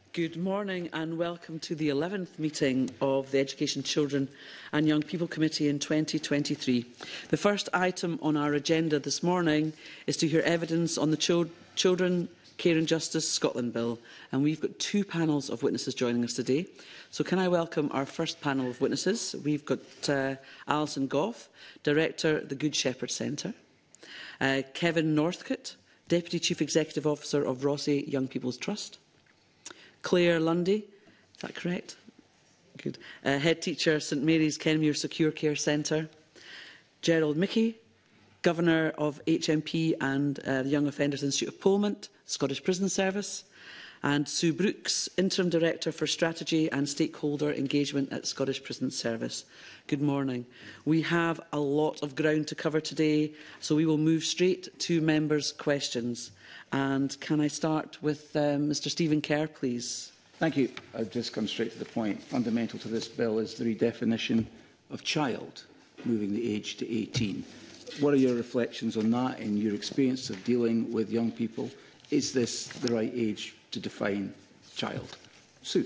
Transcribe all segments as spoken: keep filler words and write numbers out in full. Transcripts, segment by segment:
Good morning and welcome to the eleventh meeting of the Education, Children and Young People Committee in twenty twenty-three. The first item on our agenda this morning is to hear evidence on the Chil Children, Care and Justice Scotland Bill, and we've got two panels of witnesses joining us today. So can I welcome our first panel of witnesses? We've got uh, Alison Goff, Director, the Good Shepherd Centre, uh, Kevin Northcote, Deputy Chief Executive Officer of Rossy Young People's Trust, Claire Lundy, is that correct? Good. Uh, Head Teacher, St Mary's Kenmure Secure Care Centre, Gerald Mickey, Governor of H M P and uh, the Young Offenders Institute of Polmont, Scottish Prison Service, and Sue Brooks, Interim Director for Strategy and Stakeholder Engagement at Scottish Prison Service. Good morning. We have a lot of ground to cover today, so we will move straight to members' questions. And can I start with um, Mr Stephen Kerr, please? Thank you. I'll just come straight to the point. Fundamental to this bill is the redefinition of child, moving the age to eighteen. What are your reflections on that in your experience of dealing with young people? Is this the right age to define child? Sue?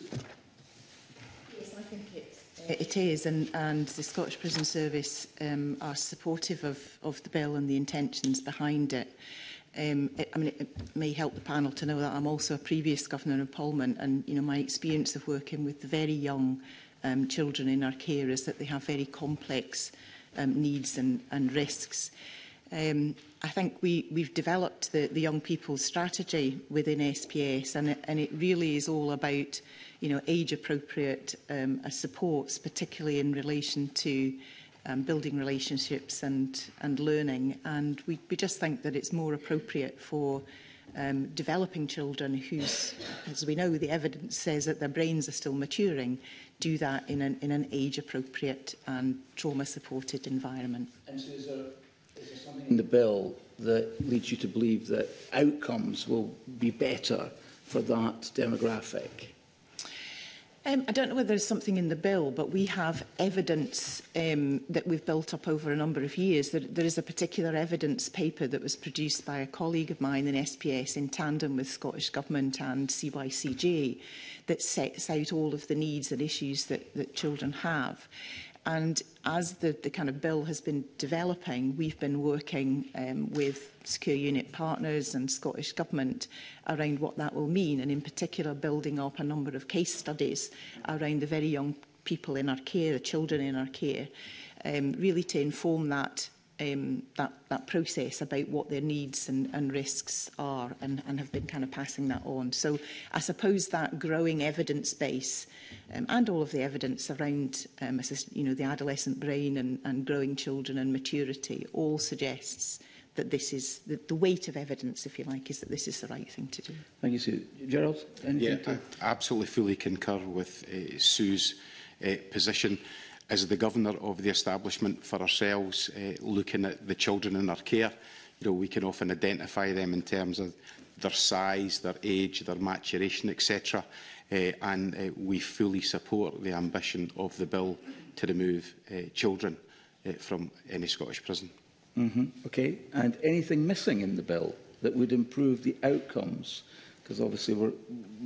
Yes, I think it, it is, and, and the Scottish Prison Service um, are supportive of, of the bill and the intentions behind it. Um, it, I mean, it, it may help the panel to know that I'm also a previous governor of Parliament, and you know my experience of working with the very young um, children in our care is that they have very complex um, needs and, and risks. Um, I think we, we've developed the, the young people's strategy within S P S, and it, and it really is all about you know age-appropriate um, supports, particularly in relation to Um, building relationships and, and learning, and we, we just think that it's more appropriate for um, developing children whose, as we know, the evidence says that their brains are still maturing, do that in an, in an age-appropriate and trauma-supported environment. And so is there, is there something in the bill that leads you to believe that outcomes will be better for that demographic? Um, I don't know whether there's something in the bill, but we have evidence um, that we've built up over a number of years. There, there is a particular evidence paper that was produced by a colleague of mine in S P S in tandem with Scottish Government and C Y C J that sets out all of the needs and issues that, that children have. And as the, the kind of bill has been developing, we've been working um, with secure unit partners and Scottish Government around what that will mean, and in particular building up a number of case studies around the very young people in our care, the children in our care, um, really to inform that, um, that, that process about what their needs and, and risks are, and, and have been kind of passing that on. So I suppose that growing evidence base Um, and all of the evidence around um, you know, the adolescent brain and, and growing children and maturity all suggests that this is, the, the weight of evidence, if you like, is that this is the right thing to do. Thank you, Sue. Gerald? Yeah, to... I absolutely fully concur with uh, Sue's uh, position. As the Governor of the establishment for ourselves, uh, looking at the children in our care, you know, we can often identify them in terms of their size, their age, their maturation, et cetera. Uh, and uh, we fully support the ambition of the bill to remove uh, children uh, from any Scottish prison. Mm-hmm. Okay. And anything missing in the bill that would improve the outcomes? Because obviously we're,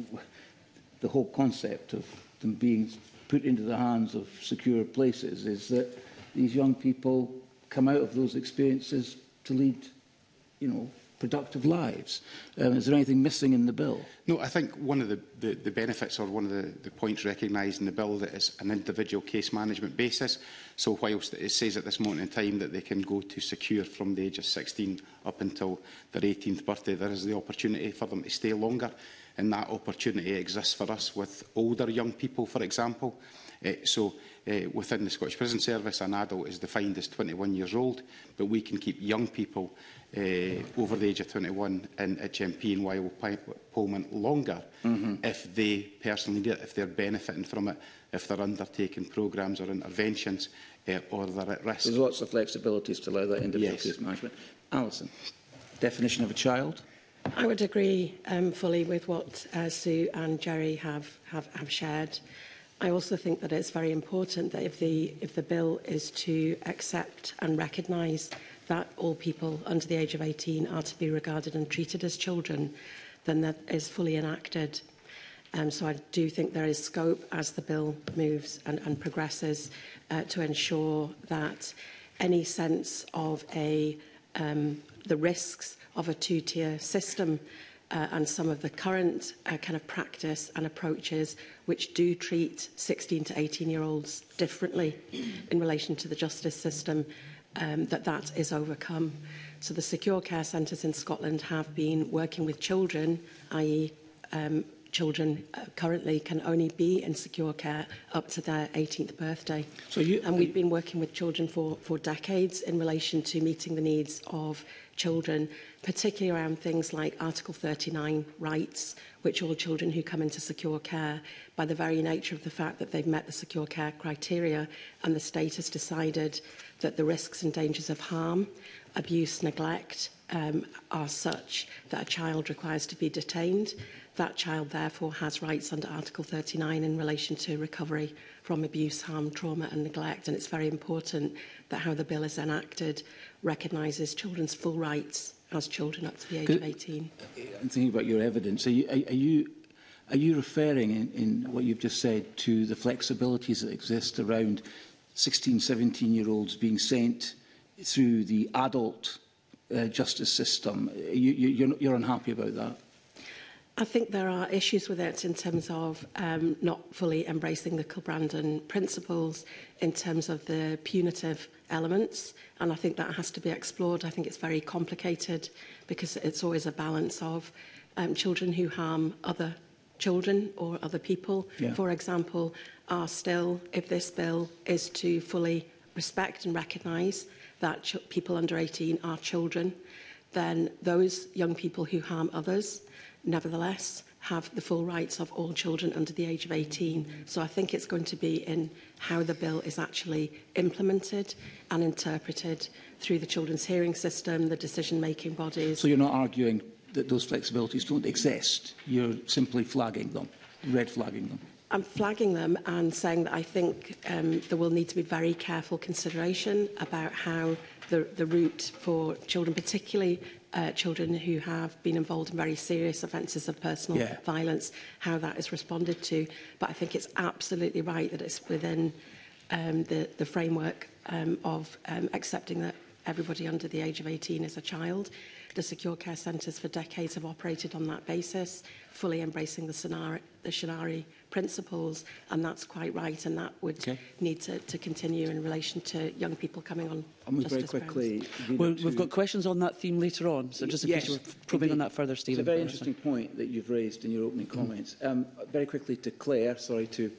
the whole concept of them being put into the hands of secure places is that these young people come out of those experiences to lead, you know, productive lives. Um, is there anything missing in the bill? No, I think one of the, the, the benefits, or one of the, the points recognised in the bill, that it's an individual case management basis. So whilst it says at this moment in time that they can go to secure from the age of sixteen up until their eighteenth birthday, there is the opportunity for them to stay longer. And that opportunity exists for us with older young people, for example. Uh, so uh, within the Scottish Prison Service, an adult is defined as twenty-one years old, but we can keep young people uh, over the age of twenty-one in H M P and Wyld Polmont longer mm-hmm. if they personally need it, if they're benefiting from it, if they're undertaking programmes or interventions, uh, or they're at risk. There's lots of flexibilities to allow that individual yes. case management. Alison, definition of a child? I would agree um, fully with what uh, Sue and Jerry have, have, have shared. I also think that it's very important that if the, if the bill is to accept and recognise that all people under the age of eighteen are to be regarded and treated as children, then that is fully enacted. Um, so I do think there is scope as the bill moves and, and progresses uh, to ensure that any sense of a, um, the risks of a two-tier system uh, and some of the current uh, kind of practice and approaches which do treat sixteen to eighteen-year-olds differently in relation to the justice system, um, that that is overcome. So the secure care centres in Scotland have been working with children, that is um, children uh, currently can only be in secure care up to their eighteenth birthday. So you, and we've been working with children for, for decades in relation to meeting the needs of children, particularly around things like Article thirty-nine rights, which all children who come into secure care, by the very nature of the fact that they've met the secure care criteria and the state has decided that the risks and dangers of harm, abuse, neglect um, are such that a child requires to be detained. That child, therefore, has rights under Article thirty-nine in relation to recovery from abuse, harm, trauma and neglect. And it's very important that how the bill is enacted recognises children's full rights as children up to the age of eighteen. I'm thinking about your evidence. Are you, are, are you, are you referring in, in what you've just said to the flexibilities that exist around sixteen, seventeen-year-olds being sent through the adult uh, justice system? You, you, you're, you're unhappy about that? I think there are issues with it in terms of um, not fully embracing the Kilbrandon principles, in terms of the punitive elements, and I think that has to be explored. I think it's very complicated because it's always a balance of um, children who harm other children or other people, yeah. for example, are still, if this bill is to fully respect and recognise that ch people under eighteen are children, then those young people who harm others nevertheless have the full rights of all children under the age of eighteen. So I think it's going to be in how the bill is actually implemented and interpreted through the children's hearing system, the decision-making bodies. So you're not arguing that those flexibilities don't exist? You're simply flagging them, red flagging them? I'm flagging them and saying that I think um, there will need to be very careful consideration about how the, the route for children, particularly uh, children who have been involved in very serious offences of personal yeah. violence, how that is responded to. But I think it's absolutely right that it's within um, the, the framework um, of um, accepting that everybody under the age of eighteen is a child. The secure care centres for decades have operated on that basis, fully embracing the Shinari, the Shinari principles, and that's quite right, and that would okay. need to, to continue in relation to young people coming on and very quickly. Well, we've got questions on that theme later on, so just in yes, case you're probing indeed. on that further, Stephen. It's a very interesting point that you've raised in your opening comments. Mm. Um, very quickly to Claire, sorry to...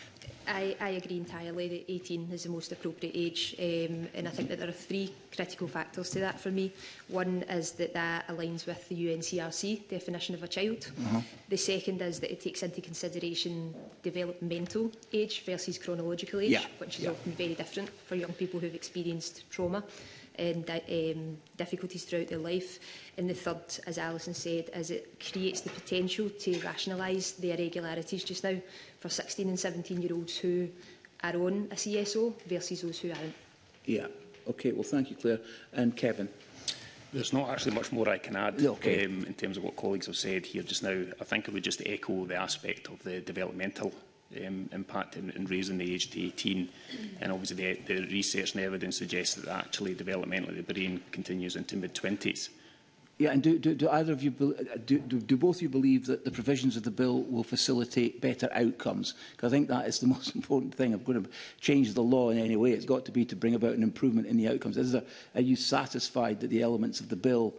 I, I agree entirely that eighteen is the most appropriate age, um, and I think that there are three critical factors to that for me. One is that that aligns with the U N C R C definition of a child. Uh-huh. The second is that it takes into consideration developmental age versus chronological age, yeah. which is yeah. often very different for young people who've experienced trauma and um, difficulties throughout their life. And the third, as Alison said, is it creates the potential to rationalise the irregularities just now for sixteen and seventeen-year-olds who are on a C S O versus those who aren't. Yeah. Okay. Well, thank you, Claire. And Kevin. There's not actually much more I can add okay. um, in terms of what colleagues have said here just now. I think I would just echo the aspect of the developmental um, impact in, in raising the age to eighteen. And obviously the, the research and evidence suggests that actually developmentally the brain continues into mid-twenties. Yeah, and do, do, do either of you, do, do, do both of you believe that the provisions of the bill will facilitate better outcomes? Because I think that is the most important thing. I'm going to change the law in any way. It's got to be to bring about an improvement in the outcomes. Is there, are you satisfied that the elements of the bill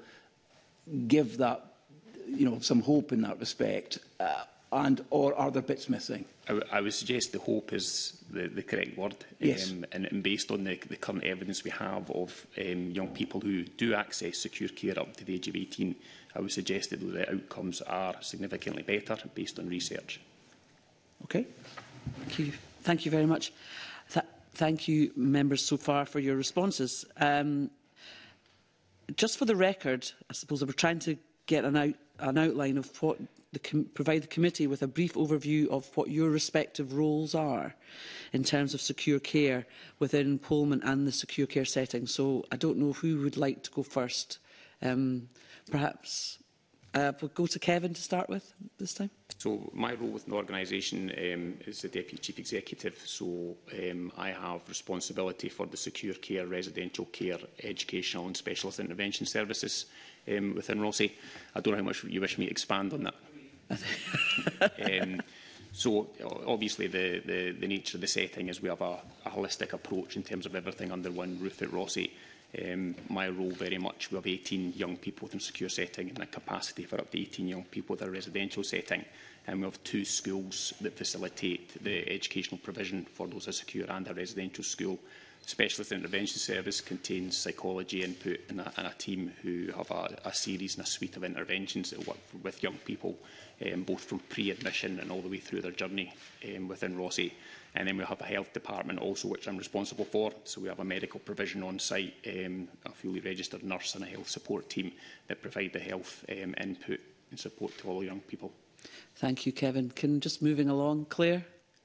give that, you know, some hope in that respect? Uh, and or are there bits missing? I, I would suggest the hope is the, the correct word. Yes. Um, and, and based on the, the current evidence we have of um, young people who do access secure care up to the age of eighteen, I would suggest that the outcomes are significantly better based on research. Okay. Thank you. Thank you very much. Th thank you, members, so far for your responses. Um, just for the record, I suppose we're trying to get an, out, an outline of what The com provide the committee with a brief overview of what your respective roles are in terms of secure care within Pullman and the secure care setting. So I don't know who would like to go first. Um, perhaps Uh, we'll go to Kevin to start with this time. So my role within the organisation um, is the Deputy Chief Executive, so um, I have responsibility for the secure care, residential care, educational and specialist intervention services um, within Rossi. I don't know how much you wish me to expand on that. um, so obviously the, the, the nature of the setting is we have a, a holistic approach in terms of everything under one roof at Rossi. Um, my role very much, we have eighteen young people within a secure setting and a capacity for up to eighteen young people within a residential setting. And we have two schools that facilitate the educational provision for those a secure and a residential school. Specialist Intervention Service contains psychology input and a, and a team who have a, a series and a suite of interventions that work with young people, um, both from pre-admission and all the way through their journey um, within Rossi. And then we have a health department also, which I'm responsible for. So we have a medical provision on site, um, a fully registered nurse and a health support team that provide the health um, input and support to all young people. Thank you, Kevin. Can just moving along, Claire?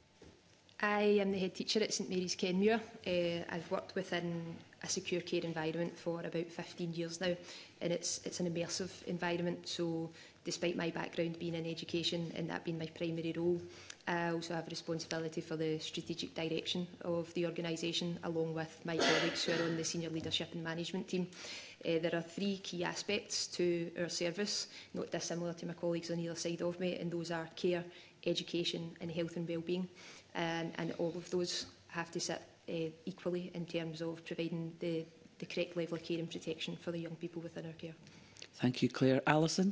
I am the head teacher at St Mary's Kenmure. Uh, I've worked within a secure care environment for about fifteen years now, and it's, it's an immersive environment. So despite my background being in education and that being my primary role, I also have responsibility for the strategic direction of the organisation, along with my colleagues who are on the senior leadership and management team. Uh, there are three key aspects to our service, not dissimilar to my colleagues on either side of me, and those are care, education and health and wellbeing. And, and all of those have to sit uh, equally in terms of providing the, the correct level of care and protection for the young people within our care. Thank you, Claire. Alison?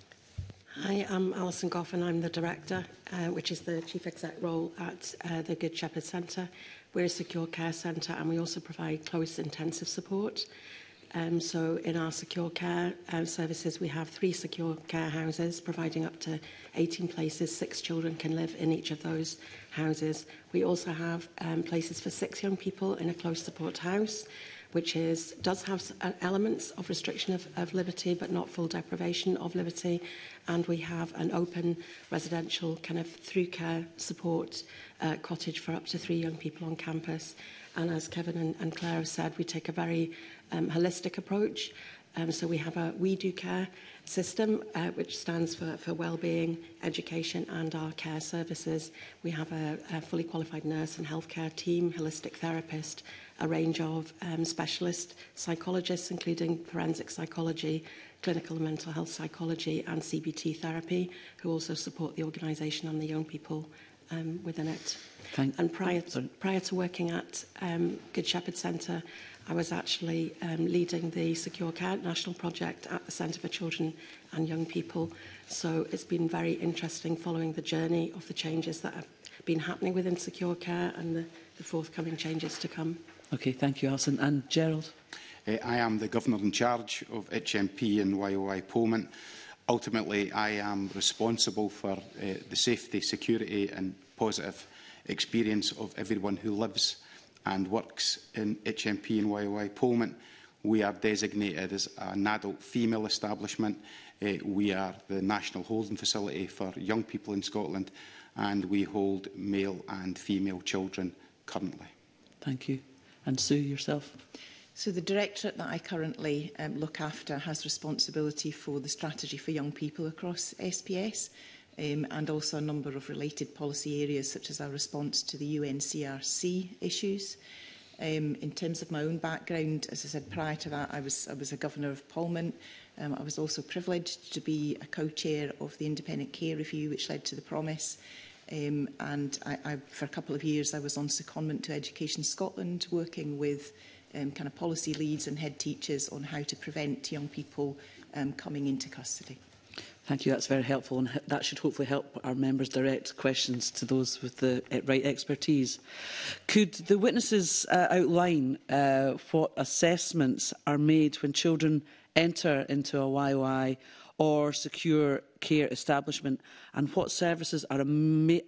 Hi, I'm Alison Goff and I'm the Director, uh, which is the Chief Exec role at uh, the Good Shepherd Centre. We're a secure care centre and we also provide close intensive support. Um, so in our secure care uh, services, we have three secure care houses providing up to eighteen places. Six children can live in each of those houses. We also have um, places for six young people in a close support house, which is, does have uh, elements of restriction of, of liberty, but not full deprivation of liberty. And we have an open residential kind of through care support uh, cottage for up to three young people on campus. And as Kevin and, and Claire have said, we take a very um, holistic approach. Um, so we have a We Do Care system, uh, which stands for, for wellbeing, education and our care services. We have a, a fully qualified nurse and healthcare team, holistic therapist, a range of um, specialist psychologists, including forensic psychology, clinical and mental health psychology and C B T therapy, who also support the organisation and the young people um, within it. Thank and prior to, prior to working at um, Good Shepherd Centre, I was actually um, leading the Secure Care National Project at the Centre for Children and Young People. So it's been very interesting following the journey of the changes that have been happening within Secure Care and the, the forthcoming changes to come. Okay, thank you, Alison. And Gerald? Uh, I am the Governor in charge of H M P and Y O I Pullman. Ultimately, I am responsible for uh, the safety, security and positive experience of everyone who lives and works in H M P and Y O I Pullman. We are designated as an adult female establishment. Uh, we are the national holding facility for young people in Scotland, and we hold male and female children currently. Thank you. And Sue, yourself? So the directorate that I currently um, look after has responsibility for the strategy for young people across S P S, um, and also a number of related policy areas such as our response to the U N C R C issues. Um, in terms of my own background, as I said prior to that, I was, I was a governor of Pullman. Um, I was also privileged to be a co-chair of the Independent Care Review, which led to the Promise. Um, and I, I, for a couple of years, I was on secondment to Education Scotland, working with um, kind of policy leads and head teachers on how to prevent young people um, coming into custody. Thank you. That's very helpful, and that should hopefully help our members direct questions to those with the right expertise. Could the witnesses uh, outline uh, what assessments are made when children enter into a Y O I or secure care establishment, and what services are ama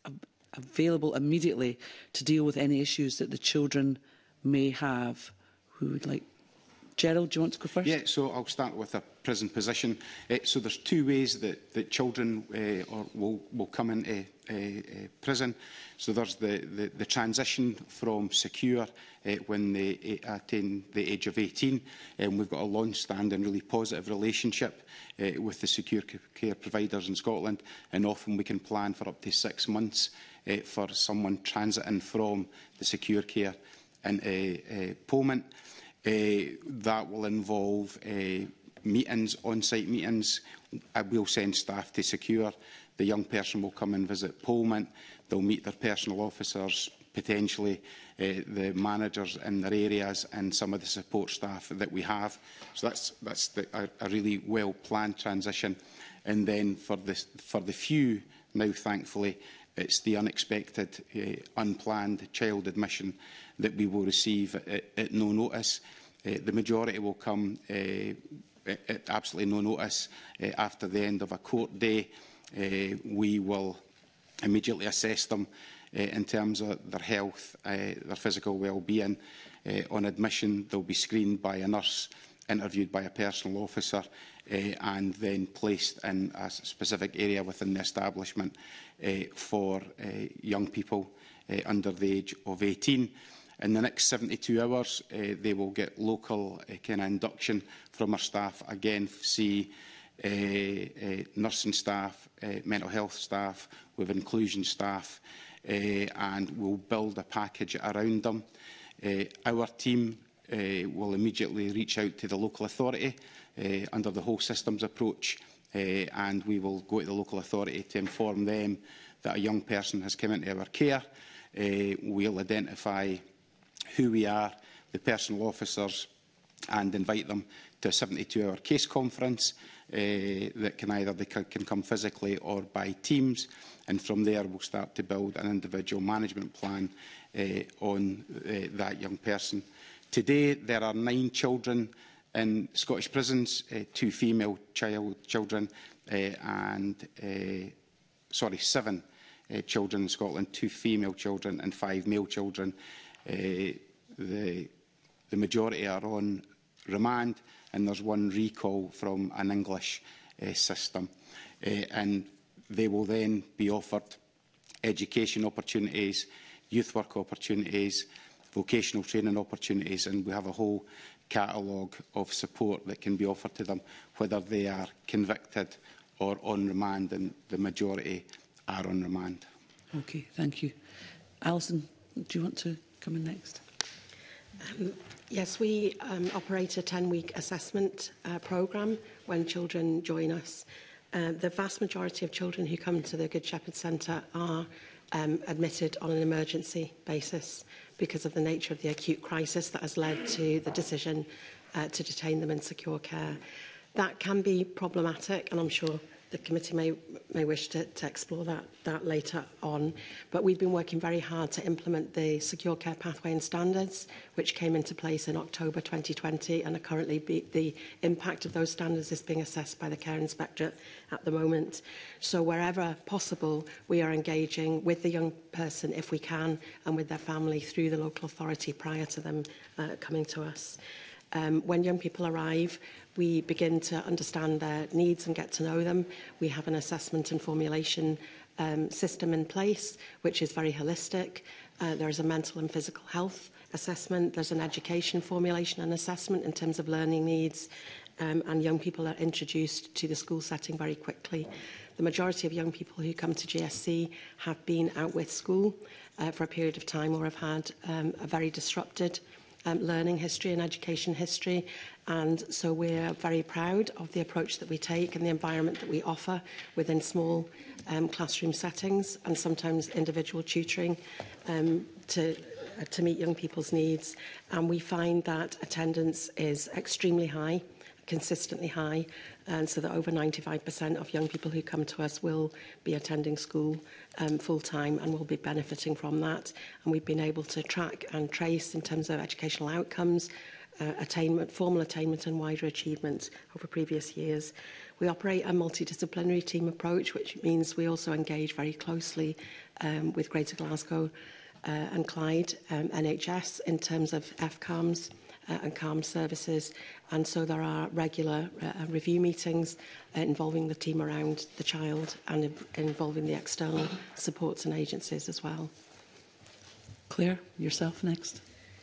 available immediately to deal with any issues that the children may have? Who would like? Gerald, do you want to go first? Yeah, so I'll start with a prison position. Uh, so there's two ways that, that children uh, or will, will come into uh, uh, prison. So there's the, the, the transition from secure uh, when they uh, attain the age of eighteen. And we've got a long-standing, really positive relationship uh, with the secure care providers in Scotland, and often we can plan for up to six months uh, for someone transiting from the secure care into uh, Polmont. Uh, that will involve uh, meetings, on-site meetings. I will send staff to secure. The young person will come and visit Polmont. They'll meet their personal officers, potentially uh, the managers in their areas and some of the support staff that we have. So that's, that's the, a, a really well-planned transition. And then for the, for the few, now thankfully, it's the unexpected, uh, unplanned child admission that we will receive at, at no notice. Uh, the majority will come uh, at absolutely no notice uh, after the end of a court day. Uh, we will immediately assess them uh, in terms of their health, uh, their physical well-being. Uh, on admission, they'll be screened by a nurse, interviewed by a personal officer, uh, and then placed in a specific area within the establishment uh, for uh, young people uh, under the age of eighteen. In the next seventy-two hours, uh, they will get local uh, kind of induction from our staff. Again, see uh, uh, nursing staff, uh, mental health staff, with inclusion staff, uh, and we'll build a package around them. Uh, our team uh, will immediately reach out to the local authority uh, under the whole systems approach, uh, and we will go to the local authority to inform them that a young person has come into our care. Uh, we'll identify who we are, the personal officers, and invite them to a seventy-two hour case conference uh, that can either they can, can come physically or by Teams, and from there we'll start to build an individual management plan uh, on uh, that young person. Today there are nine children in Scottish prisons, uh, two female child children uh, and uh, sorry seven uh, children in Scotland, two female children and five male children. Uh, the, the majority are on remand, and there's one recall from an English uh, system. Uh, and they will then be offered education opportunities, youth work opportunities, vocational training opportunities, and we have a whole catalogue of support that can be offered to them, whether they are convicted or on remand, and the majority are on remand. Okay, thank you. Alison, do you want to come in next? Um, yes, we um, operate a ten week assessment uh, programme when children join us. Uh, the vast majority of children who come to the Good Shepherd Centre are um, admitted on an emergency basis because of the nature of the acute crisis that has led to the decision uh, to detain them in secure care. That can be problematic, and I'm sure the committee may, may wish to, to explore that, that later on. But we've been working very hard to implement the Secure Care Pathway and Standards, which came into place in October twenty twenty, and are currently be, the impact of those standards is being assessed by the Care Inspectorate at the moment. So wherever possible, we are engaging with the young person, if we can, and with their family through the local authority prior to them uh, coming to us. Um, when young people arrive, we begin to understand their needs and get to know them. We have an assessment and formulation um, system in place, which is very holistic. Uh, there is a mental and physical health assessment. There's an education formulation and assessment in terms of learning needs. Um, and young people are introduced to the school setting very quickly. The majority of young people who come to G S C have been out with school uh, for a period of time, or have had um, a very disrupted Um, learning history and education history, and so we're very proud of the approach that we take and the environment that we offer within small um, classroom settings, and sometimes individual tutoring um, to, uh, to meet young people's needs. And we find that attendance is extremely high, consistently high, and so that over ninety-five percent of young people who come to us will be attending school um, full-time and will be benefiting from that. And we've been able to track and trace in terms of educational outcomes, uh, attainment, formal attainment and wider achievements over previous years. We operate a multidisciplinary team approach, which means we also engage very closely um, with Greater Glasgow uh, and Clyde um, N H S in terms of F CAMS, uh, and CALM services. And so there are regular uh, review meetings uh, involving the team around the child and in involving the external supports and agencies as well. Claire, yourself next.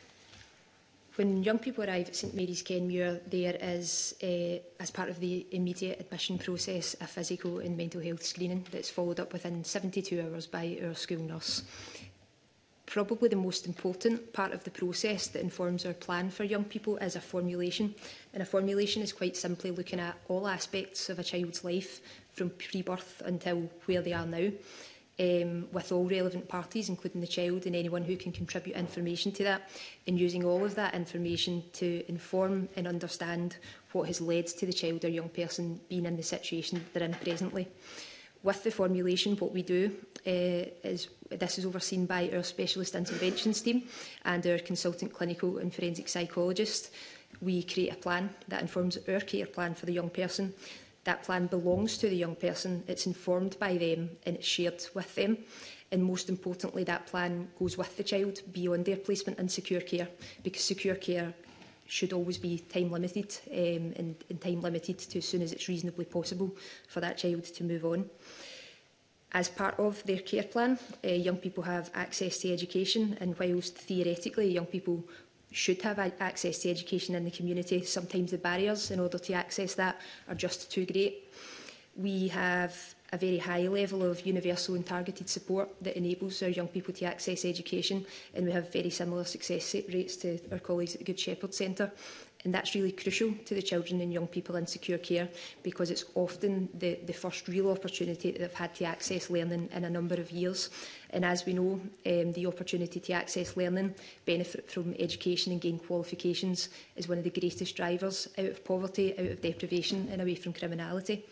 When young people arrive at St Mary's Kenmure, there is, uh, as part of the immediate admission process, a physical and mental health screening that's followed up within seventy-two hours by our school nurse. Probably the most important part of the process that informs our plan for young people is a formulation. And a formulation is quite simply looking at all aspects of a child's life from pre-birth until where they are now, um, with all relevant parties, including the child and anyone who can contribute information to that, and using all of that information to inform and understand what has led to the child or young person being in the situation they're in presently. With the formulation, what we do uh, is, this is overseen by our specialist interventions team and our consultant clinical and forensic psychologist. We create a plan that informs our care plan for the young person. That plan belongs to the young person, it's informed by them and it's shared with them. And most importantly, that plan goes with the child beyond their placement in secure care, because secure care should always be time limited um, and, and time limited to as soon as it's reasonably possible for that child to move on. As part of their care plan, uh, young people have access to education, and whilst theoretically young people should have access to education in the community, sometimes the barriers in order to access that are just too great. We have a very high level of universal and targeted support that enables our young people to access education, and we have very similar success rates to our colleagues at the Good Shepherd Centre. And that's really crucial to the children and young people in secure care, because it's often the, the first real opportunity that they've had to access learning in a number of years. And as we know, um, the opportunity to access learning, benefit from education and gain qualifications is one of the greatest drivers out of poverty, out of deprivation and away from criminality.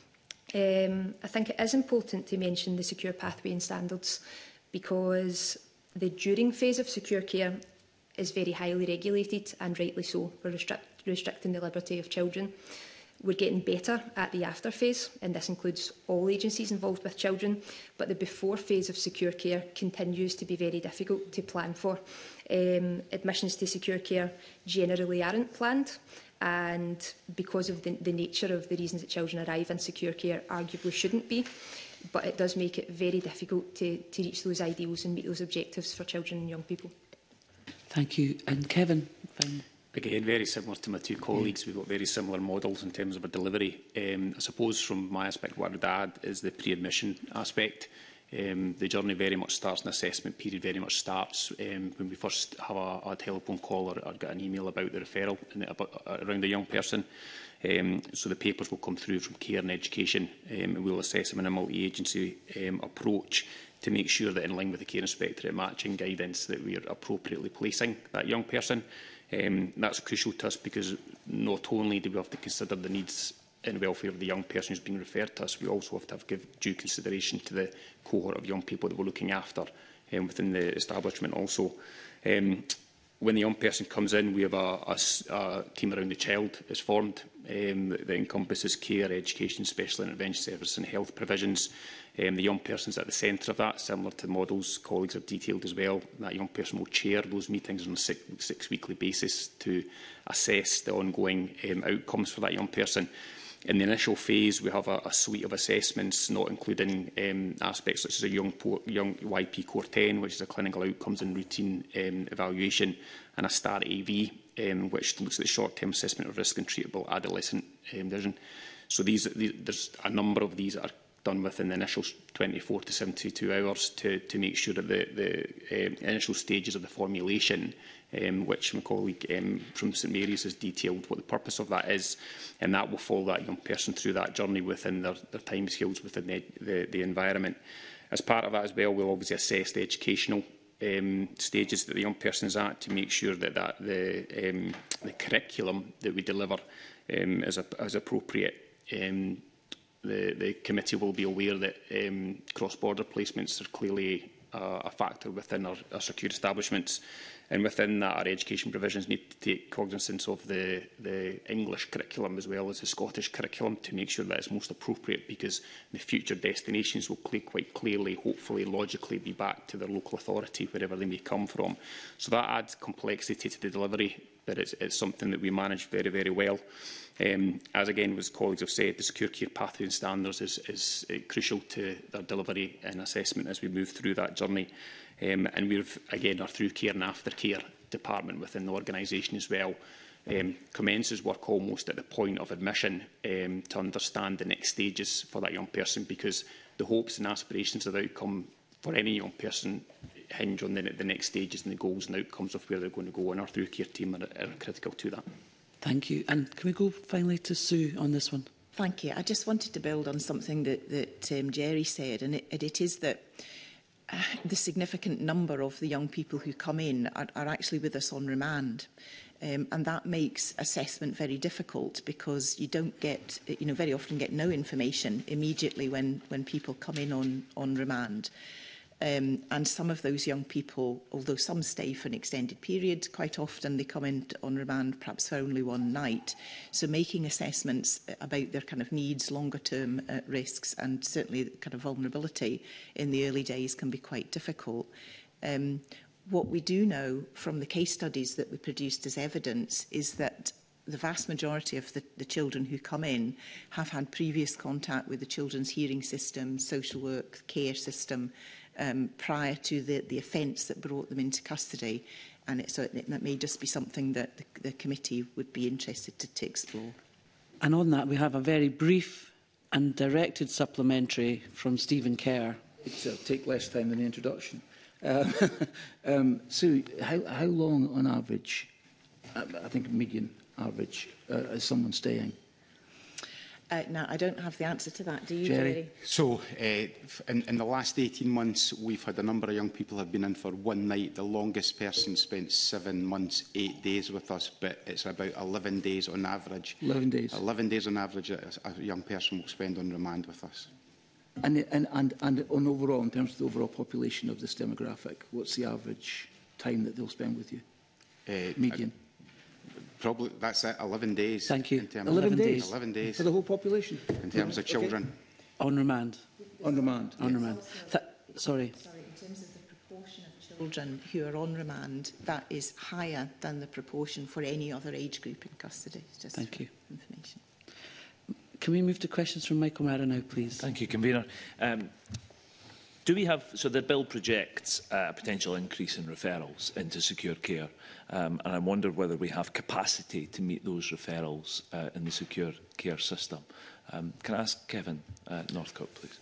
Um, I think it is important to mention the secure pathway and standards, because the during phase of secure care is very highly regulated, and rightly so. We're restrict, restricting the liberty of children. We're getting better at the after phase, and this includes all agencies involved with children, but the before phase of secure care continues to be very difficult to plan for. Um, admissions to secure care generally aren't planned, and because of the, the nature of the reasons that children arrive in secure care, arguably shouldn't be. But it does make it very difficult to, to reach those ideals and meet those objectives for children and young people. Thank you. And Kevin? Fine. Again, very similar to my two colleagues. We've got very similar models in terms of our delivery. Um, I suppose from my aspect, what I would add is the pre-admission aspect. Um, the journey very much starts, an assessment period very much starts um, when we first have a, a telephone call or, or get an email about the referral and about, uh, around the young person. Um, so the papers will come through from care and education, um, and we'll assess them in a multi-agency um, approach to make sure that in line with the care inspectorate matching guidance that we are appropriately placing that young person. Um, that's crucial to us, because not only do we have to consider the needs and welfare of the young person who's being referred to us, we also have to have give due consideration to the cohort of young people that we're looking after um, within the establishment also. Um, when the young person comes in, we have a, a, a team around the child is formed um, that, that encompasses care, education, special intervention services and health provisions. Um, the young person is at the centre of that, similar to the models colleagues have detailed as well. That young person will chair those meetings on a six, six weekly basis to assess the ongoing um, outcomes for that young person. In the initial phase, we have a, a suite of assessments, not including um, aspects such as a young, young Y P Core ten, which is a clinical outcomes and routine um, evaluation, and a STAR A V, um, which looks at the short-term assessment of risk and treatable adolescent um, vision. So these, these, there's a number of these that are done within the initial twenty-four to seventy-two hours to, to make sure that the, the um, initial stages of the formulation, um, which my colleague um, from St Mary's has detailed what the purpose of that is, and that will follow that young person through that journey within their, their timescales within the, the, the environment. As part of that as well, we'll obviously assess the educational um, stages that the young person is at to make sure that, that the, um, the curriculum that we deliver um, is, a, is appropriate. Um, The, the committee will be aware that um, cross-border placements are clearly uh, a factor within our, our secure establishments, and within that our education provisions need to take cognizance of the, the English curriculum as well as the Scottish curriculum to make sure that it's most appropriate, because the future destinations will clear, quite clearly, hopefully logically, be back to their local authority wherever they may come from. So that adds complexity to the delivery, but it's, it's something that we manage very, very well. Um, as again, as colleagues have said, the secure care pathway and standards is, is uh, crucial to their delivery and assessment as we move through that journey. Um, and we've, again, our through care and aftercare department within the organisation as well um, commences work almost at the point of admission um, to understand the next stages for that young person, because the hopes and aspirations of the outcome for any young person hinge on the, the next stages and the goals and outcomes of where they're going to go, and our through care team are, are critical to that. Thank you. And can we go finally to Sue on this one? Thank you. I just wanted to build on something that, that um, Jerry said, and it, and it is that uh, the significant number of the young people who come in are, are actually with us on remand. Um, and that makes assessment very difficult, because you don't get, you know, very often get no information immediately when, when people come in on, on remand. Um, and some of those young people, although some stay for an extended period, quite often they come in on remand perhaps for only one night. So making assessments about their kind of needs, longer-term uh, risks, and certainly kind of vulnerability in the early days can be quite difficult. Um, what we do know from the case studies that we produced as evidence is that the vast majority of the, the children who come in have had previous contact with the children's hearing system, social work, care system, Um, prior to the, the offence that brought them into custody. And it, so it, that may just be something that the, the committee would be interested to, to explore. And on that, we have a very brief and directed supplementary from Stephen Kerr. It's, uh, take less time than the introduction. Uh, um, Sue, how, how long on average, uh, I think median average, uh, is someone staying? Uh, now, I don't have the answer to that. Do you, Jerry? Jerry? So, uh, in, in the last eighteen months, we've had a number of young people have been in for one night. The longest person spent seven months, eight days with us, but it's about eleven days on average. eleven days. eleven days on average a, a young person will spend on remand with us. And, and, and, and on overall, in terms of the overall population of this demographic, what's the average time that they'll spend with you? Uh, Median? Probably, that's it, eleven days. Thank you. In terms eleven of, days? eleven days. For the whole population? In terms of children. On remand. On remand? On remand. Th sorry. Sorry, in terms of the proportion of children who are on remand, that is higher than the proportion for any other age group in custody. Just Thank for you. Information. Can we move to questions from Michael Mara now, please? Thank you, Convener. Um, do we have, so the bill projects a potential increase in referrals into secure care, um, and I wonder whether we have capacity to meet those referrals uh, in the secure care system. Um, can I ask Kevin uh, Northcote, please?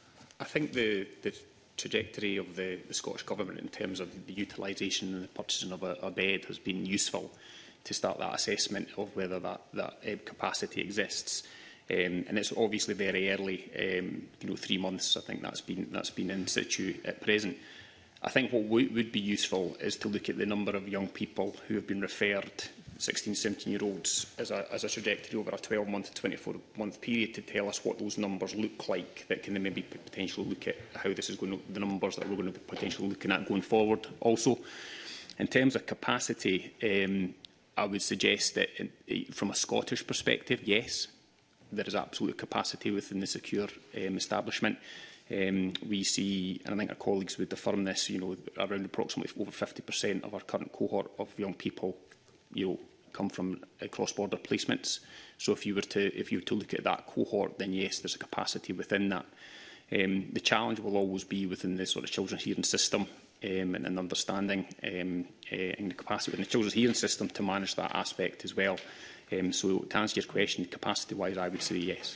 I think the, the trajectory of the, the Scottish Government in terms of the utilisation and the purchasing of a, a bed has been useful to start that assessment of whether that, that uh, capacity exists. Um, and it's obviously very early, um, you know, three months. I think that's been that's been in situ at present. I think what would be useful is to look at the number of young people who have been referred, sixteen, seventeen year olds, as a, as a trajectory over a twelve month to twenty-four month period, to tell us what those numbers look like, that can then maybe potentially look at how this is going to, the numbers that we're going to be potentially looking at going forward. Also, in terms of capacity, um, I would suggest that in, from a Scottish perspective, yes, there is absolute capacity within the secure um, establishment. Um, we see, and I think our colleagues would affirm this, you know, around approximately over fifty percent of our current cohort of young people, you know, come from uh, cross-border placements. So if you were to, if you were to look at that cohort, then yes, there's a capacity within that. Um, the challenge will always be within the sort of children's hearing system um, and, and understanding um, uh, and the capacity within the children's hearing system to manage that aspect as well. Um, so to answer your question, capacity-wise, I would say yes.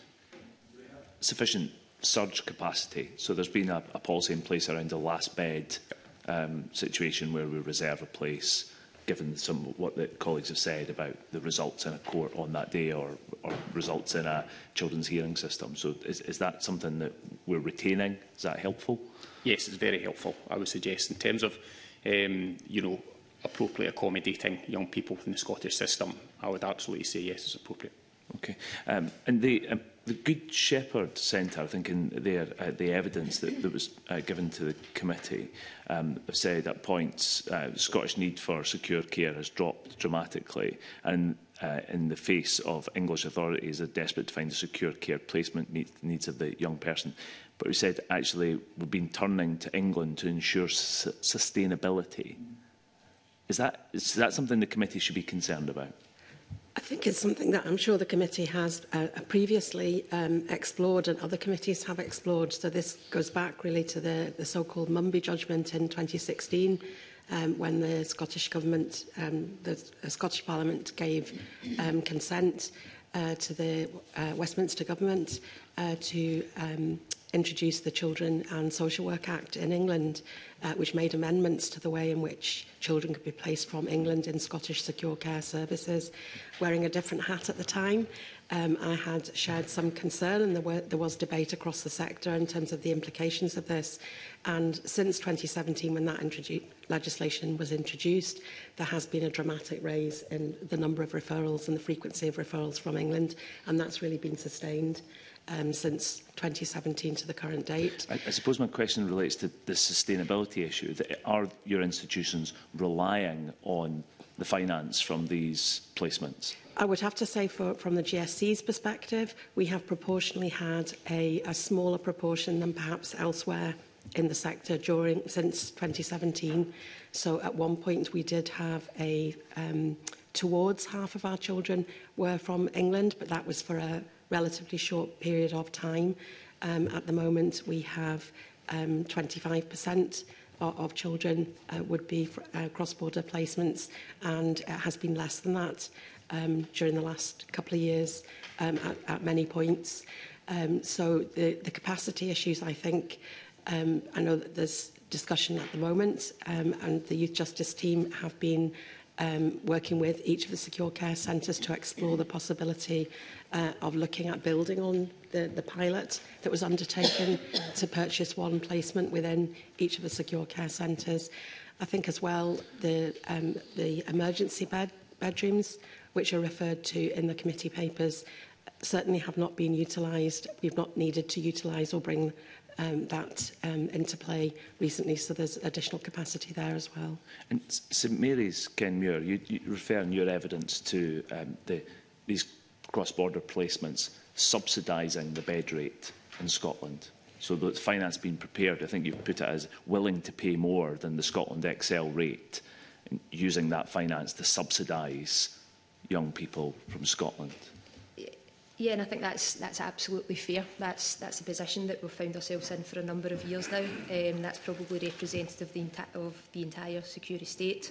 Sufficient surge capacity. So there's been a, a policy in place around the last bed um, situation where we reserve a place, given some what the colleagues have said about the results in a court on that day, or, or results in a children's hearing system. So is, is that something that we're retaining? Is that helpful? Yes, it's very helpful, I would suggest, in terms of, um, you know, appropriately accommodating young people within the Scottish system. I would absolutely say yes, it's appropriate. Okay. Um, and the, um, the Good Shepherd Centre, I think in there, uh, the evidence that, that was uh, given to the committee um, have said at points uh, the Scottish need for secure care has dropped dramatically, and uh, in the face of English authorities are desperate to find a secure care placement meet the needs of the young person. But we said actually we've been turning to England to ensure su sustainability. Is that, is that something the committee should be concerned about? I think it's something that I'm sure the committee has uh, previously um, explored and other committees have explored. So this goes back really to the, the so-called Mumby judgment in twenty sixteen, um, when the Scottish Government, um, the uh, Scottish Parliament gave um, consent uh, to the uh, Westminster Government uh, to um, introduce the Children and Social Work Act in England, uh, which made amendments to the way in which children could be placed from England in Scottish secure care services. Wearing a different hat at the time, um, I had shared some concern, and there, were, there was debate across the sector in terms of the implications of this. And since twenty seventeen, when that legislation was introduced, there has been a dramatic raise in the number of referrals and the frequency of referrals from England, and that's really been sustained Um, since twenty seventeen to the current date. I, I suppose my question relates to the sustainability issue. Are your institutions relying on the finance from these placements? I would have to say for, from the G S C's perspective, we have proportionally had a, a smaller proportion than perhaps elsewhere in the sector during since twenty seventeen. So at one point we did have a, um, towards half of our children were from England, but that was for a relatively short period of time. Um, at the moment, we have um, twenty-five percent of, of children uh, would be uh, cross-border placements, and it has been less than that um, during the last couple of years um, at, at many points. Um, so the, the capacity issues, I think, um, I know that there's discussion at the moment, um, and the Youth Justice team have been Um, working with each of the secure care centres to explore the possibility uh, of looking at building on the, the pilot that was undertaken to purchase one placement within each of the secure care centres. I think as well the, um, the emergency bed, bedrooms, which are referred to in the committee papers, certainly have not been utilised. We've not needed to utilise or bring Um, that um, into play recently, so there's additional capacity there as well. And St Mary's, Ken Muir, you, you refer in your evidence to um, the, these cross-border placements subsidising the bed rate in Scotland. So the finance being prepared, I think you've put it as willing to pay more than the Scotland X L rate, and using that finance to subsidise young people from Scotland. Yeah, and I think that's that's absolutely fair. That's that's the position that we've found ourselves in for a number of years now. Um, that's probably representative of the, enti of the entire secure estate.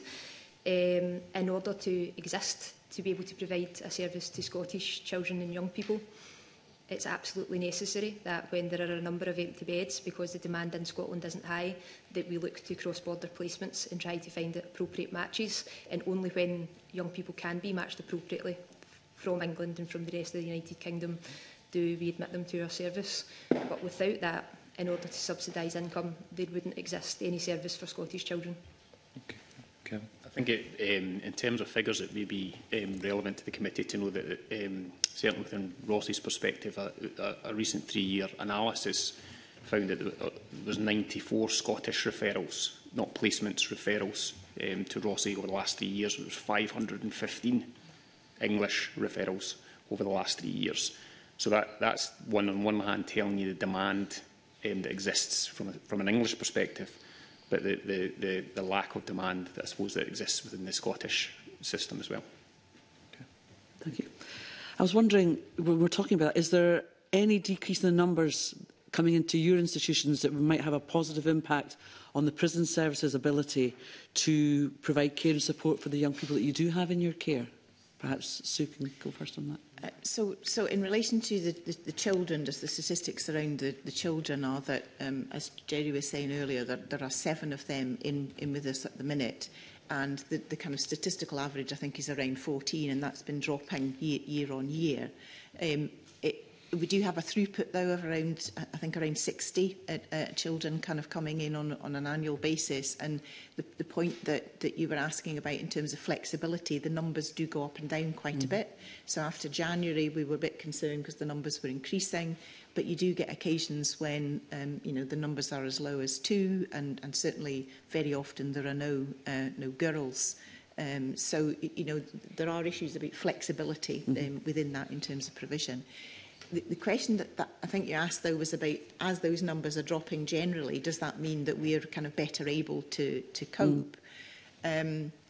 Um, in order to exist, to be able to provide a service to Scottish children and young people, it's absolutely necessary that when there are a number of empty beds, because the demand in Scotland isn't high, that we look to cross-border placements and try to find appropriate matches. And only when young people can be matched appropriately from England and from the rest of the United Kingdom do we admit them to our service. But without that, in order to subsidise income, there wouldn't exist any service for Scottish children. Okay. Kevin? I think it, um, in terms of figures, it may be um, relevant to the committee to know that, um, certainly within Ross's perspective, a, a, a recent three-year analysis found that there was ninety-four Scottish referrals, not placements, referrals um, to Rossi over the last three years. It was five hundred and fifteen English referrals over the last three years. So that, that's one on one hand telling you the demand um, that exists from, a, from an English perspective, but the, the, the, the lack of demand that I suppose that exists within the Scottish system as well. Okay. Thank you. I was wondering, when we're talking about, is there any decrease in the numbers coming into your institutions that might have a positive impact on the prison service's ability to provide care and support for the young people that you do have in your care? Perhaps Sue can go first on that. Uh, so, so in relation to the, the, the children, just the statistics around the, the children are that, um, as Jerry was saying earlier, that there are seven of them in, in with us at the minute. And the, the kind of statistical average, I think, is around fourteen, and that's been dropping year, year on year. Um, it, we do have a throughput, though, of around, I think, around sixty uh, uh, children kind of coming in on, on an annual basis. And the, the point that, that you were asking about in terms of flexibility, the numbers do go up and down quite mm. a bit. So after January, we were a bit concerned because the numbers were increasing. But you do get occasions when, um, you know, the numbers are as low as two, and, and certainly very often there are no, uh, no girls. Um, so, you know, there are issues about flexibility um, mm. within that in terms of provision. The, the question that, that I think you asked, though, was about, as those numbers are dropping generally, does that mean that we are kind of better able to, to cope? Mm. Um,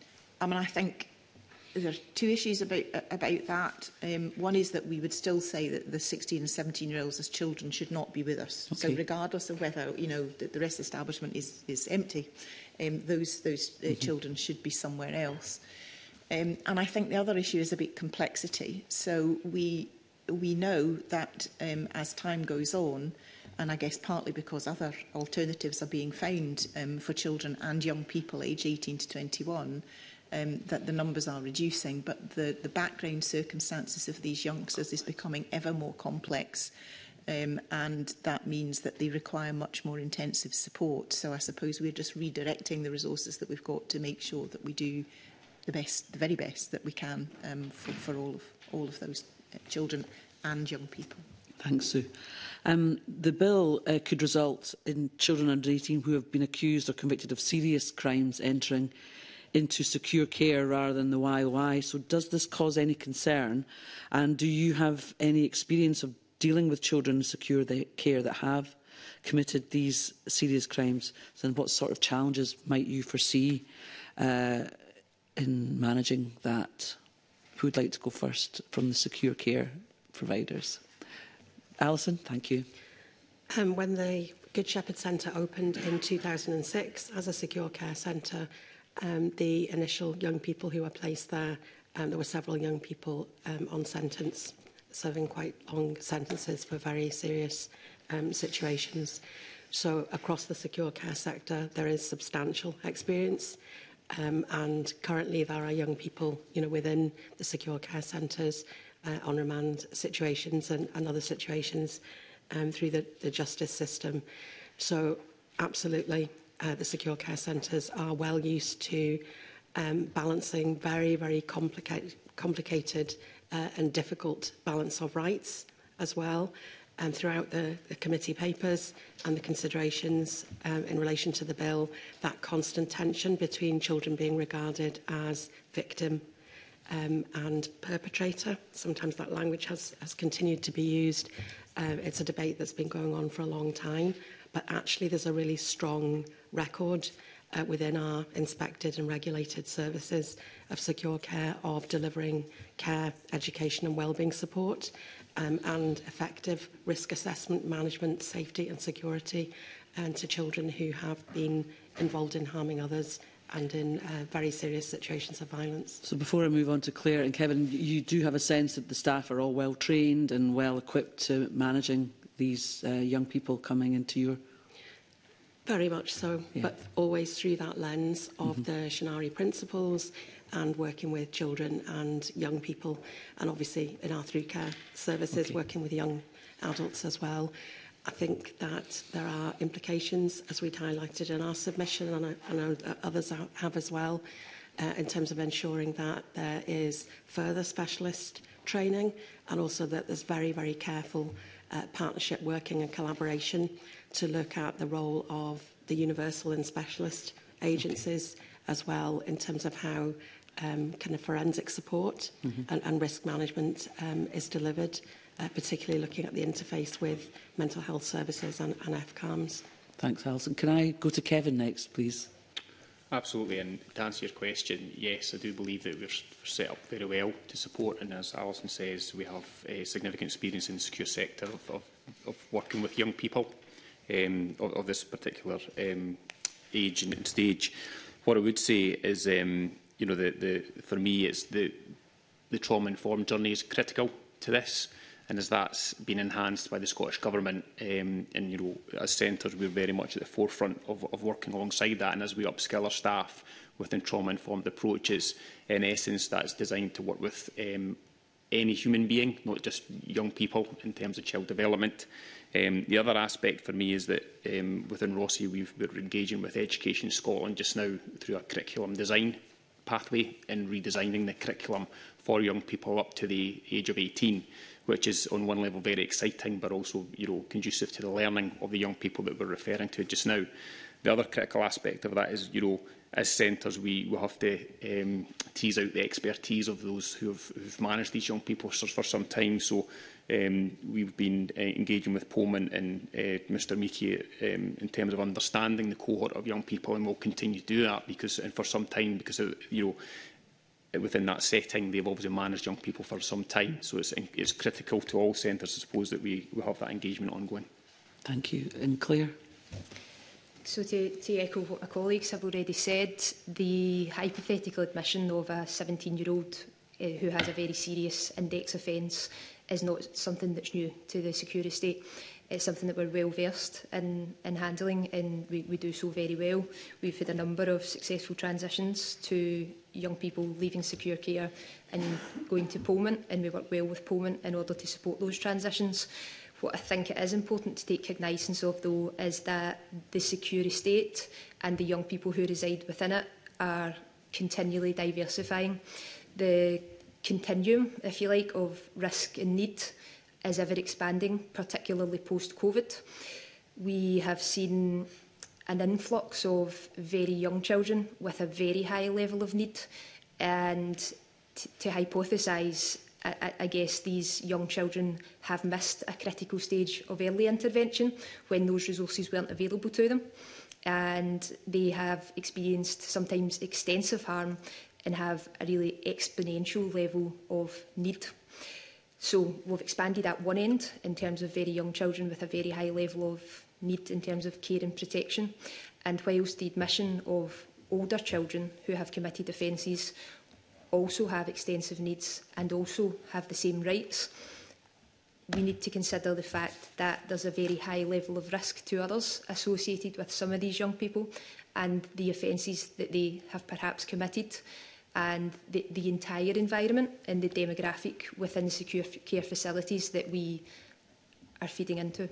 I mean, I think there are two issues about, about that. Um, one is that we would still say that the sixteen and seventeen-year-olds as children should not be with us. Okay. So regardless of whether, you know, the, the rest of the establishment is, is empty, um, those, those uh, mm-hmm. children should be somewhere else. Um, and I think the other issue is about complexity. So we, we know that um, as time goes on, and I guess partly because other alternatives are being found um, for children and young people aged eighteen to twenty-one, Um, that the numbers are reducing, but the, the background circumstances of these youngsters is becoming ever more complex, um, and that means that they require much more intensive support. So I suppose we're just redirecting the resources that we've got to make sure that we do the best, the very best that we can um, for, for all of all of those uh, children and young people. Thanks, Sue. Um, the bill uh, could result in children under eighteen who have been accused or convicted of serious crimes entering into secure care rather than the Y O I. So does this cause any concern? And do you have any experience of dealing with children in secure care that have committed these serious crimes? So what sort of challenges might you foresee uh, in managing that? Who would like to go first from the secure care providers? Alison, thank you. Um, when the Good Shepherd Centre opened in two thousand six as a secure care centre, Um, the initial young people who were placed there, um, there were several young people um, on sentence, serving quite long sentences for very serious um, situations. So across the secure care sector, there is substantial experience, um, and currently there are young people, you know, within the secure care centres, uh, on remand situations and, and other situations um, through the, the justice system. So absolutely. Uh, the secure care centres are well used to um, balancing very, very complicated, complicated uh, and difficult balance of rights as well. And um, throughout the, the committee papers and the considerations um, in relation to the bill, that constant tension between children being regarded as victim um, and perpetrator. Sometimes that language has, has continued to be used. Uh, it's a debate that's been going on for a long time. But actually there's a really strong record uh, within our inspected and regulated services of secure care of delivering care, education and wellbeing support um, and effective risk assessment, management, safety and security and to children who have been involved in harming others and in uh, very serious situations of violence. So before I move on to Claire and Kevin, you do have a sense that the staff are all well trained and well equipped to managing these uh, young people coming into your... Very much so, yeah. But always through that lens of mm-hmm. the Shinari principles and working with children and young people, and obviously in our through care services, okay. working with young adults as well. I think that there are implications, as we'd highlighted in our submission, and I, I know that others have as well, uh, in terms of ensuring that there is further specialist training and also that there's very, very careful Uh, partnership working and collaboration to look at the role of the universal and specialist agencies okay. as well in terms of how um, kind of forensic support mm-hmm. and, and risk management um, is delivered, uh, particularly looking at the interface with mental health services and, and F CAMS. Thanks, Alison. Can I go to Kevin next, please? Absolutely, and to answer your question, yes, I do believe that we're set up very well to support, and as Alison says, we have a significant experience in the secure sector of, of, of working with young people um, of, of this particular um, age and stage. What I would say is, um, you know, the, the, for me, it's the, the trauma-informed journey is critical to this. And as that's been enhanced by the Scottish Government, um, and you know, as centres, we're very much at the forefront of, of working alongside that. And as we upskill our staff within trauma-informed approaches, in essence, that's designed to work with um, any human being, not just young people, in terms of child development. Um, the other aspect for me is that um, within Rossi, we've, we're engaging with Education Scotland just now through a curriculum design pathway and redesigning the curriculum for young people up to the age of eighteen. Which is on one level very exciting, but also, you know, conducive to the learning of the young people that we're referring to just now. The other critical aspect of that is, you know, as centres, we will have to um, tease out the expertise of those who have who've managed these young people for, for some time. So um, we've been uh, engaging with Pullman and uh, Mr Meekie um, in terms of understanding the cohort of young people, and we'll continue to do that because, and for some time, because of, you know, within that setting, they've obviously managed young people for some time. So it's, it's critical to all centres, I suppose, that we, we have that engagement ongoing. Thank you. And Claire? So to, to echo what my colleagues have already said, the hypothetical admission of a seventeen-year-old uh, who has a very serious index offence is not something that's new to the secure estate. It's something that we're well versed in, in handling, and we, we do so very well. We've had a number of successful transitions to young people leaving secure care and going to Pullman, and we work well with Pullman in order to support those transitions. What I think it is important to take cognizance of, though, is that the secure estate and the young people who reside within it are continually diversifying. The continuum, if you like, of risk and need is ever expanding, particularly post-COVID. We have seen an influx of very young children with a very high level of need, and to hypothesise, I, I guess these young children have missed a critical stage of early intervention when those resources weren't available to them, and they have experienced sometimes extensive harm and have a really exponential level of need. So we've expanded at one end in terms of very young children with a very high level of need in terms of care and protection. And whilst the admission of older children who have committed offences also have extensive needs and also have the same rights, we need to consider the fact that there's a very high level of risk to others associated with some of these young people and the offences that they have perhaps committed, and the, the entire environment and the demographic within secure care facilities that we are feeding into.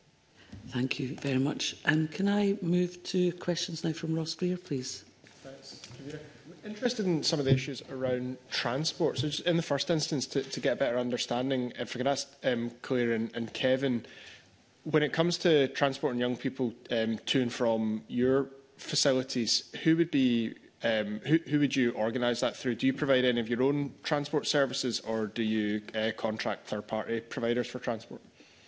Thank you very much. And can I move to questions now from Ross Greer, please? Thanks, Kavira. Interested in some of the issues around transport. So just in the first instance, to, to get a better understanding, if I could ask um, Claire and, and Kevin, when it comes to transporting young people um, to and from your facilities, who would be Um, who, who would you organise that through? Do you provide any of your own transport services, or do you uh, contract third-party providers for transport?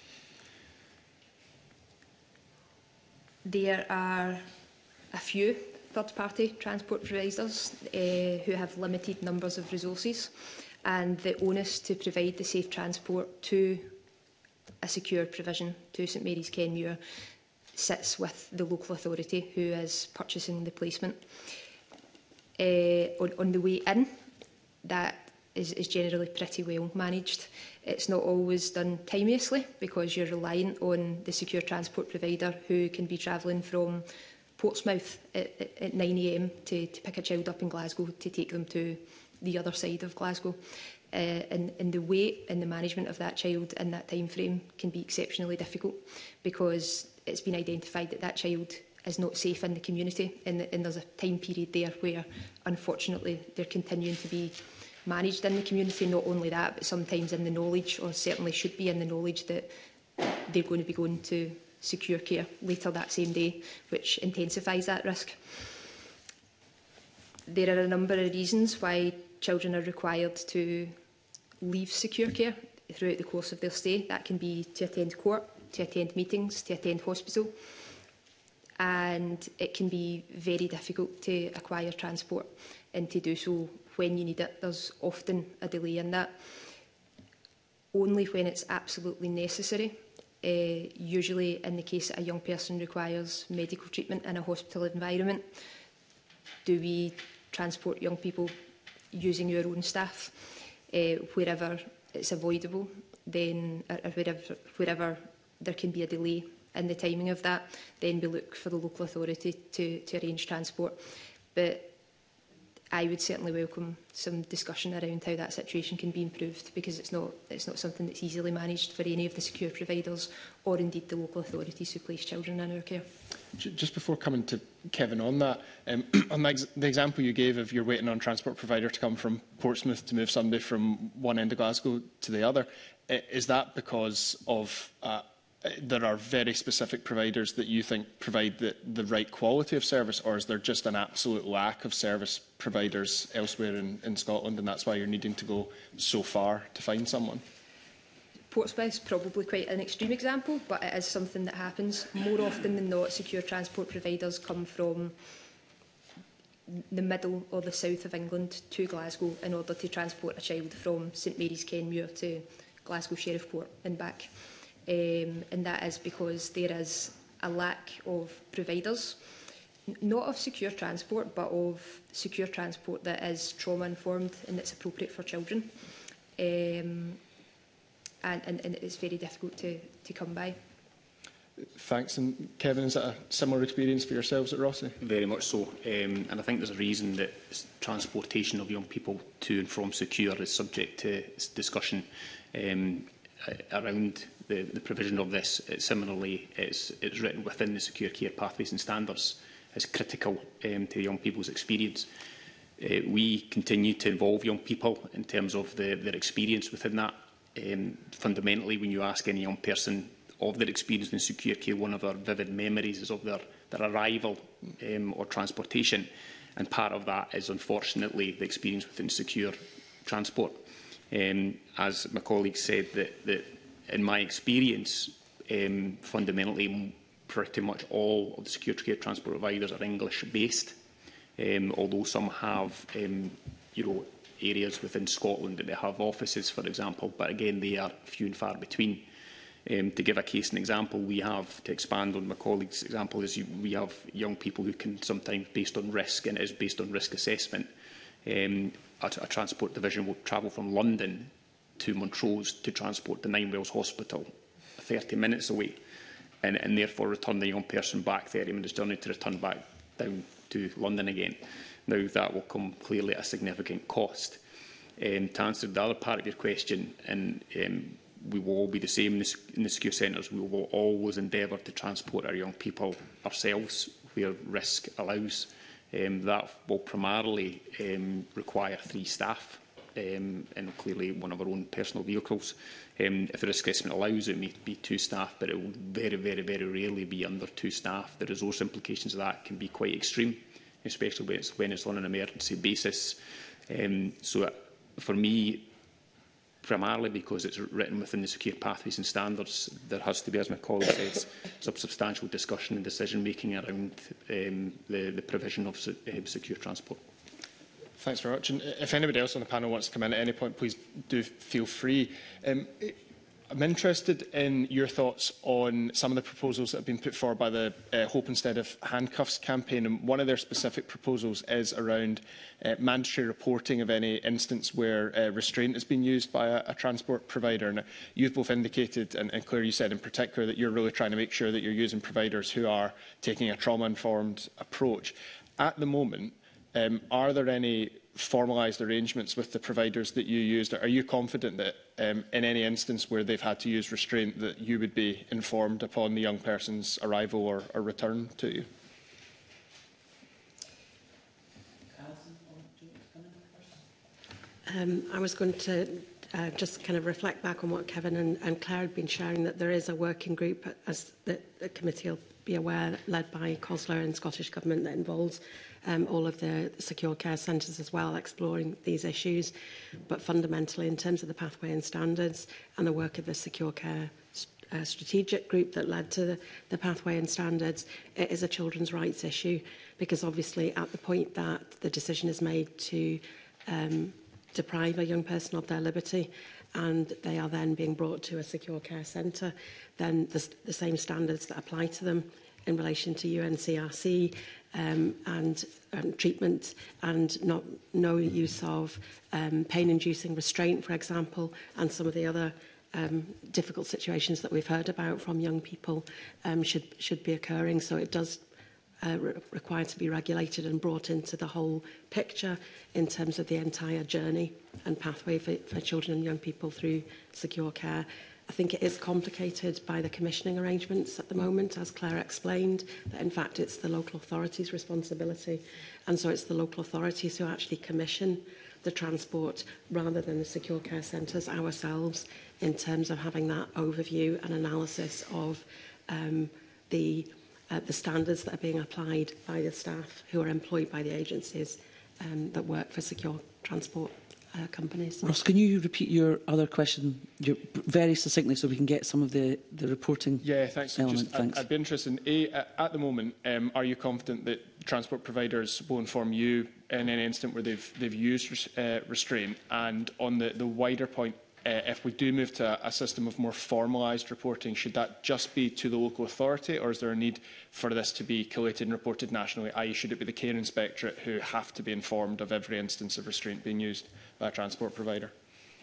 There are a few third-party transport providers uh, who have limited numbers of resources, and the onus to provide the safe transport to a secure provision to St Mary's Kenmure sits with the local authority who is purchasing the placement. Uh, on, on the way in, that is, is generally pretty well managed. It's not always done timeously because you're reliant on the secure transport provider who can be travelling from Portsmouth at, at, at nine A M to, to pick a child up in Glasgow to take them to the other side of Glasgow. Uh, and, and the weight and the management of that child in that time frame can be exceptionally difficult because it's been identified that that child is not safe in the community, and, and there's a time period there where, unfortunately, they're continuing to be managed in the community. Not only that, but sometimes in the knowledge, or certainly should be in the knowledge, that they're going to be going to secure care later that same day, which intensifies that risk. There are a number of reasons why children are required to leave secure care throughout the course of their stay. That can be to attend court, to attend meetings, to attend hospital. And it can be very difficult to acquire transport, and to do so when you need it. There's often a delay in that. Only when it's absolutely necessary, uh, usually in the case that a young person requires medical treatment in a hospital environment, do we transport young people using your own staff. Uh, wherever it's avoidable, then or wherever, wherever there can be a delay in the timing of that, then we look for the local authority to, to arrange transport. But I would certainly welcome some discussion around how that situation can be improved, because it's not, it's not something that's easily managed for any of the secure providers or indeed the local authorities who place children in our care. Just before coming to Kevin on that, um, on the, ex the example you gave of you're waiting on a transport provider to come from Portsmouth to move somebody from one end of Glasgow to the other, is that because of uh, there are very specific providers that you think provide the, the right quality of service, or is there just an absolute lack of service providers elsewhere in, in Scotland, and that's why you're needing to go so far to find someone? Portsmouth is probably quite an extreme example, but it is something that happens. More often than not, secure transport providers come from the middle or the south of England to Glasgow in order to transport a child from St Mary's Kenmure to Glasgow Sheriffport and back. Um, and that is because there is a lack of providers, not of secure transport, but of secure transport that is trauma-informed and that's appropriate for children. Um, and, and, and it's very difficult to, to come by. Thanks. And Kevin, is that a similar experience for yourselves at Rossi? Very much so. Um, and I think there's a reason that transportation of young people to and from secure is subject to discussion um, around the, the provision of this. It, similarly, it's, it's written within the secure care pathways and standards as critical um, to young people's experience. Uh, we continue to involve young people in terms of the, their experience within that. Um, fundamentally, when you ask any young person of their experience in secure care, one of our vivid memories is of their, their arrival um, or transportation. And part of that is, unfortunately, the experience within secure transport. Um, as my colleague said, that, that in my experience, um, fundamentally, pretty much all of the secure care transport providers are English-based, um, although some have um, you know, areas within Scotland that they have offices, for example, but again, they are few and far between. Um, to give a case and example, we have, to expand on my colleague's example, is you, we have young people who can sometimes, based on risk, and it is based on risk assessment, um, a, a transport division will travel from London to Montrose to transport to Ninewells Hospital, thirty minutes away, and, and therefore return the young person back thirty minutes journey to return back down to London again. Now, that will come clearly at a significant cost. Um, to answer the other part of your question, and um, we will all be the same in the, in the secure centres. We will always endeavour to transport our young people ourselves where risk allows. Um, that will primarily um, require three staff um, and clearly one of our own personal vehicles. Um, if the risk assessment allows, it may be two staff, but it will very, very, very rarely be under two staff. The resource implications of that can be quite extreme, especially when it's, when it's on an emergency basis. Um, so, uh, for me, primarily because it's written within the secure pathways and standards, there has to be, as my colleague says, some substantial discussion and decision-making around um, the, the provision of se uh, secure transport. Thanks very much. And if anybody else on the panel wants to come in at any point, please do feel free. Um, I'm interested in your thoughts on some of the proposals that have been put forward by the uh, Hope Instead of Handcuffs campaign. And one of their specific proposals is around uh, mandatory reporting of any instance where uh, restraint has been used by a, a transport provider. And you've both indicated, and, and Claire, you said in particular, that you're really trying to make sure that you're using providers who are taking a trauma-informed approach. At the moment, um, are there any formalised arrangements with the providers that you used? Are you confident that um, in any instance where they've had to use restraint that you would be informed upon the young person's arrival or, or return to you? Um, I was going to uh, just kind of reflect back on what Kevin and, and Claire had been sharing, that there is a working group, as the, the committee will be aware, led by COSLA and Scottish Government, that involves Um, all of the, the secure care centres as well, exploring these issues. But fundamentally, in terms of the pathway and standards and the work of the secure care uh, strategic group that led to the, the pathway and standards, it is a children's rights issue, because obviously at the point that the decision is made to um, deprive a young person of their liberty and they are then being brought to a secure care centre, then the, the same standards that apply to them in relation to U N C R C um, and, and treatment and not, no use of um, pain-inducing restraint, for example, and some of the other um, difficult situations that we've heard about from young people um, should, should be occurring. So it does uh, re require to be regulated and brought into the whole picture in terms of the entire journey and pathway for, for children and young people through secure care. I think it is complicated by the commissioning arrangements at the moment, as Claire explained, that in fact it's the local authority's responsibility. And so it's the local authorities who actually commission the transport rather than the secure care centres ourselves, in terms of having that overview and analysis of um, the, uh, the standards that are being applied by the staff who are employed by the agencies um, that work for secure transport uh, companies. Ross, can you repeat your other question your, very succinctly so we can get some of the, the reporting Yeah, thanks. So element? just, Thanks. I'd, I'd be interested in, A, at, at the moment, um, are you confident that transport providers will inform you in any instant where they've, they've used res, uh, restraint? And on the, the wider point, uh, if we do move to a, a system of more formalised reporting, should that just be to the local authority, or is there a need for this to be collated and reported nationally, that is should it be the Care Inspectorate who have to be informed of every instance of restraint being used by a transport provider?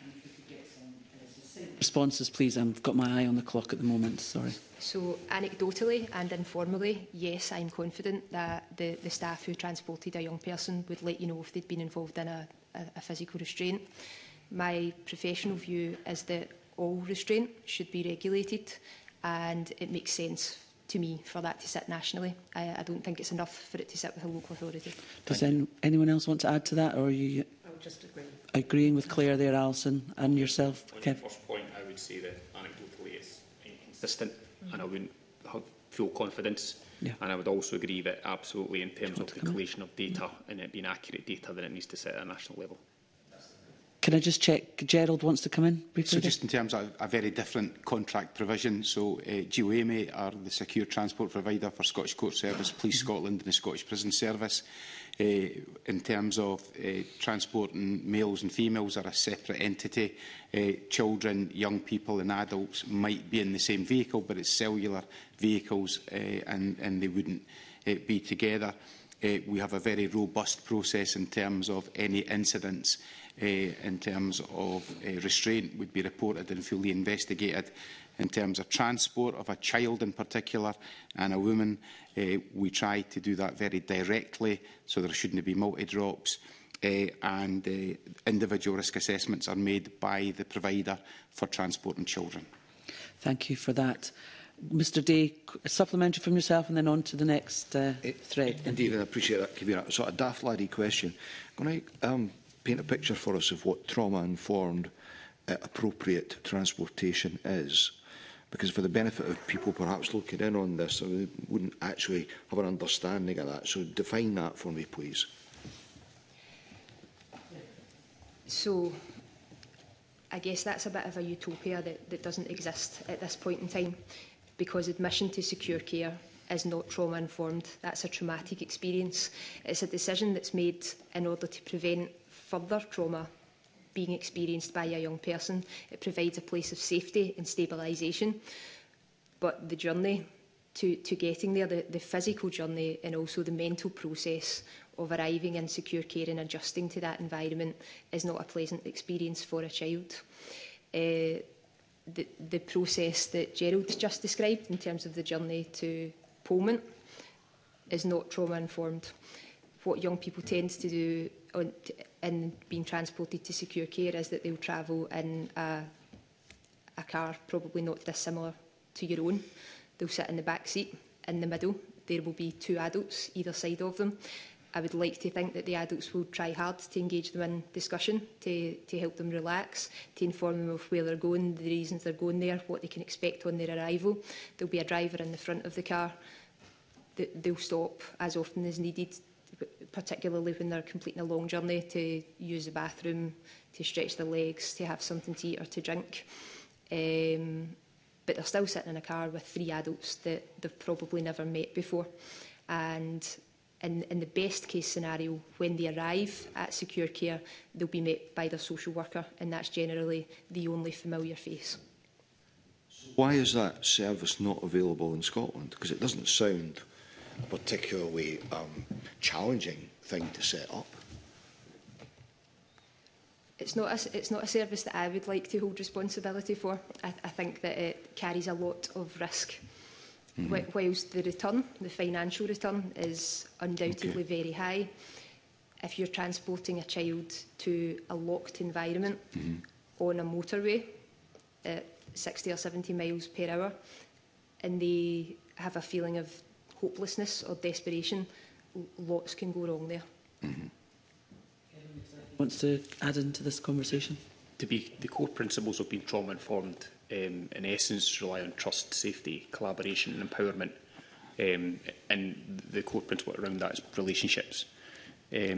Responses, please. I've got my eye on the clock at the moment. Sorry. So, anecdotally and informally, yes, I'm confident that the, the staff who transported a young person would let you know if they'd been involved in a, a, a physical restraint. My professional view is that all restraint should be regulated, and it makes sense to me for that to sit nationally. I, I don't think it's enough for it to sit with a local authority. Does any, anyone else want to add to that, or are you I would just agree. agreeing with Claire there, Alison, and yourself, On Kev? the first point, I would say that anecdotally it's inconsistent, mm-hmm. and I wouldn't have full confidence. Yeah. And I would also agree that absolutely in terms of the come collation of data mm-hmm. and it being accurate data, then it needs to sit at a national level. Can I just check? Gerald wants to come in briefly. So just in terms of a very different contract provision, so uh, G O A M E are the secure transport provider for Scottish Court Service, Police Scotland and the Scottish Prison Service. Uh, in terms of uh, transporting males and females are a separate entity. Uh, children, young people and adults might be in the same vehicle, but it's cellular vehicles uh, and, and they wouldn't uh, be together. Uh, we have a very robust process in terms of any incidents uh, in terms of uh, restraint would be reported and fully investigated. In terms of transport of a child in particular and a woman, uh, we try to do that very directly, so there shouldn't be multi-drops. Uh, and uh, individual risk assessments are made by the provider for transporting children. Thank you for that. Mr Day, a supplementary from yourself and then on to the next uh, thread. Indeed, I appreciate that. Give you a sort of daft laddie question. Can I um, paint a picture for us of what trauma-informed, uh, appropriate transportation is? Because for the benefit of people perhaps looking in on this, I wouldn't actually have an understanding of that. So define that for me, please. So, I guess that's a bit of a utopia that, that doesn't exist at this point in time, because admission to secure care is not trauma-informed. That's a traumatic experience. It's a decision that's made in order to prevent further trauma being experienced by a young person. It provides a place of safety and stabilisation. But the journey to, to getting there, the, the physical journey and also the mental process of arriving in secure care and adjusting to that environment is not a pleasant experience for a child. Uh, the, the process that Gerald just described in terms of the journey to Pullman is not trauma-informed. What young people tend to do on, in being transported to secure care is that they'll travel in a, a car probably not dissimilar to your own. They'll sit in the back seat. In the middle, there will be two adults either side of them. I would like to think that the adults will try hard to engage them in discussion, to, to help them relax, to inform them of where they're going, the reasons they're going there, what they can expect on their arrival. There'll be a driver in the front of the car. They'll stop as often as needed, particularly when they're completing a long journey, to use the bathroom, to stretch their legs, to have something to eat or to drink. Um, but they're still sitting in a car with three adults that they've probably never met before. And in, in the best case scenario, when they arrive at secure care, they'll be met by their social worker, and that's generally the only familiar face. Why is that service not available in Scotland? Because it doesn't sound a particularly um, challenging thing to set up. It's not, a, it's not a service that I would like to hold responsibility for. I, I think that it carries a lot of risk. Mm-hmm. Wh whilst the return, the financial return, is undoubtedly okay. very high, if you're transporting a child to a locked environment mm-hmm. on a motorway at sixty or seventy miles per hour, and they have a feeling of hopelessness or desperation, lots can go wrong there. Mm-hmm. Wants to add into this conversation? To be the core principles of being trauma-informed, um, in essence, rely on trust, safety, collaboration and empowerment. Um, and the core principle around that is relationships. Um,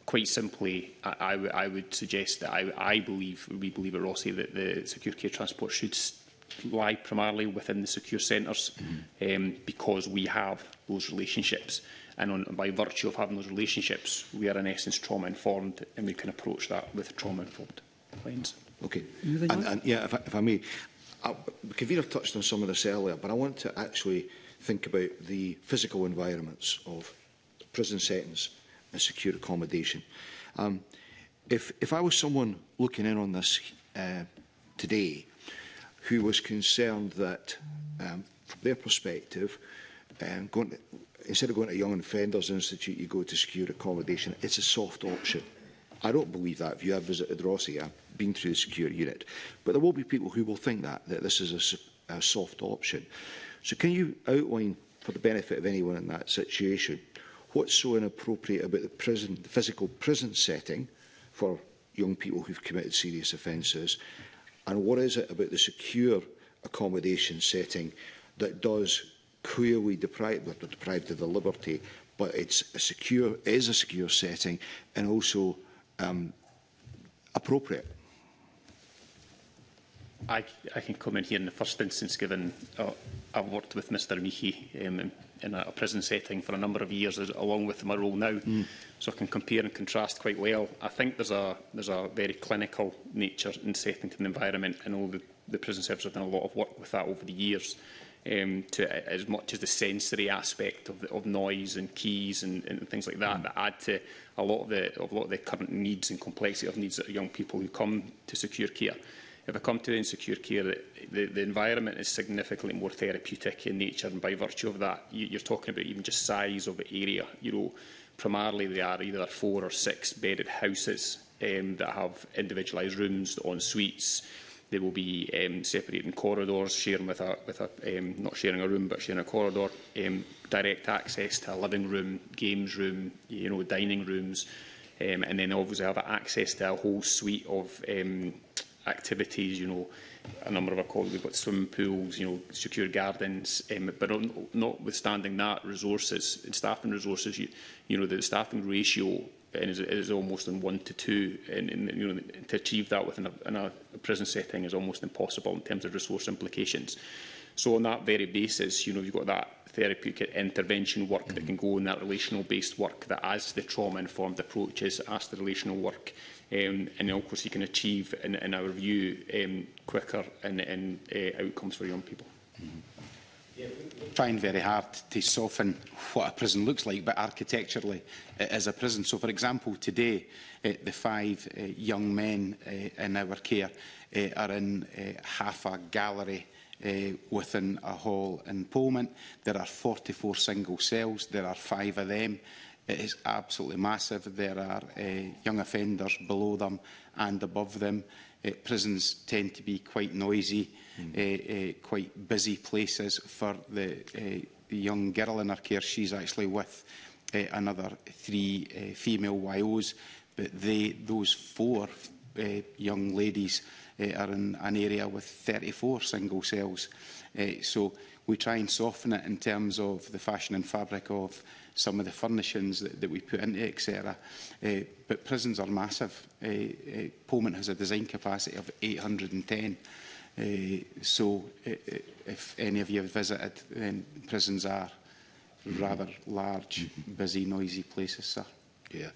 quite simply, I, I, w I would suggest that I, I believe, we believe at Rossi, that the secure care transport should lie primarily within the secure centres, mm-hmm. um, because we have those relationships. And on, by virtue of having those relationships, we are in essence trauma-informed, and we can approach that with trauma-informed lens. Okay. And, and yeah, if I, if I may, I, Kavira touched on some of this earlier, but I want to actually think about the physical environments of prison settings and secure accommodation. Um, if, if I was someone looking in on this uh, today, who was concerned that, um, from their perspective, um, going to, instead of going to Young Offenders Institute, you go to secure accommodation, it's a soft option. I don't believe that view. I've visited Rossi, I've been through the secure unit. But there will be people who will think that, that this is a, a soft option. So can you outline, for the benefit of anyone in that situation, what's so inappropriate about the prison, the physical prison setting for young people who've committed serious offences, and what is it about the secure accommodation setting that does clearly deprive, well, not deprived of the liberty, but it's a secure, is a secure setting and also um, appropriate? I, I can comment here in the first instance, given uh, I've worked with Mr Michi um, in, in a, a prison setting for a number of years, as, along with my role now, mm. so I can compare and contrast quite well. I think there's a, there's a very clinical nature in setting to the environment, and all the, the prison service have done a lot of work with that over the years, um, to as much as the sensory aspect of, the, of noise and keys and, and things like that, mm. that add to a lot of the, of a lot of the current needs and complexity of needs of young people who come to secure care. If I come to insecure care, the, the environment is significantly more therapeutic in nature, and by virtue of that, you, you're talking about even just size of the area. You know, primarily they are either four or six bedded houses um, that have individualised rooms, en suites. They will be um, separated in corridors, sharing with a, with a um, not sharing a room, but sharing a corridor. Um, direct access to a living room, games room, you know, dining rooms, um, and then obviously have access to a whole suite of um, activities, you know, a number of our colleagues, we've got swimming pools, you know, secure gardens, um, but not, notwithstanding that, resources and staffing resources, you, you know, the staffing ratio is, is almost in one to two, and, and you know, to achieve that within a, in a, a prison setting is almost impossible in terms of resource implications. So on that very basis, you know, you've got that therapeutic intervention work that can go in that relational-based work that, as the trauma-informed approaches, as the relational work, Um, and of course you can achieve, in, in our view, um, quicker and, and uh, outcomes for young people. Mm-hmm. Yeah, we're trying very hard to soften what a prison looks like, but architecturally it is a prison. So, for example, today uh, the five uh, young men uh, in our care uh, are in uh, half a gallery uh, within a hall in Pullman. There are forty-four single cells. There are five of them. It is absolutely massive. There are uh, young offenders below them and above them. Uh, prisons tend to be quite noisy, mm. uh, uh, quite busy places for the, uh, the young girl in our care. She's actually with uh, another three uh, female Y Os, but they, those four uh, young ladies uh, are in an area with thirty-four single cells. Uh, so we try and soften it in terms of the fashion and fabric of some of the furnishings that, that we put into it, et cetera. Uh, but prisons are massive. Uh, uh, Pullman has a design capacity of eight hundred and ten. Uh, so uh, if any of you have visited, then prisons are rather large, busy, noisy places, sir. Yeah.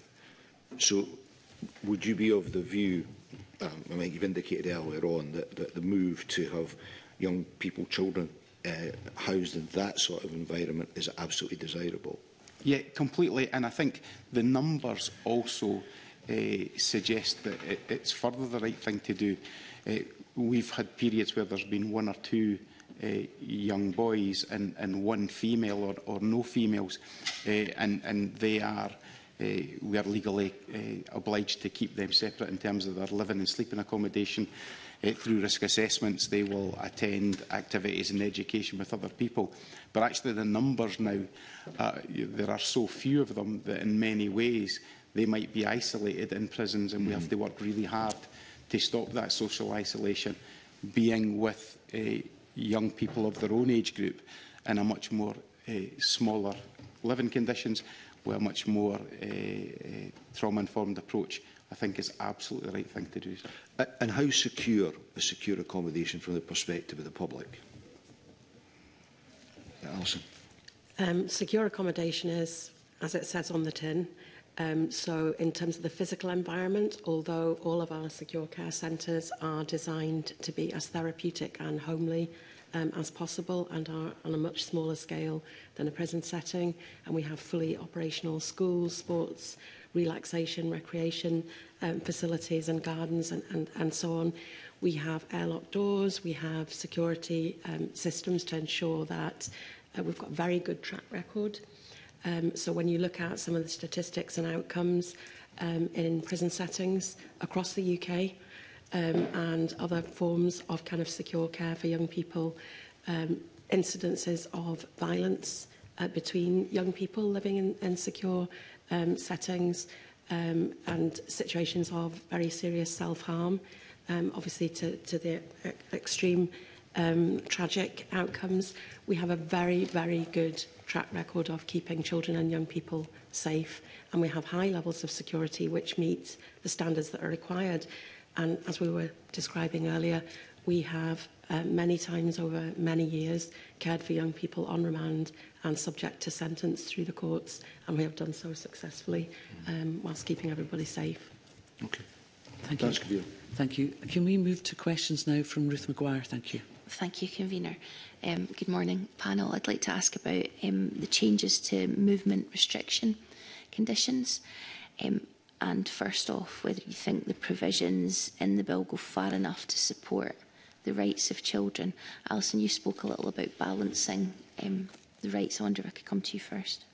So would you be of the view, um, I mean, you've indicated earlier on that, that the move to have young people, children, uh, housed in that sort of environment is absolutely desirable? Yeah, completely. And I think the numbers also uh, suggest that it, it's further the right thing to do. Uh, we've had periods where there's been one or two uh, young boys and, and one female or, or no females, uh, and, and they are, uh, we are legally uh, obliged to keep them separate in terms of their living and sleeping accommodation. Uh, through risk assessments, they will attend activities and education with other people. But actually the numbers now, uh, there are so few of them that in many ways they might be isolated in prisons, and we have to work really hard to stop that social isolation, being with uh, young people of their own age group in a much more uh, smaller living conditions with a much more uh, uh, trauma-informed approach, I think is absolutely the right thing to do. Sir. And how secure is secure accommodation from the perspective of the public? Alison. Um, secure accommodation is, as it says on the tin, um, so in terms of the physical environment, although all of our secure care centres are designed to be as therapeutic and homely um, as possible and are on a much smaller scale than a prison setting, and we have fully operational schools, sports, relaxation, recreation um, facilities and gardens and, and, and so on. We have airlock doors, we have security um, systems to ensure that uh, we've got a very good track record. Um, so when you look at some of the statistics and outcomes um, in prison settings across the U K um, and other forms of kind of secure care for young people, um, incidences of violence uh, between young people living in, in secure um, settings um, and situations of very serious self-harm, um, obviously to, to the e extreme um, tragic outcomes. We have a very, very good track record of keeping children and young people safe, and we have high levels of security which meet the standards that are required. And as we were describing earlier, we have uh, many times over many years cared for young people on remand and subject to sentence through the courts, and we have done so successfully um, whilst keeping everybody safe. Okay. Thank you. Kabir. Thank you. Can we move to questions now from Ruth Maguire? Thank you. Thank you, Convener. Um, good morning, panel. I'd like to ask about um, the changes to movement restriction conditions. Um, and first off, whether you think the provisions in the bill go far enough to support the rights of children. Alison, you spoke a little about balancing um, the rights. I wonder if I could come to you first.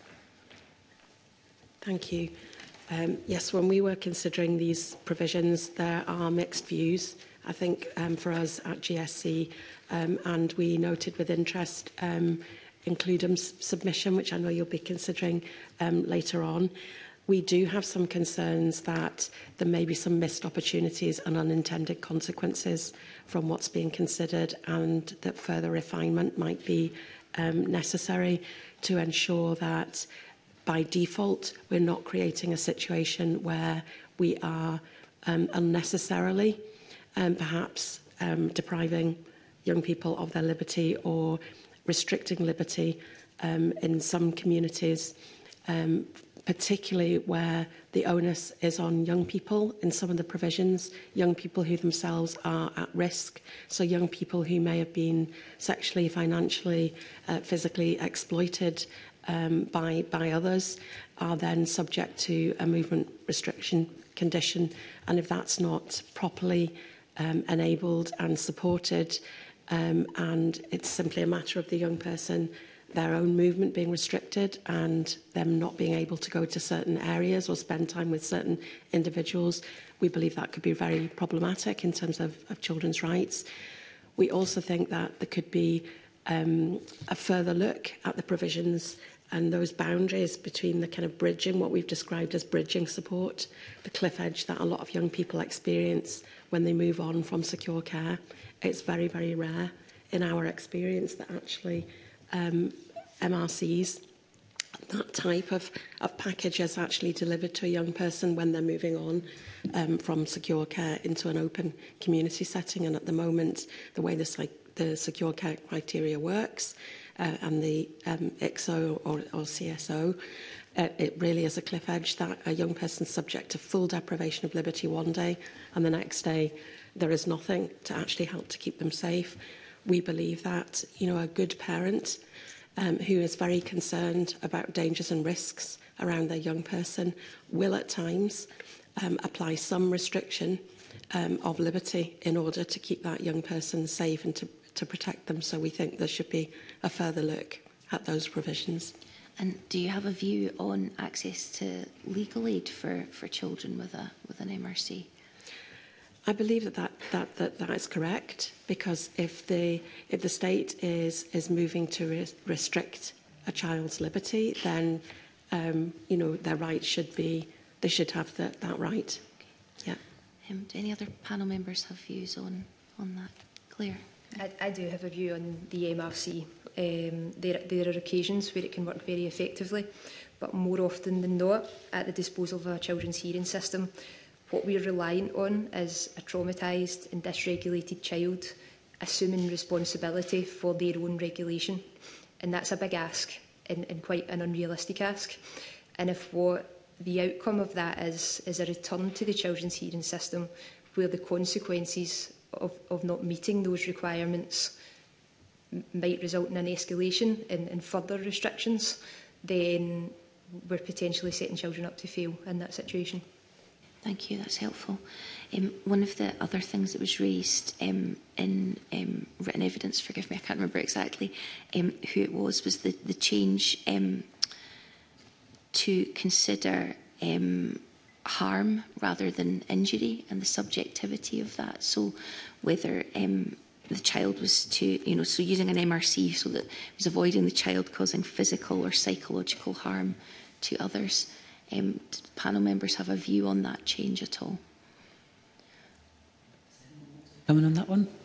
Thank you. Um, yes, when we were considering these provisions, there are mixed views. I think um, for us at G S C, um, and we noted with interest um, Includum's submission, which I know you'll be considering um, later on. We do have some concerns that there may be some missed opportunities and unintended consequences from what's being considered, and that further refinement might be um, necessary to ensure that by default we're not creating a situation where we are um, unnecessarily um, perhaps um, depriving young people of their liberty or restricting liberty um, in some communities, um, particularly where the onus is on young people in some of the provisions, young people who themselves are at risk, so young people who may have been sexually, financially, uh, physically exploited um, by, by others are then subject to a movement restriction condition, and if that's not properly um, enabled and supported, um, and it's simply a matter of the young person their own movement being restricted and them not being able to go to certain areas or spend time with certain individuals, we believe that could be very problematic in terms of, of children's rights. We also think that there could be um, a further look at the provisions and those boundaries between the kind of bridging, what we've described as bridging support, the cliff edge that a lot of young people experience when they move on from secure care. It's very, very rare in our experience that actually um, M R Cs, that type of, of package is actually delivered to a young person when they're moving on um, from secure care into an open community setting. And at the moment, the way this, like, the secure care criteria works uh, and the um, I C S O or, or C S O, uh, it really is a cliff edge that a young person's subject to full deprivation of liberty one day, and the next day there is nothing to actually help to keep them safe. We believe that, you know, a good parent um, who is very concerned about dangers and risks around their young person will at times um, apply some restriction um, of liberty in order to keep that young person safe and to, to protect them. So we think there should be a further look at those provisions. And do you have a view on access to legal aid for, for children with, a, with an M R C? I believe that that, that, that that is correct, because if the, if the state is, is moving to res restrict a child's liberty, then um, you know, their rights should be, they should have the, that right. Okay. Yeah. Um, do any other panel members have views on, on that? Claire? I, I do have a view on the M R C. Um, there, there are occasions where it can work very effectively, but more often than not, at the disposal of a children's hearing system, what we're reliant on is a traumatised and dysregulated child assuming responsibility for their own regulation. And that's a big ask, and, and quite an unrealistic ask. And if what the outcome of that is, is a return to the children's hearing system, where the consequences of, of not meeting those requirements might result in an escalation in, in further restrictions, then we're potentially setting children up to fail in that situation. Thank you, that's helpful. Um, one of the other things that was raised um, in um, written evidence, forgive me, I can't remember exactly um, who it was, was the, the change um, to consider um, harm rather than injury and the subjectivity of that. So whether um, the child was to, you know, so using an M R C so that it was avoiding the child causing physical or psychological harm to others. Um, do panel members have a view on that change at all? Coming on that one?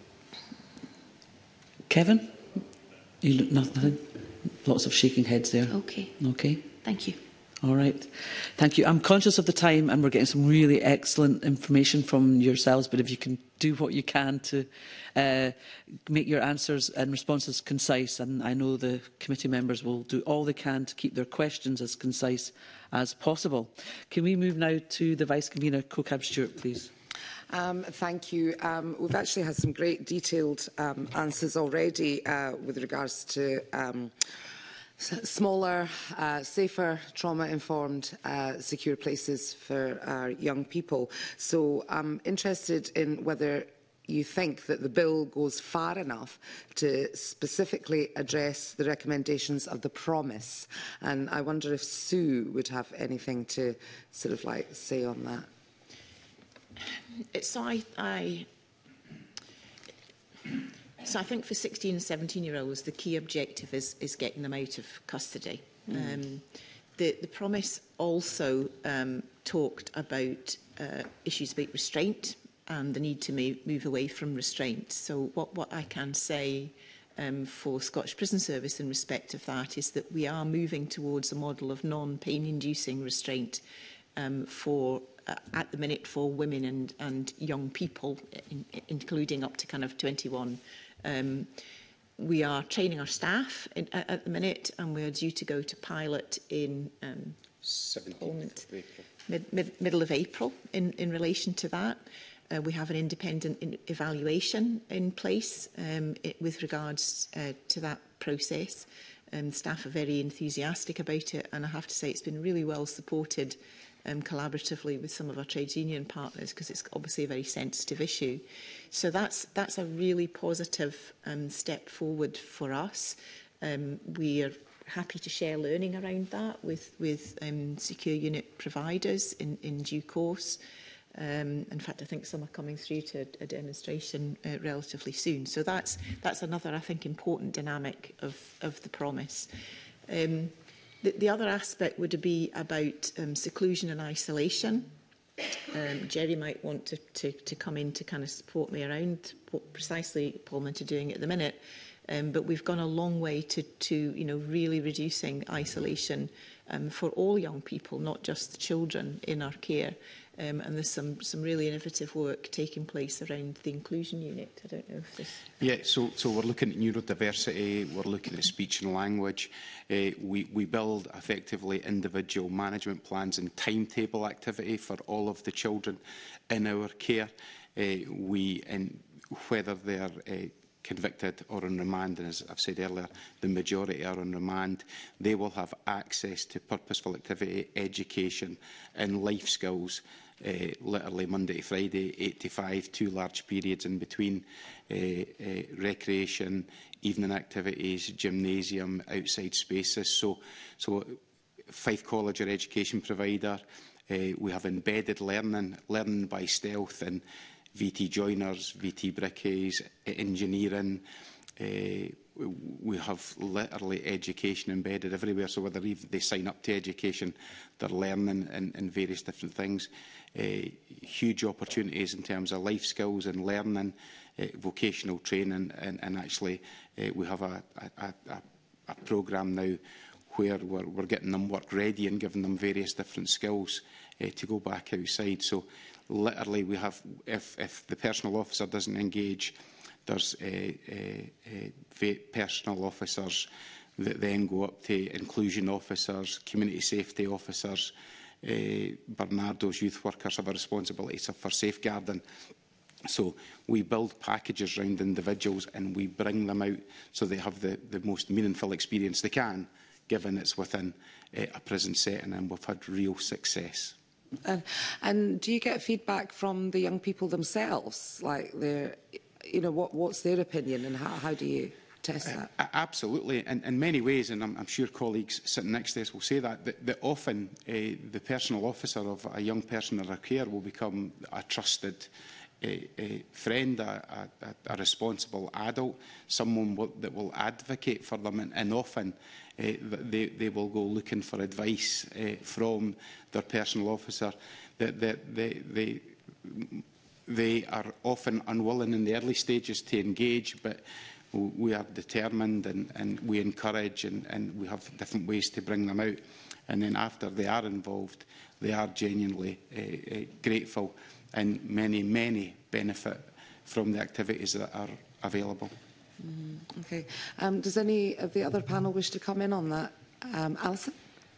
Kevin? You look nothing. Lots of shaking heads there. Okay. Okay. Thank you. All right. Thank you. I'm conscious of the time and we're getting some really excellent information from yourselves, but if you can do what you can to uh, make your answers and responses concise, and I know the committee members will do all they can to keep their questions as concise as possible. Can we move now to the Vice-Convener, CoCab Stewart, please? Um, thank you. Um, we've actually had some great detailed um, answers already uh, with regards to um, smaller, uh, safer, trauma-informed, uh, secure places for our young people. So I'm interested in whether you think that the bill goes far enough to specifically address the recommendations of the promise. And I wonder if Sue would have anything to sort of like say on that. So I, I So I think for sixteen and seventeen year olds, the key objective is, is getting them out of custody. Mm. Um, the, the promise also um, talked about uh, issues about restraint and the need to move, move away from restraint. So what, what I can say um, for Scottish Prison Service in respect of that is that we are moving towards a model of non-pain inducing restraint um, for uh, at the minute for women and, and young people, in, including up to kind of twenty-one. Um, we are training our staff in, at, at the minute, and we're due to go to pilot in um, seventeenth of April. Mid, mid, middle of April in, in relation to that. Uh, we have an independent in evaluation in place um, it, with regards uh, to that process. Um, staff are very enthusiastic about it, and I have to say it's been really well supported Um, collaboratively with some of our trade union partners, because it's obviously a very sensitive issue. So that's that's a really positive um, step forward for us. Um, we are happy to share learning around that with with um, secure unit providers in, in due course. Um, in fact, I think some are coming through to a, a demonstration uh, relatively soon. So that's that's another, I think, important dynamic of of the promise. Um, The, the other aspect would be about um, seclusion and isolation. Um, Jerry might want to, to, to come in to kind of support me around what precisely Parliament are doing at the minute. Um, but we've gone a long way to, to you know, really reducing isolation um, for all young people, not just the children in our care. Um, and there's some, some really innovative work taking place around the inclusion unit. I don't know if this... Yeah, so, so we're looking at neurodiversity, we're looking at speech and language. Uh, we, we build effectively individual management plans and timetable activity for all of the children in our care. Uh, we, and whether they're uh, convicted or on remand, and as I've said earlier, the majority are on remand, they will have access to purposeful activity, education and life skills, uh, literally Monday to Friday, eight to five, two large periods in between, uh, uh, recreation, evening activities, gymnasium, outside spaces. So, so Fife College, our education provider, uh, we have embedded learning, learning by stealth, and V T joiners, V T brickies, engineering, uh, we have literally education embedded everywhere. So whether even they sign up to education, they're learning in, in various different things. Uh, huge opportunities in terms of life skills and learning, uh, vocational training, and, and actually uh, we have a, a, a, a programme now where we're, we're getting them work ready and giving them various different skills uh, to go back outside. So literally we have, if, if the personal officer doesn't engage, there's uh, uh, uh, personal officers that then go up to inclusion officers, community safety officers. Uh, Bernardo's youth workers have a responsibility for safeguarding. So we build packages around individuals and we bring them out so they have the, the most meaningful experience they can, given it's within uh, a prison setting, and we've had real success. And, and do you get feedback from the young people themselves? Like, their, you know, what, what's their opinion, and how, how do you test that? Uh, absolutely, in, in many ways, and I'm, I'm sure colleagues sitting next to us will say that, that, that often uh, the personal officer of a young person in our care will become a trusted A, a friend, a, a, a responsible adult, someone w that will advocate for them, and, and often uh, they, they will go looking for advice uh, from their personal officer. That, that they, they, they are often unwilling in the early stages to engage, but we are determined, and, and we encourage, and, and we have different ways to bring them out. And then after they are involved, they are genuinely uh, uh, grateful, and many, many benefit from the activities that are available. Mm, okay. Um, does any of the other panel wish to come in on that? Um, Alison?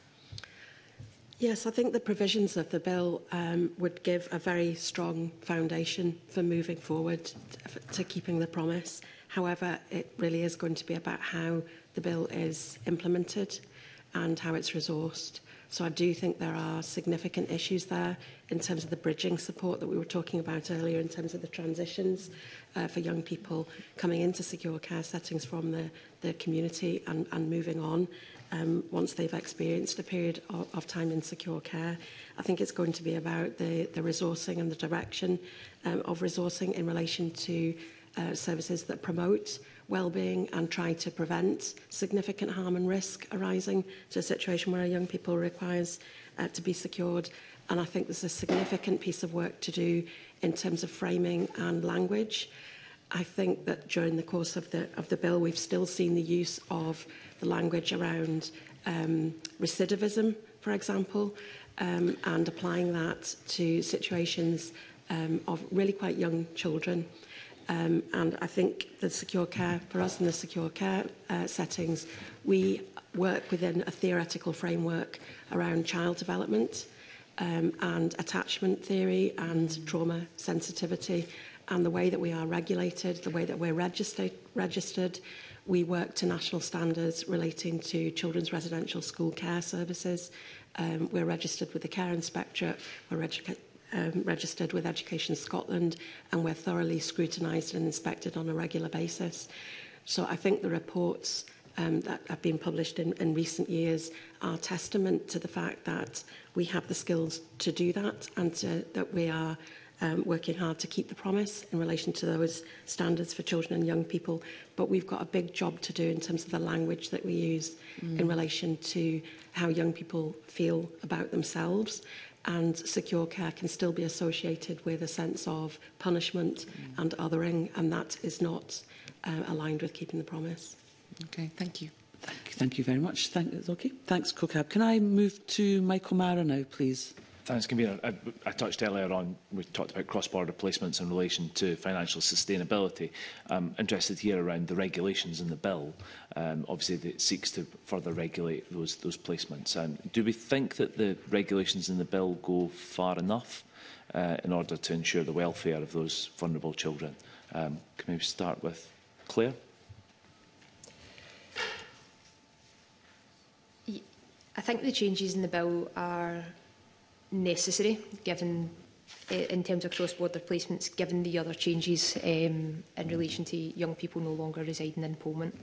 Yes, I think the provisions of the bill um, would give a very strong foundation for moving forward to, to keeping the promise. However, it really is going to be about how the bill is implemented and how it's resourced. So I do think there are significant issues there in terms of the bridging support that we were talking about earlier, in terms of the transitions uh, for young people coming into secure care settings from the, the community and, and moving on um, once they've experienced a period of, of time in secure care. I think it's going to be about the, the resourcing and the direction um, of resourcing in relation to uh, services that promote well-being and try to prevent significant harm and risk arising to a situation where a young people requires uh, to be secured. And I think there's a significant piece of work to do in terms of framing and language. I think that during the course of the, of the bill, we've still seen the use of the language around um, recidivism, for example, um, and applying that to situations um, of really quite young children. Um, and I think the secure care, for us in the secure care uh, settings, we work within a theoretical framework around child development um, and attachment theory and trauma sensitivity, and the way that we are regulated, the way that we're registered. registered. We work to national standards relating to children's residential school care services. Um, we're registered with the Care Inspectorate. We're registered Um, registered with Education Scotland, and we're thoroughly scrutinised and inspected on a regular basis. So I think the reports um, that have been published in, in recent years are testament to the fact that we have the skills to do that, and to, that we are um, working hard to keep the promise in relation to those standards for children and young people. But we've got a big job to do in terms of the language that we use mm. in relation to how young people feel about themselves. And secure care can still be associated with a sense of punishment mm. and othering, and that is not uh, aligned with keeping the promise. Okay, thank you. Thank you, thank you very much. Thank, okay. Thanks, CoCab. Can I move to Michael Mara now, please? Thanks, Convener. I, I touched earlier on, we talked about cross-border placements in relation to financial sustainability. I'm interested here around the regulations in the bill. Um, obviously, it seeks to further regulate those, those placements. Um, do we think that the regulations in the bill go far enough uh, in order to ensure the welfare of those vulnerable children? Um, can we start with Claire? I think the changes in the bill are necessary, given uh, in terms of cross-border placements, given the other changes um, in relation to young people no longer residing in Pullman.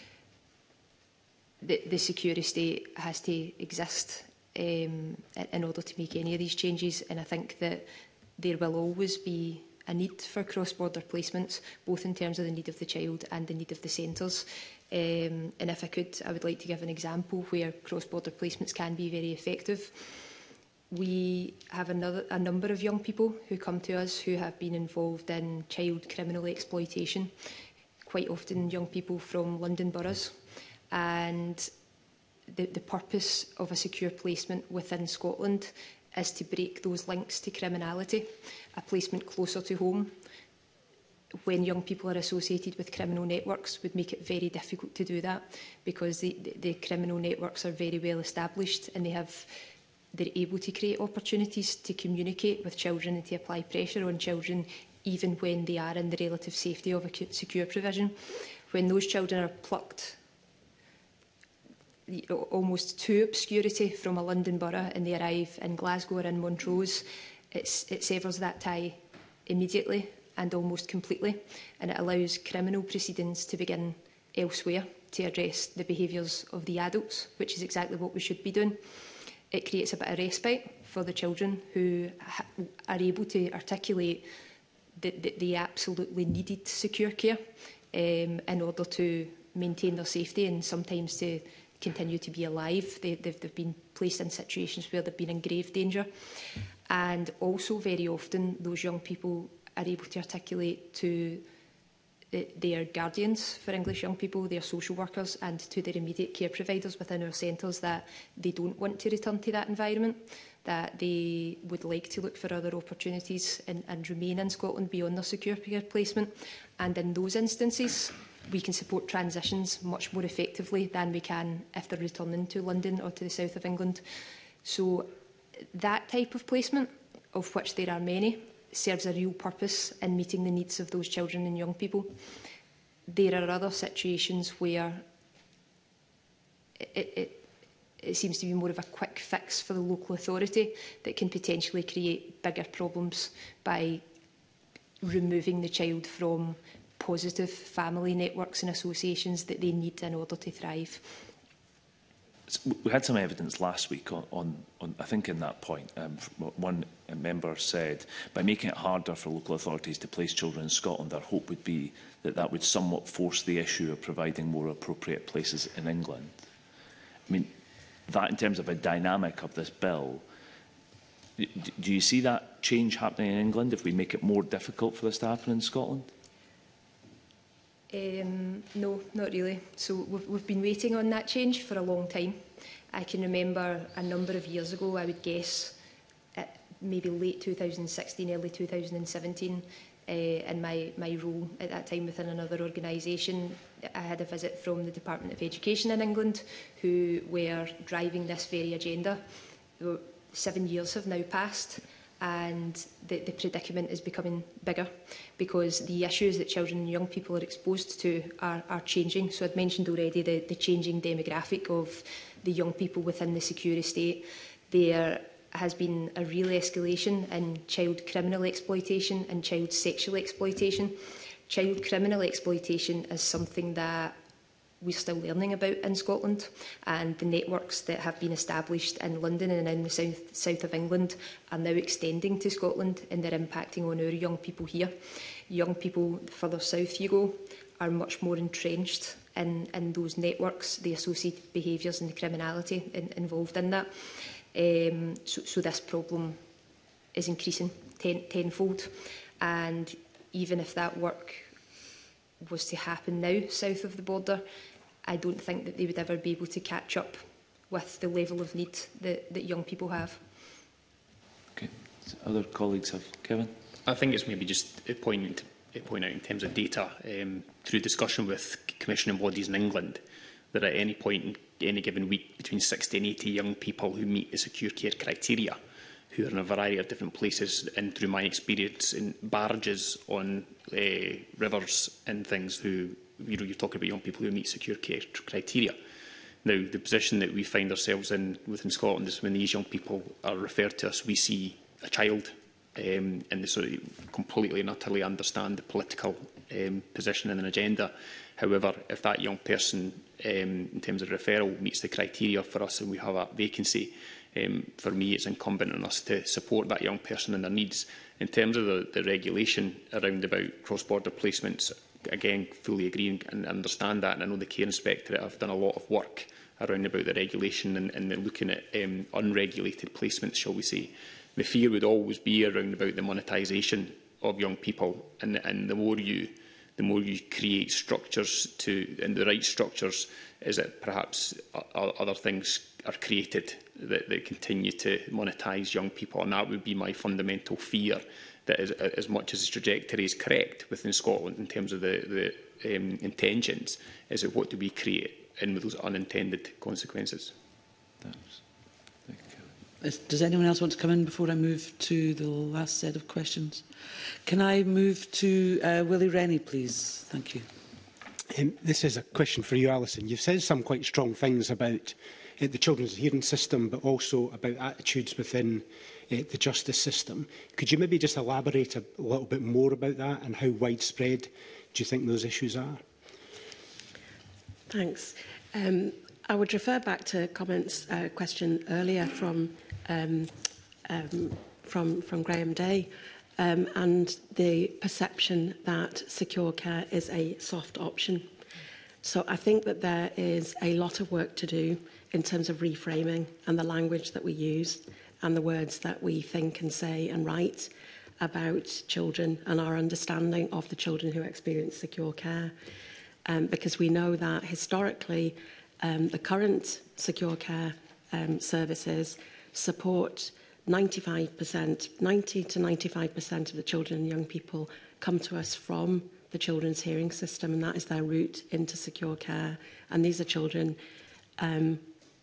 The, the secure estate has to exist um, in order to make any of these changes, and I think that there will always be a need for cross-border placements, both in terms of the need of the child and the need of the centres. Um, and if I could, I would like to give an example where cross-border placements can be very effective. We have another, a number of young people who come to us who have been involved in child criminal exploitation, quite often young people from London boroughs. And the, the purpose of a secure placement within Scotland is to break those links to criminality. A placement closer to home, when young people are associated with criminal networks, would make it very difficult to do that, because the, the, the criminal networks are very well established and they have, they're able to create opportunities to communicate with children and to apply pressure on children even when they are in the relative safety of a secure provision. When those children are plucked almost to obscurity from a London borough and they arrive in Glasgow or in Montrose, it's, it severs that tie immediately and almost completely, and it allows criminal proceedings to begin elsewhere to address the behaviours of the adults, which is exactly what we should be doing. It creates a bit of respite for the children who ha are able to articulate that the, they absolutely needed secure care um, in order to maintain their safety and sometimes to continue to be alive. They, they've, they've been placed in situations where they've been in grave danger. And also very often those young people are able to articulate to the, their guardians for English young people, their social workers and to their immediate care providers within our centres that they don't want to return to that environment, that they would like to look for other opportunities and, and remain in Scotland beyond their secure care placement. And in those instances, we can support transitions much more effectively than we can if they're returning to London or to the south of England. So that type of placement, of which there are many, serves a real purpose in meeting the needs of those children and young people. There are other situations where it, it, it seems to be more of a quick fix for the local authority that can potentially create bigger problems by removing the child from positive family networks and associations that they need in order to thrive. We had some evidence last week on, on, on I think, in that point. Um, one member said, by making it harder for local authorities to place children in Scotland, their hope would be that that would somewhat force the issue of providing more appropriate places in England. I mean, that in terms of a dynamic of this bill, do you see that change happening in England if we make it more difficult for this to happen in Scotland? Um, no, not really. So we've, we've been waiting on that change for a long time. I can remember a number of years ago, I would guess, at maybe late two thousand sixteen, early two thousand seventeen, uh, in my, my role at that time within another organisation, I had a visit from the Department of Education in England who were driving this very agenda. Seven years have now passed, and the, the predicament is becoming bigger because the issues that children and young people are exposed to are, are changing. So I'd mentioned already the, the changing demographic of the young people within the secure estate. There has been a real escalation in child criminal exploitation and child sexual exploitation. Child criminal exploitation is something that we're still learning about in Scotland, and the networks that have been established in London and in the south, south of England are now extending to Scotland, and they're impacting on our young people here. Young people further south you go are much more entrenched in, in those networks, the associated behaviours and the criminality in, involved in that. Um, so, so this problem is increasing ten, tenfold, and even if that work was to happen now south of the border, I don't think that they would ever be able to catch up with the level of need that, that young people have. Okay. So other colleagues have. Kevin? I think it's maybe just a point, a point out in terms of data, um, through discussion with commissioning bodies in England, that at any point in any given week, between sixty and eighty young people who meet the secure care criteria, who are in a variety of different places, and through my experience in barges on uh, rivers and things, who, you know, you're talking about young people who meet secure care criteria. Now, the position that we find ourselves in within Scotland is when these young people are referred to us, we see a child, um, and they sort of completely and utterly understand the political um, position and an agenda. However, if that young person, um, in terms of referral, meets the criteria for us and we have a vacancy, Um, for me, it's incumbent on us to support that young person and their needs. In terms of the, the regulation around about cross-border placements, again, fully agree and understand that. And I know the Care Inspectorate have done a lot of work around about the regulation and, and looking at um, unregulated placements, shall we say. The fear would always be around about the monetisation of young people, and, and the more you the more you create structures to, and the right structures, is that perhaps other things are created that, that continue to monetise young people. And that would be my fundamental fear, that as, as much as the trajectory is correct within Scotland in terms of the, the um, intentions, is that what do we create in with those unintended consequences? Thanks. Thank you. Is, does anyone else want to come in before I move to the last set of questions? Can I move to uh, Willie Rennie, please? Thank you. Um, this is a question for you, Alison. You've said some quite strong things about uh, the children's hearing system, but also about attitudes within uh, the justice system. Could you maybe just elaborate a little bit more about that and how widespread do you think those issues are? Thanks. Um, I would refer back to comments uh, question earlier from um, um, from from Graham Day. Um, and the perception that secure care is a soft option. So I think that there is a lot of work to do in terms of reframing and the language that we use and the words that we think and say and write about children and our understanding of the children who experience secure care. Um, because we know that historically um, the current secure care um, services support ninety-five percent, ninety to ninety-five percent of the children and young people come to us from the children's hearing system, and that is their route into secure care. And these are children um,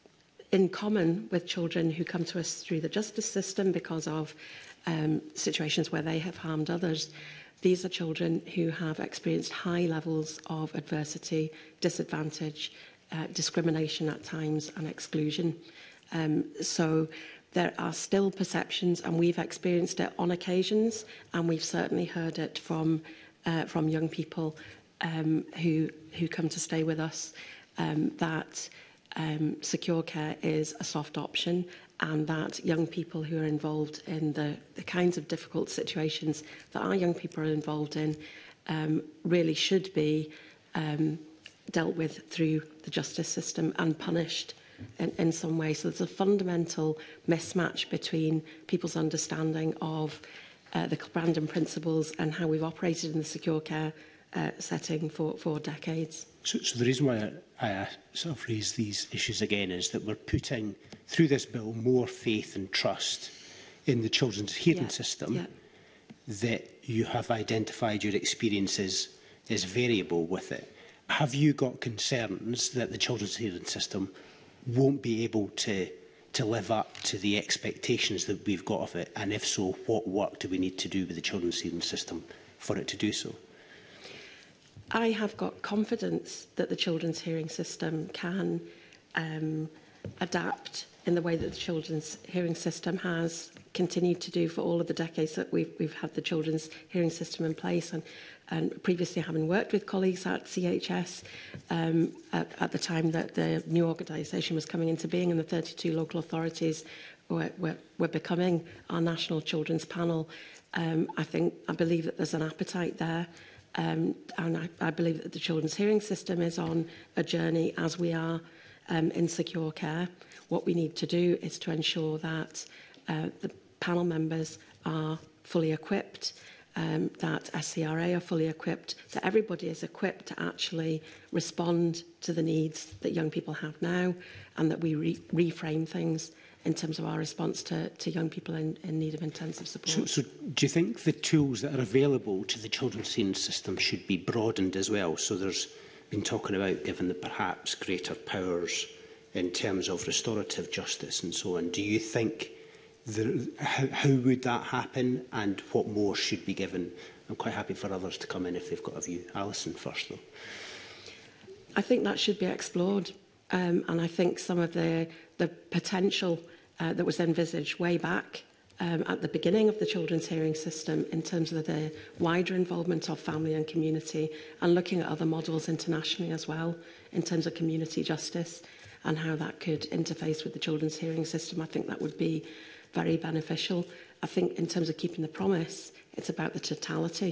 in common with children who come to us through the justice system because of um, situations where they have harmed others. These are children who have experienced high levels of adversity, disadvantage, uh, discrimination at times, and exclusion. Um, so there are still perceptions, and we've experienced it on occasions, and we've certainly heard it from uh, from young people um, who who come to stay with us, um, that um, secure care is a soft option, and that young people who are involved in the, the kinds of difficult situations that our young people are involved in um, really should be um, dealt with through the justice system and punished In, in some way. So there's a fundamental mismatch between people's understanding of uh, the Brandon principles and how we've operated in the secure care uh, setting for, for decades. So, so the reason why I, I sort of raise these issues again is that we're putting, through this bill, more faith and trust in the children's hearing yeah. system, yeah. that you have identified your experiences as variable with it. Have you got concerns that the children's hearing system won't be able to to live up to the expectations that we've got of it? And if so, what work do we need to do with the children's hearing system for it to do so? I have got confidence that the children's hearing system can um, adapt in the way that the children's hearing system has continued to do for all of the decades that we've, we've had the children's hearing system in place. And, and previously, having worked with colleagues at C H S um, at, at the time that the new organisation was coming into being and the thirty-two local authorities were, were, were becoming our national children's panel, um, I think I believe that there's an appetite there. Um, and I, I believe that the children's hearing system is on a journey, as we are um, in secure care. What we need to do is to ensure that uh, the panel members are fully equipped, um, that S C R A are fully equipped, that everybody is equipped to actually respond to the needs that young people have now, and that we re reframe things in terms of our response to, to young people in, in need of intensive support. So, so do you think the tools that are available to the children's hearing system should be broadened as well? So there's been talking about giving them perhaps greater powers in terms of restorative justice and so on. Do you think, the, how, how would that happen, and what more should be given? I'm quite happy for others to come in if they've got a view. Alison first, though. I think that should be explored, um, and I think some of the, the potential uh, that was envisaged way back um, at the beginning of the children's hearing system in terms of the wider involvement of family and community, and looking at other models internationally as well in terms of community justice and how that could interface with the children's hearing system. I think that would be very beneficial. I think in terms of keeping the promise, it's about the totality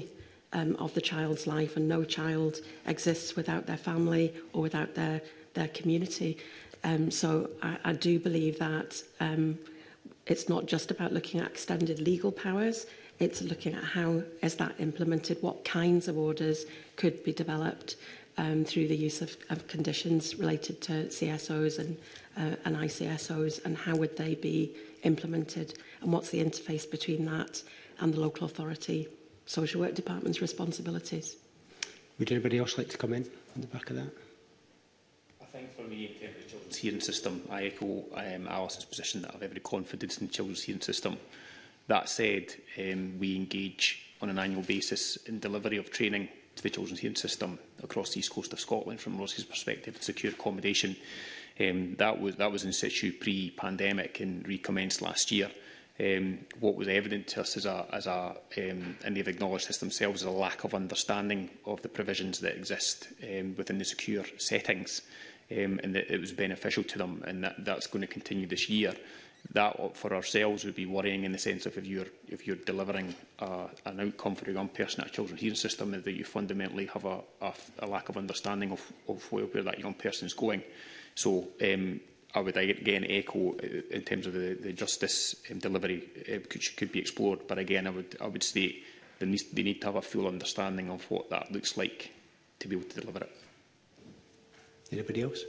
um, of the child's life, and no child exists without their family or without their, their community. Um, so I, I do believe that um, it's not just about looking at extended legal powers, it's looking at how is that implemented, what kinds of orders could be developed um, through the use of, of conditions related to C S Os and, uh, and I C S Os, and how would they be implemented, and what's the interface between that and the local authority social work department's responsibilities. Would anybody else like to come in on the back of that? I think for me, in terms of the children's hearing system, I echo um, Alison's position that I have every confidence in the children's hearing system. That said, um, we engage on an annual basis in delivery of training to the children's hearing system across the east coast of Scotland from Ross's perspective to secure accommodation. Um, that was that was in situ pre-pandemic and recommenced last year. Um, what was evident to us as a, as a um, and they've acknowledged this themselves, is a lack of understanding of the provisions that exist um, within the secure settings, um, and that it was beneficial to them, and that, that's going to continue this year. That for ourselves would be worrying in the sense of if you're if you're delivering uh, an outcome for a young person at a children's hearing system, that you fundamentally have a, a, a lack of understanding of, of where, where that young person is going. So um, I would again echo in terms of the, the justice um, delivery uh, could, could be explored, but again I would I would state they need, they need to have a full understanding of what that looks like to be able to deliver it. Anybody else?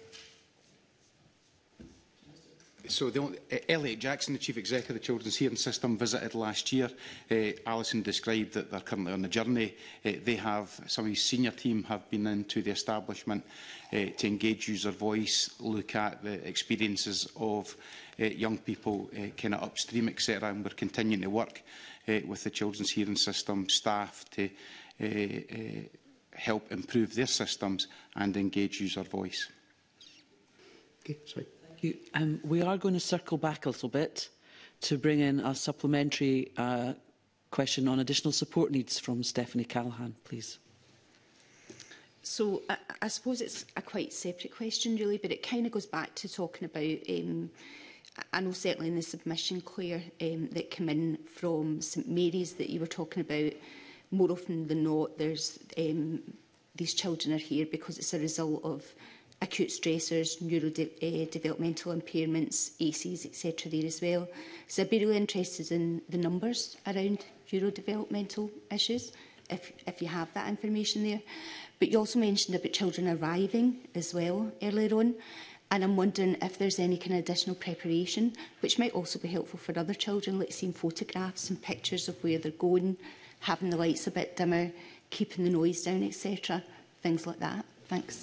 So the only, uh, Elliot Jackson, the Chief Executive of the Children's Hearing System, visited last year. Uh, Alison described that they're currently on a journey. Uh, they have, some of his senior team have been into the establishment uh, to engage user voice, look at the experiences of uh, young people uh, kind of upstream, et cetera. And we're continuing to work uh, with the Children's Hearing System staff to uh, uh, help improve their systems and engage user voice. Okay, sorry. You, um, we are going to circle back a little bit to bring in a supplementary uh, question on additional support needs from Stephanie Callaghan, please. So I, I suppose it's a quite separate question really, but it kind of goes back to talking about, um, I know certainly in the submission, Claire, um, that came in from St Mary's that you were talking about, more often than not, there's um, these children are here because it's a result of acute stressors, neurodevelopmental uh, impairments, A C Es, et cetera there as well. So I'd be really interested in the numbers around neurodevelopmental issues, if, if you have that information there. But you also mentioned about children arriving as well earlier on, and I'm wondering if there's any kind of additional preparation, which might also be helpful for other children, like seeing photographs and pictures of where they're going, having the lights a bit dimmer, keeping the noise down, et cetera, things like that. Thanks.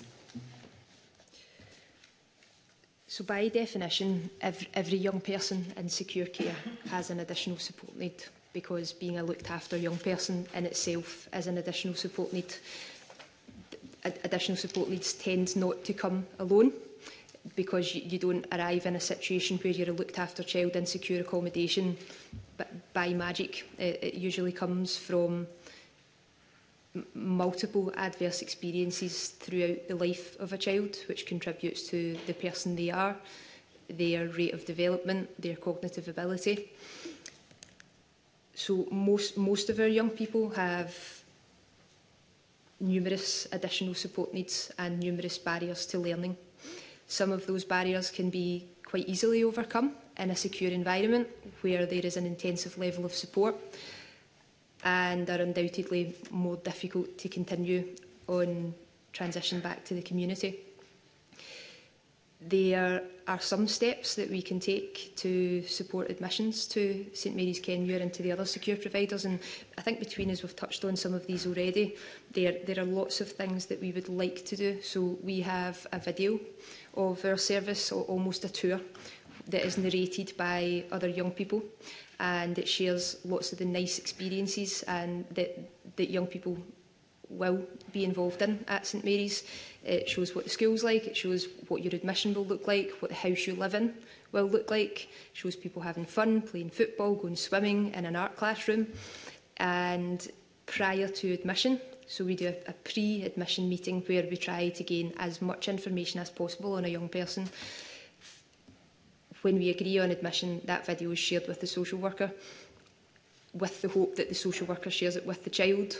So by definition, every, every young person in secure care has an additional support need, because being a looked after young person in itself is an additional support need. Additional support needs tend not to come alone, because you, you don't arrive in a situation where you're a looked after child in secure accommodation but by magic. It, it usually comes from multiple adverse experiences throughout the life of a child, which contributes to the person they are, their rate of development, their cognitive ability. So most, most of our young people have numerous additional support needs and numerous barriers to learning. Some of those barriers can be quite easily overcome in a secure environment where there is an intensive level of support, and are undoubtedly more difficult to continue on transition back to the community. There are some steps that we can take to support admissions to St Mary's Kenmure and to the other secure providers, and I think between us we've touched on some of these already. There, there are lots of things that we would like to do. So we have a video of our service, or almost a tour, that is narrated by other young people, and it shares lots of the nice experiences and that, that young people will be involved in at St Mary's. It shows what the school's like, it shows what your admission will look like, what the house you live in will look like. It shows people having fun, playing football, going swimming in an art classroom. And prior to admission, so we do a, a pre-admission meeting where we try to gain as much information as possible on a young person. When we agree on admission, that video is shared with the social worker, with the hope that the social worker shares it with the child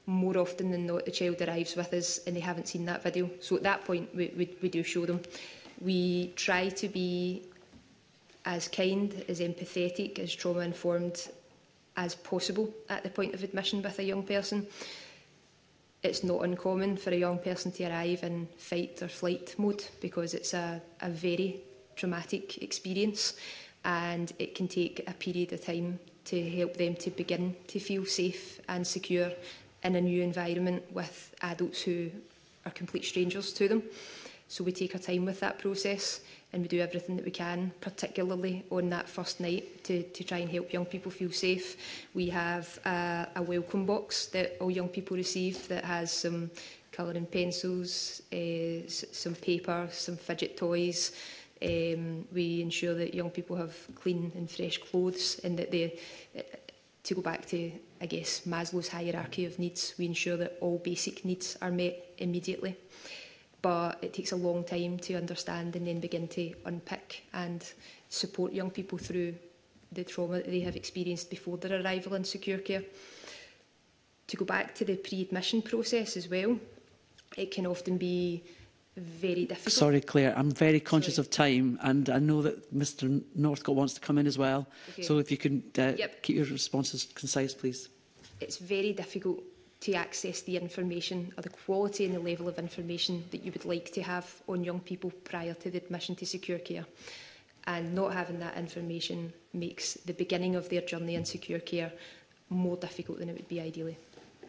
more often than not, the child arrives with us and they haven't seen that video. So at that point, we, we, we do show them. We try to be as kind, as empathetic, as trauma-informed as possible at the point of admission with a young person. It's not uncommon for a young person to arrive in fight or flight mode because it's a, a very traumatic experience, and it can take a period of time to help them to begin to feel safe and secure in a new environment with adults who are complete strangers to them. So we take our time with that process, and we do everything that we can, particularly on that first night, to, to try and help young people feel safe. We have a, a welcome box that all young people receive that has some colouring pencils, uh, some paper, some fidget toys. Um, we ensure that young people have clean and fresh clothes, and that they, uh, to go back to, I guess, Maslow's hierarchy of needs, we ensure that all basic needs are met immediately. But it takes a long time to understand and then begin to unpick and support young people through the trauma that they have experienced before their arrival in secure care. To go back to the pre-admission process as well, it can often be very difficult. Sorry, Claire, I'm very conscious Sorry. of time, and I know that Mr Northcote wants to come in as well. Okay. So if you can uh, Yep. keep your responses concise, please. It's very difficult to access the information or the quality and the level of information that you would like to have on young people prior to the admission to secure care. And not having that information makes the beginning of their journey in secure care more difficult than it would be ideally.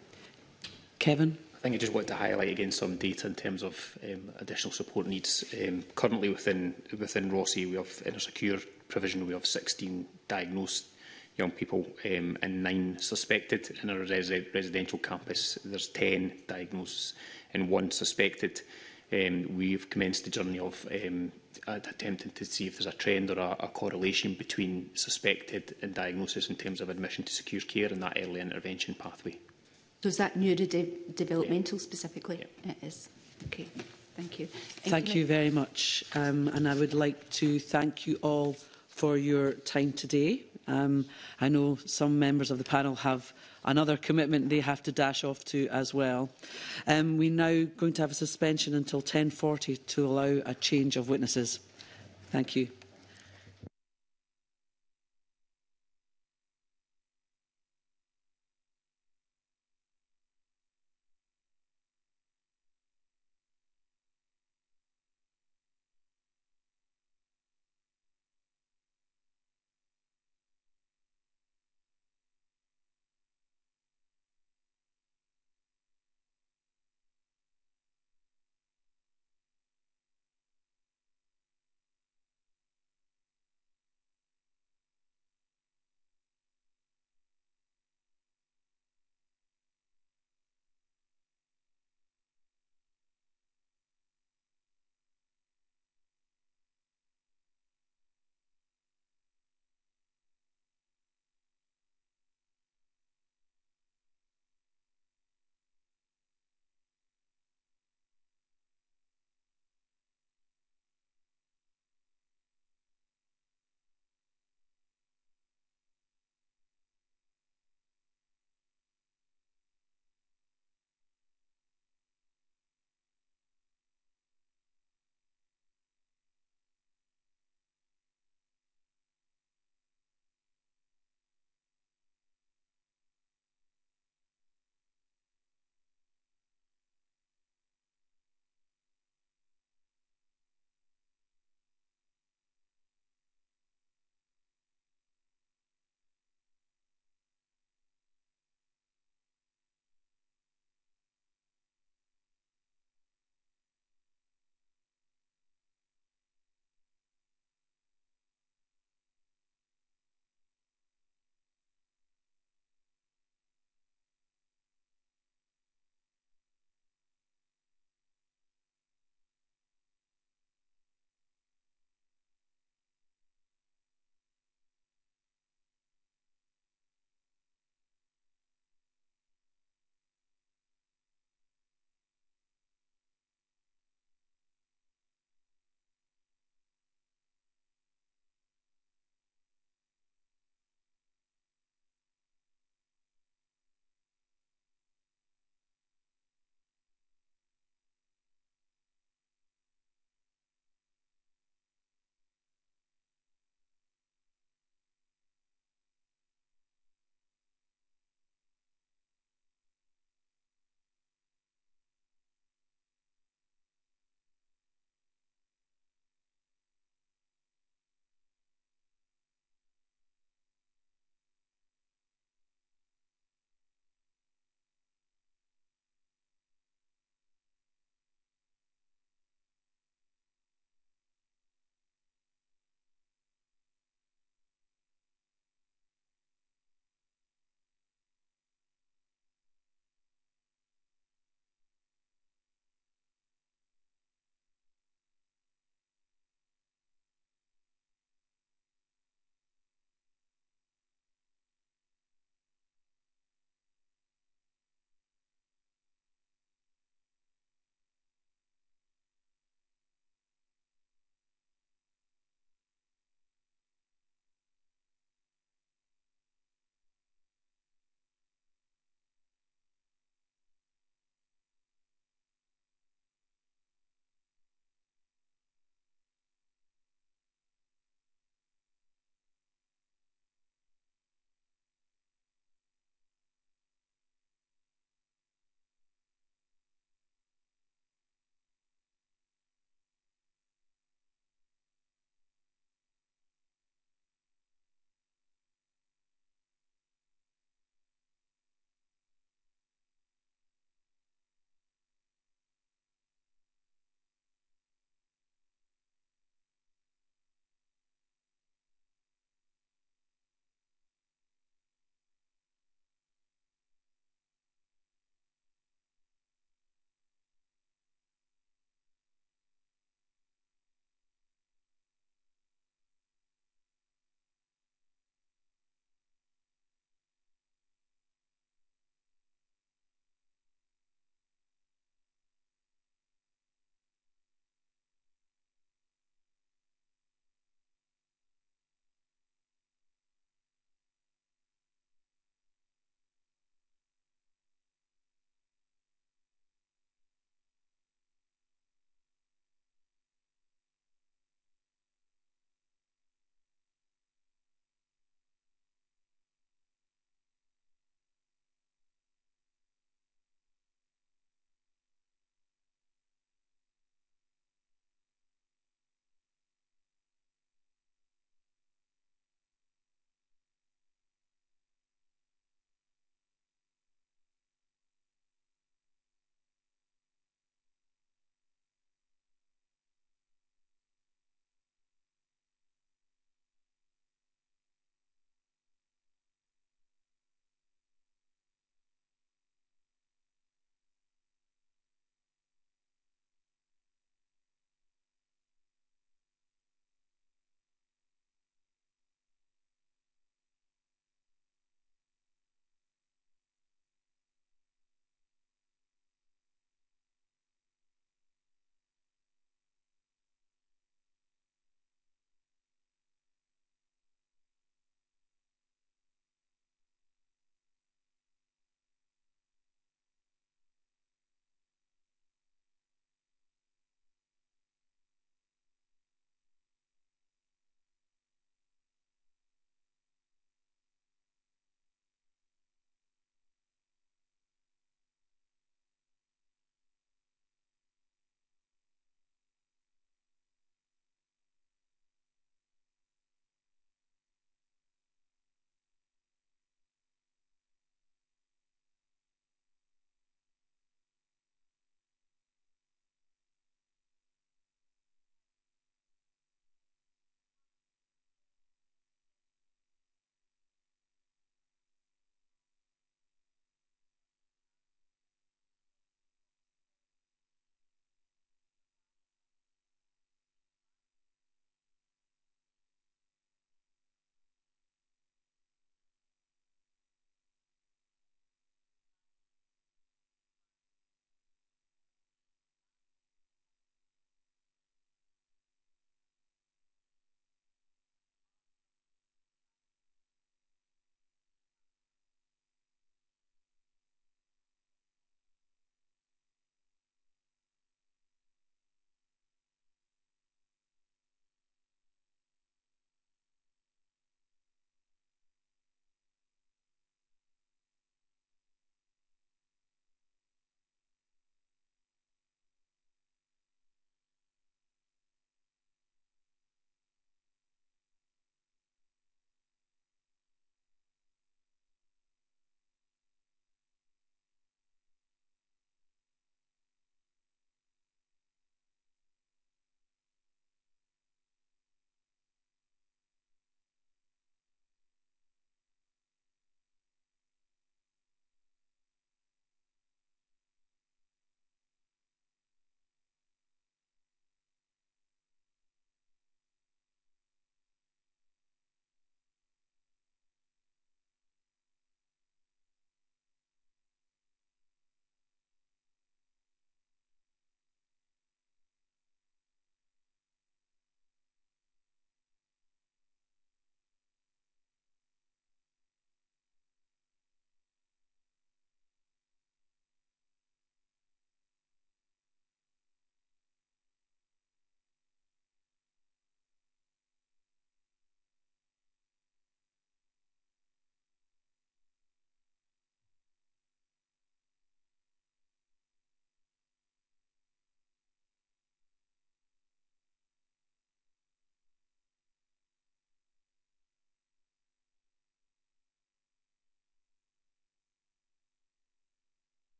Kevin? I think I just want to highlight again some data in terms of um, additional support needs. Um, currently within within Rossi, we have in a secure provision, we have sixteen diagnosed young people um, and nine suspected. In our resi residential campus, there's ten diagnosed and one suspected. Um, we've commenced the journey of um, attempting to see if there's a trend or a, a correlation between suspected and diagnosis in terms of admission to secure care and that early intervention pathway. So is that neurodevelopmental yeah. specifically? Yeah. It is. Okay, thank you. And Thank you very much. Um, and I would like to thank you all for your time today. Um, I know some members of the panel have another commitment they have to dash off to as well. Um, we're now going to have a suspension until ten forty to allow a change of witnesses. Thank you.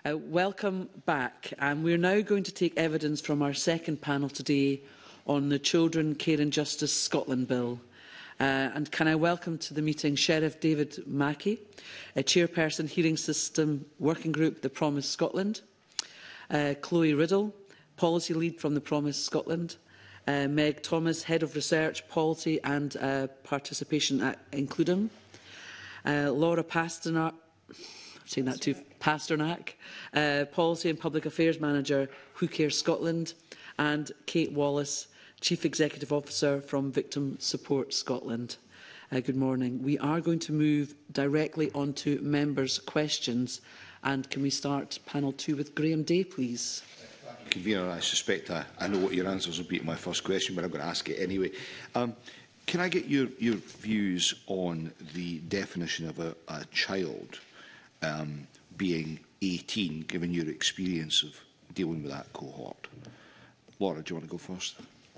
Uh, welcome back. And we're now going to take evidence from our second panel today on the Children, Care and Justice Scotland Bill. Uh, and can I welcome to the meeting Sheriff David Mackey, a Chairperson Hearing System Working Group, The Promise Scotland, uh, Chloe Riddle, Policy Lead from The Promise Scotland, uh, Meg Thomas, Head of Research, Policy and uh, Participation at Includum, uh, Laura Pasternak, I'm saying that too, Pasternak, uh, Policy and Public Affairs Manager, Who Cares Scotland, and Kate Wallace, Chief Executive Officer from Victim Support Scotland. Uh, good morning. We are going to move directly on to members' questions. And can we start panel two with Graham Day, please? Convener, I suspect I, I know what your answers will be to my first question, but I'm going to ask it anyway. Um, can I get your, your views on the definition of a, a child um, being eighteen, given your experience of dealing with that cohort? Laura, do you want to go first?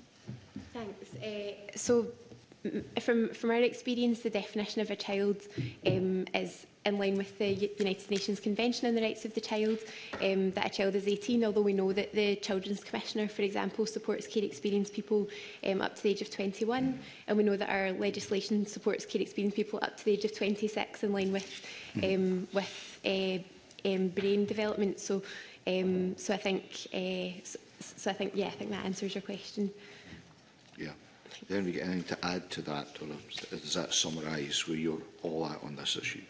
Thanks. Uh, so, from, from our experience, the definition of a child um, is in line with the United Nations Convention on the Rights of the Child, um, that a child is eighteen, although we know that the Children's Commissioner, for example, supports care experienced people um, up to the age of twenty-one, and we know that our legislation supports care experienced people up to the age of twenty-six, in line with, um, with uh, um, brain development. So, um, so I think, uh, so, so I think, yeah, I think that answers your question. Yeah. Then we get anything to add to that, or does that summarise where you're all at on this issue?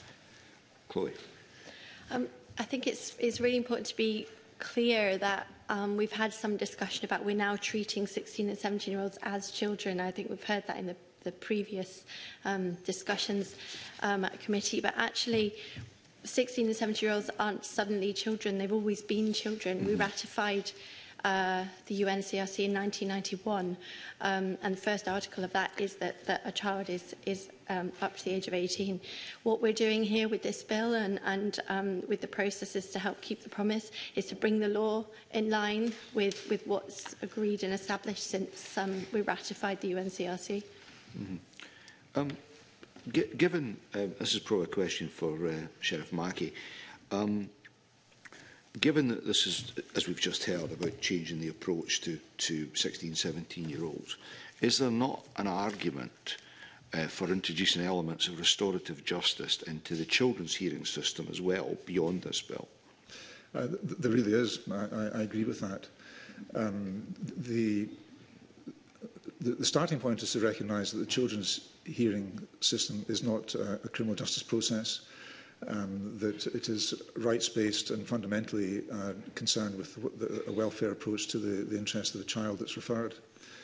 Chloe. Um, I think it's, it's really important to be clear that um, we've had some discussion about we're now treating sixteen and seventeen year olds as children. I think we've heard that in the, the previous um, discussions um, at committee, but actually sixteen and seventeen year olds aren't suddenly children. They've always been children. Mm-hmm. We ratified Uh, the U N C R C in nineteen ninety-one, um, and the first article of that is that, that a child is, is um, up to the age of eighteen. What we're doing here with this bill and, and um, with the processes to help keep the promise is to bring the law in line with, with what's agreed and established since um, we ratified the U N C R C. Mm-hmm. um, given, uh, this is probably a question for uh, Sheriff Mackey, um, given that this is, as we've just heard, about changing the approach to, to sixteen, seventeen year olds, is there not an argument uh, for introducing elements of restorative justice into the children's hearing system as well, beyond this bill? Uh, th there really is. I, I, I agree with that. Um, the, the, the starting point is to recognise that the children's hearing system is not uh, a criminal justice process. Um, that it is rights-based and fundamentally uh, concerned with the, a welfare approach to the, the interest of the child that's referred.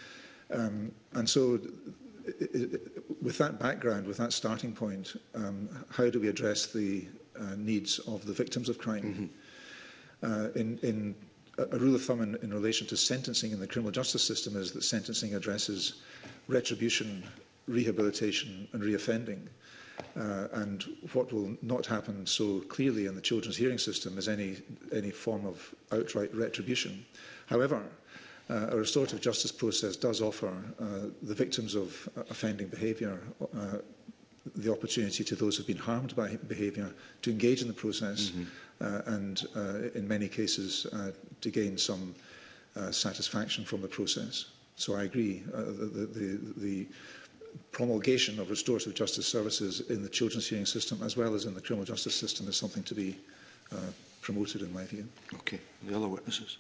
Um, and so, it, it, with that background, with that starting point, um, how do we address the uh, needs of the victims of crime? Mm-hmm. uh, in, in a rule of thumb in, in relation to sentencing in the criminal justice system is that sentencing addresses retribution, rehabilitation and reoffending. Uh, and what will not happen so clearly in the children's hearing system is any, any form of outright retribution. However, uh, a restorative justice process does offer uh, the victims of uh, offending behaviour uh, the opportunity to those who have been harmed by behaviour to engage in the process mm-hmm. uh, and, uh, in many cases, uh, to gain some uh, satisfaction from the process. So I agree. Uh, the, the, the promulgation of restorative justice services in the children's hearing system as well as in the criminal justice system is something to be uh, promoted in my view. Okay. The other witnesses?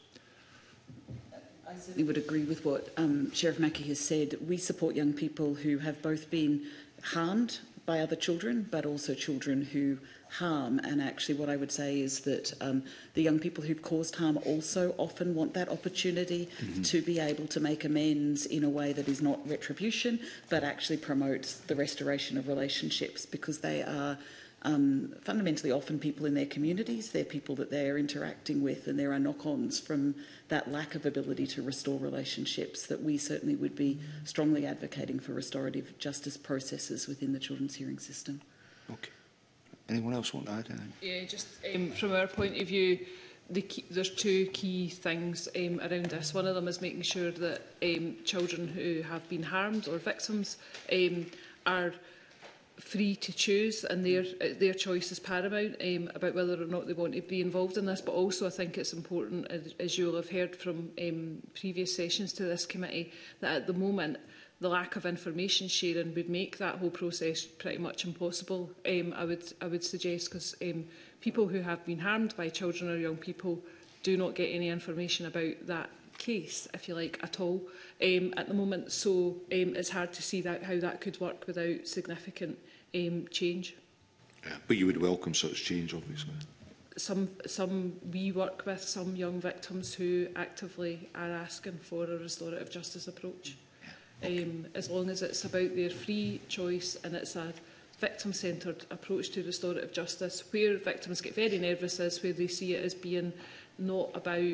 I certainly would agree with what um, Sheriff Mackey has said. We support young people who have both been harmed by other children but also children who harm, and actually what I would say is that um, the young people who've caused harm also often want that opportunity mm-hmm. to be able to make amends in a way that is not retribution but actually promotes the restoration of relationships, because they are um, fundamentally often people in their communities. They're people that they're interacting with, and there are knock-ons from that lack of ability to restore relationships that we certainly would be strongly advocating for restorative justice processes within the children's hearing system. Okay. Anyone else want to add anything? Yeah, just um, from our point of view, the key, there's two key things um, around this. One of them is making sure that um, children who have been harmed or victims um, are free to choose, and their their choice is paramount um, about whether or not they want to be involved in this. But also I think it's important, as, as you'll have heard from um, previous sessions to this committee, that at the moment the lack of information sharing would make that whole process pretty much impossible. Um, I would I would suggest, because um, people who have been harmed by children or young people do not get any information about that case, if you like, at all um, at the moment. So um, it's hard to see that how that could work without significant um, change. Yeah, but you would welcome such change, obviously. Some, some we work with some young victims who actively are asking for a restorative justice approach. Um, as long as it's about their free choice and it's a victim-centred approach to restorative justice, where victims get very nervous is where they see it as being not about,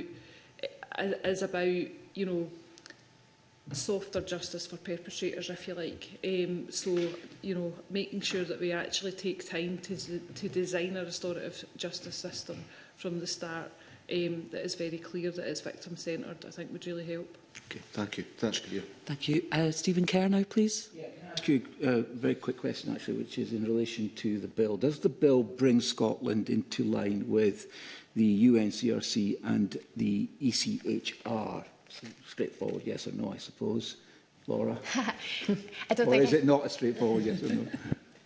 is about, you know, softer justice for perpetrators, if you like. Um, so, you know, making sure that we actually take time to, to design a restorative justice system from the start um, that is very clear, that is victim-centred, I think would really help. Okay, thank you. That's clear. Thank you. Uh, Stephen Kerr now, please. Yeah, can I ask you a very quick question, actually, which is in relation to the bill. Does the bill bring Scotland into line with the U N C R C and the E C H R? Straightforward yes or no, I suppose. Laura? I don't or think is I... it not a straightforward yes or no?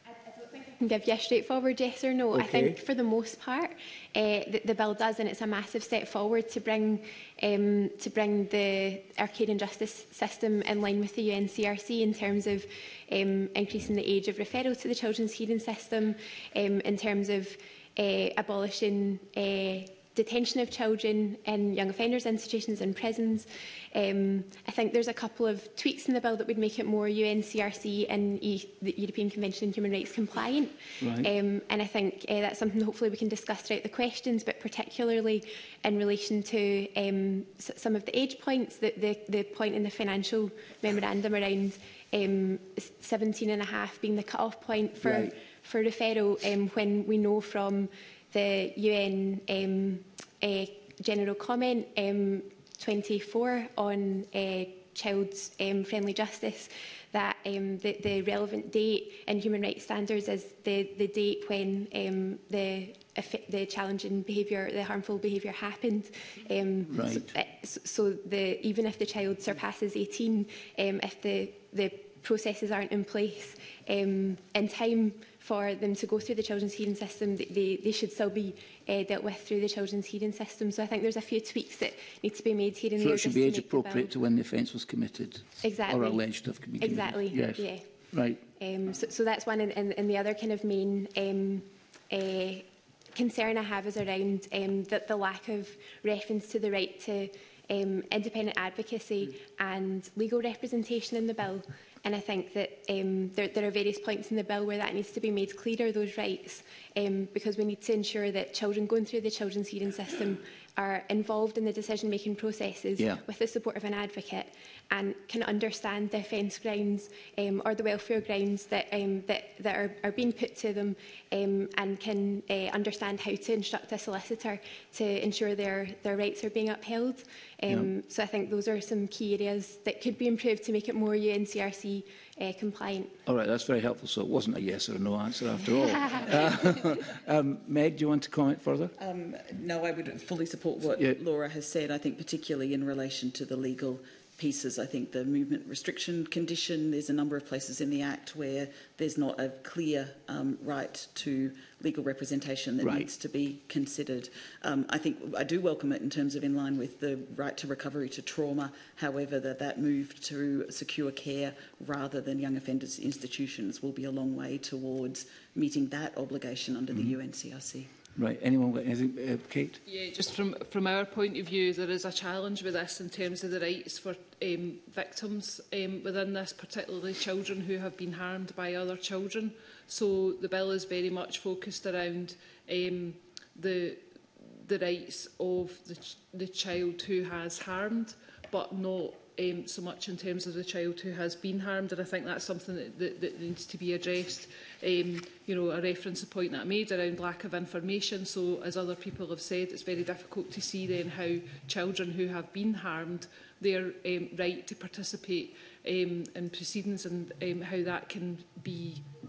Can give you a straightforward yes or no. Okay. I think for the most part, uh, the, the bill does, and it's a massive step forward to bring um, to bring the arcade and justice system in line with the U N C R C in terms of um, increasing the age of referral to the children's hearing system, um, in terms of uh, abolishing uh, detention of children in young offenders institutions and prisons. Um, I think there's a couple of tweaks in the bill that would make it more U N C R C and e the European Convention on Human Rights compliant. Right. Um, and I think uh, that's something that hopefully we can discuss throughout the questions, but particularly in relation to um, s some of the age points, the, the, the point in the financial memorandum around um, seventeen and a half being the cut-off point for, right. for referral, um, when we know from the U N um, uh, General Comment um, twenty-four on uh, child's um, friendly justice, that um, the, the relevant date in human rights standards is the, the date when um, the, the challenging behaviour, the harmful behaviour happened. Um, right. So, so the, even if the child surpasses eighteen, um, if the, the processes aren't in place um, in time for them to go through the children's hearing system, they, they should still be uh, dealt with through the children's hearing system. So I think there's a few tweaks that need to be made here and so there. So it should be age appropriate to when the offence was committed? Exactly. Or alleged to have been committed? Exactly, yes. yeah. Right. Um, so, so that's one, and, and, and the other kind of main um, uh, concern I have is around um, that the lack of reference to the right to um, independent advocacy and legal representation in the bill. And I think that um, there, there are various points in the bill where that needs to be made clearer, those rights, um, because we need to ensure that children going through the children's hearing system are involved in the decision-making processes yeah. with the support of an advocate and can understand the offence grounds um, or the welfare grounds that, um, that, that are, are being put to them, um, and can uh, understand how to instruct a solicitor to ensure their, their rights are being upheld. Um, yeah. So I think those are some key areas that could be improved to make it more U N C R C uh, compliant. All right, that's very helpful. So it wasn't a yes or a no answer after all. uh, um, Meg, do you want to comment further? Um, no, I would fully support what yeah. Laura has said. I think particularly in relation to the legal pieces. I think the movement restriction condition, there's a number of places in the Act where there's not a clear um, right to legal representation that right. needs to be considered. Um, I think I do welcome it in terms of in line with the right to recovery to trauma. However, that that move to secure care rather than young offenders institutions will be a long way towards meeting that obligation under mm-hmm. the U N C R C. Right. Anyone got anything, uh, Kate? Yeah, just from from our point of view, there is a challenge with this in terms of the rights for um, victims um, within this, particularly children who have been harmed by other children. So the bill is very much focused around um, the the rights of the, ch the child who has harmed, but not um, so much in terms of the child who has been harmed. And I think that's something that, that, that needs to be addressed. Um, you know, a reference to the point that I made around lack of information. So, as other people have said, it's very difficult to see then how children who have been harmed, their um, right to participate um, in proceedings and um, how that can be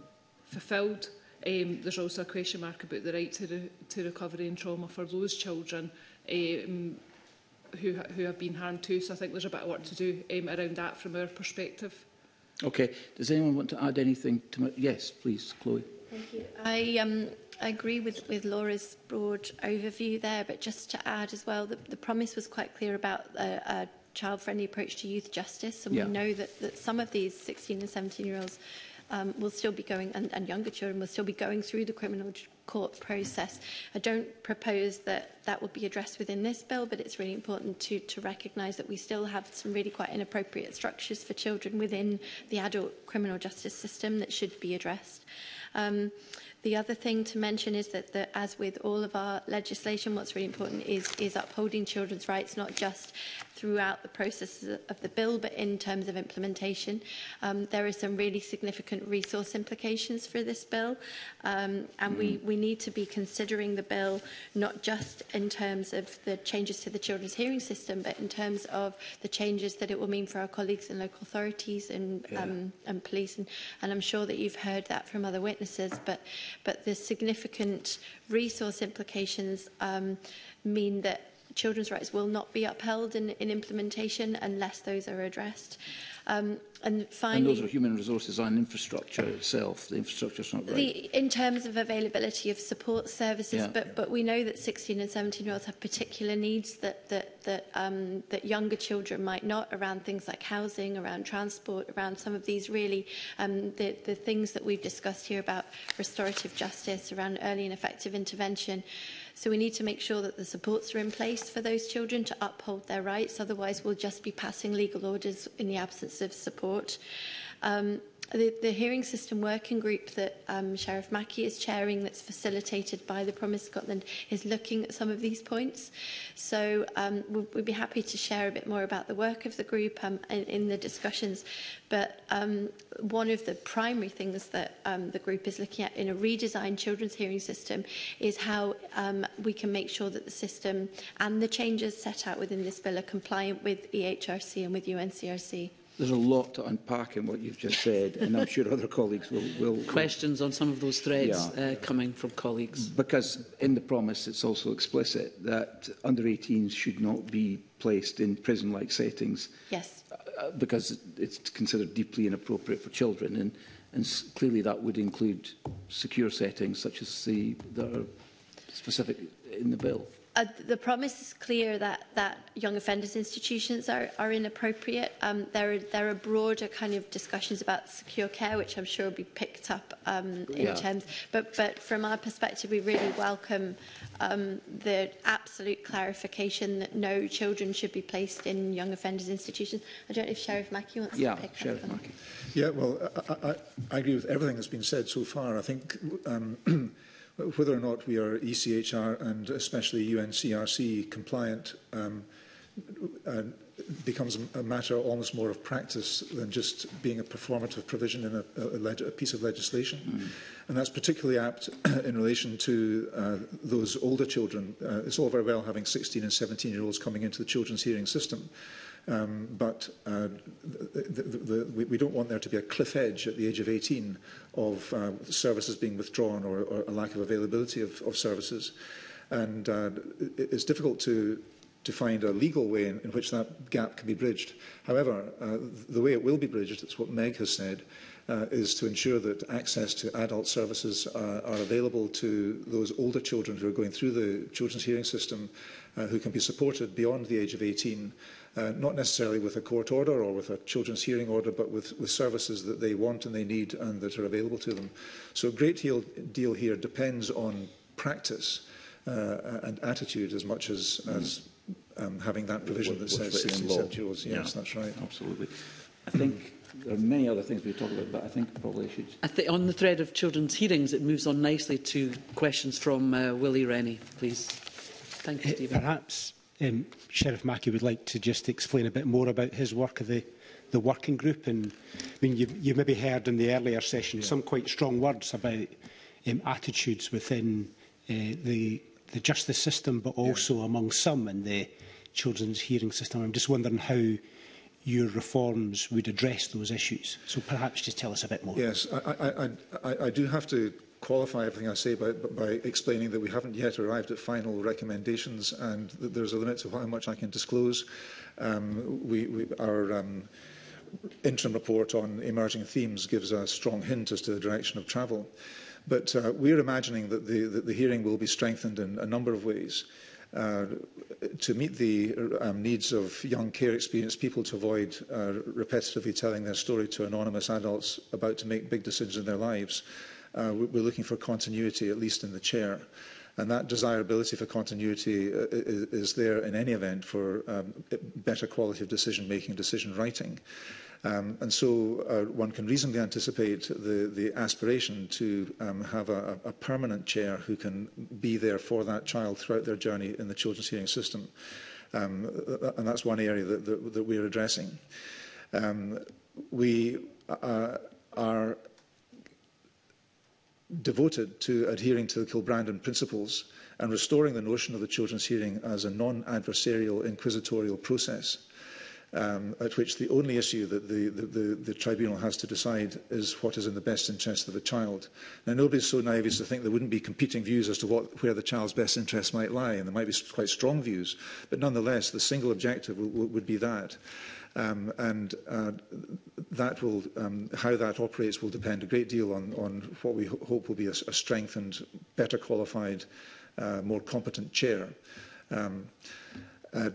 fulfilled. Um, there's also a question mark about the right to, re to recovery and trauma for those children um, who, ha who have been harmed too. So I think there's a bit of work to do um, around that from our perspective. Okay. Does anyone want to add anything to my... Yes, please, Chloe. Thank you. I, um, I agree with, with Laura's broad overview there, but just to add as well, the, the promise was quite clear about a, a child-friendly approach to youth justice, and yeah. we know that, that some of these sixteen and seventeen-year-olds um, will still be going, and, and younger children will still be going through the criminal court process. I don't propose that that will be addressed within this bill, but it's really important to, to recognise that we still have some really quite inappropriate structures for children within the adult criminal justice system that should be addressed. Um, The other thing to mention is that, that as with all of our legislation, what's really important is, is upholding children's rights, not just throughout the process of the bill, but in terms of implementation. Um, there are some really significant resource implications for this bill, um, and mm. we, we need to be considering the bill not just in terms of the changes to the children's hearing system, but in terms of the changes that it will mean for our colleagues in local authorities and, yeah. um, and police. And, and I'm sure that you've heard that from other witnesses, but but the significant resource implications um, mean that children's rights will not be upheld in, in implementation unless those are addressed. Um, and finally, and those are human resources and infrastructure itself. The infrastructure is not right. The, in terms of availability of support services, yeah. but but we know that sixteen and seventeen-year-olds have particular needs that that that um, that younger children might not, around things like housing, around transport, around some of these really um, the the things that we've discussed here about restorative justice, around early and effective intervention. So we need to make sure that the supports are in place for those children to uphold their rights. Otherwise, we'll just be passing legal orders in the absence of support. Um, the, the hearing system working group that um, Sheriff Mackey is chairing, that's facilitated by the Promise Scotland, is looking at some of these points. So um, we'll, we'd be happy to share a bit more about the work of the group um, in, in the discussions. But um, one of the primary things that um, the group is looking at in a redesigned children's hearing system is how um, we can make sure that the system and the changes set out within this bill are compliant with E H R C and with U N C R C. There's a lot to unpack in what you've just said, and I'm sure other colleagues will... will Questions on some of those threads yeah. uh, coming from colleagues? Because in the promise it's also explicit that under eighteens should not be placed in prison-like settings. Yes. Uh, because it's considered deeply inappropriate for children, and, and clearly that would include secure settings such as the that are specific in the bill. Uh, the promise is clear that, that young offenders institutions are, are inappropriate. Um, there, are, there are broader kind of discussions about secure care, which I'm sure will be picked up um, in yeah. terms. But, but from our perspective, we really welcome um, the absolute clarification that no children should be placed in young offenders institutions. I don't know if Sheriff Mackey wants yeah, to pick Sheriff up on Mackey. Yeah, well, I, I, I agree with everything that's been said so far. I think... Um, whether or not we are E C H R and especially U N C R C compliant um, uh, becomes a matter almost more of practice than just being a performative provision in a, a, a piece of legislation. Mm. And that's particularly apt in relation to uh, those older children. Uh, it's all very well having sixteen and seventeen-year-olds coming into the children's hearing system. Um, but uh, the, the, the, we, we don't want there to be a cliff edge at the age of eighteen of uh, services being withdrawn or, or a lack of availability of, of services. And uh, it, it's difficult to, to find a legal way in, in which that gap can be bridged. However, uh, the way it will be bridged, it's what Meg has said, uh, is to ensure that access to adult services uh, are available to those older children who are going through the children's hearing system, uh, who can be supported beyond the age of eighteen. Uh, not necessarily with a court order or with a children's hearing order, but with, with services that they want and they need and that are available to them. So a great deal, deal here depends on practice uh, and attitude as much as, mm. as um, having that provision that says sixteen, seventy-year-olds. Yes, yeah. That's right. Absolutely. I think there are many other things we talk about, but I think probably should... I think on the thread of children's hearings, it moves on nicely to questions from uh, Willie Rennie, please. Thank you, Stephen. Perhaps... Um, Sheriff Mackey would like to just explain a bit more about his work of the, the working group. And I mean, you've, you've maybe heard in the earlier session yeah. some quite strong words about um, attitudes within uh, the, the justice system, but also yeah. among some in the children's hearing system. I'm just wondering how your reforms would address those issues. So perhaps just tell us a bit more. Yes, I, I, I, I do have to qualify everything I say by, by explaining that we haven't yet arrived at final recommendations, and that there's a limit to how much I can disclose. Um, we, we, our um, interim report on emerging themes gives a strong hint as to the direction of travel. But uh, we're imagining that the, that the hearing will be strengthened in a number of ways. Uh, to meet the um, needs of young care experienced people, to avoid uh, repetitively telling their story to anonymous adults about to make big decisions in their lives. Uh, we're looking for continuity, at least in the chair. And that desirability for continuity uh, is, is there in any event for um, better quality of decision-making, decision-writing. Um, and so uh, one can reasonably anticipate the, the aspiration to um, have a, a permanent chair who can be there for that child throughout their journey in the children's hearing system. Um, and that's one area that, that, that we're addressing. Um, we uh, are devoted to adhering to the Kilbrandon principles and restoring the notion of the children's hearing as a non-adversarial inquisitorial process. Um, at which the only issue that the, the, the, the tribunal has to decide is what is in the best interest of the child. Now, nobody's so naive as to think there wouldn't be competing views as to what, where the child's best interests might lie, and there might be quite strong views, but nonetheless, the single objective would, would be that. Um, and uh, that will, um, how that operates will depend a great deal on, on what we ho hope will be a, a strengthened, better qualified, uh, more competent chair. Um, uh,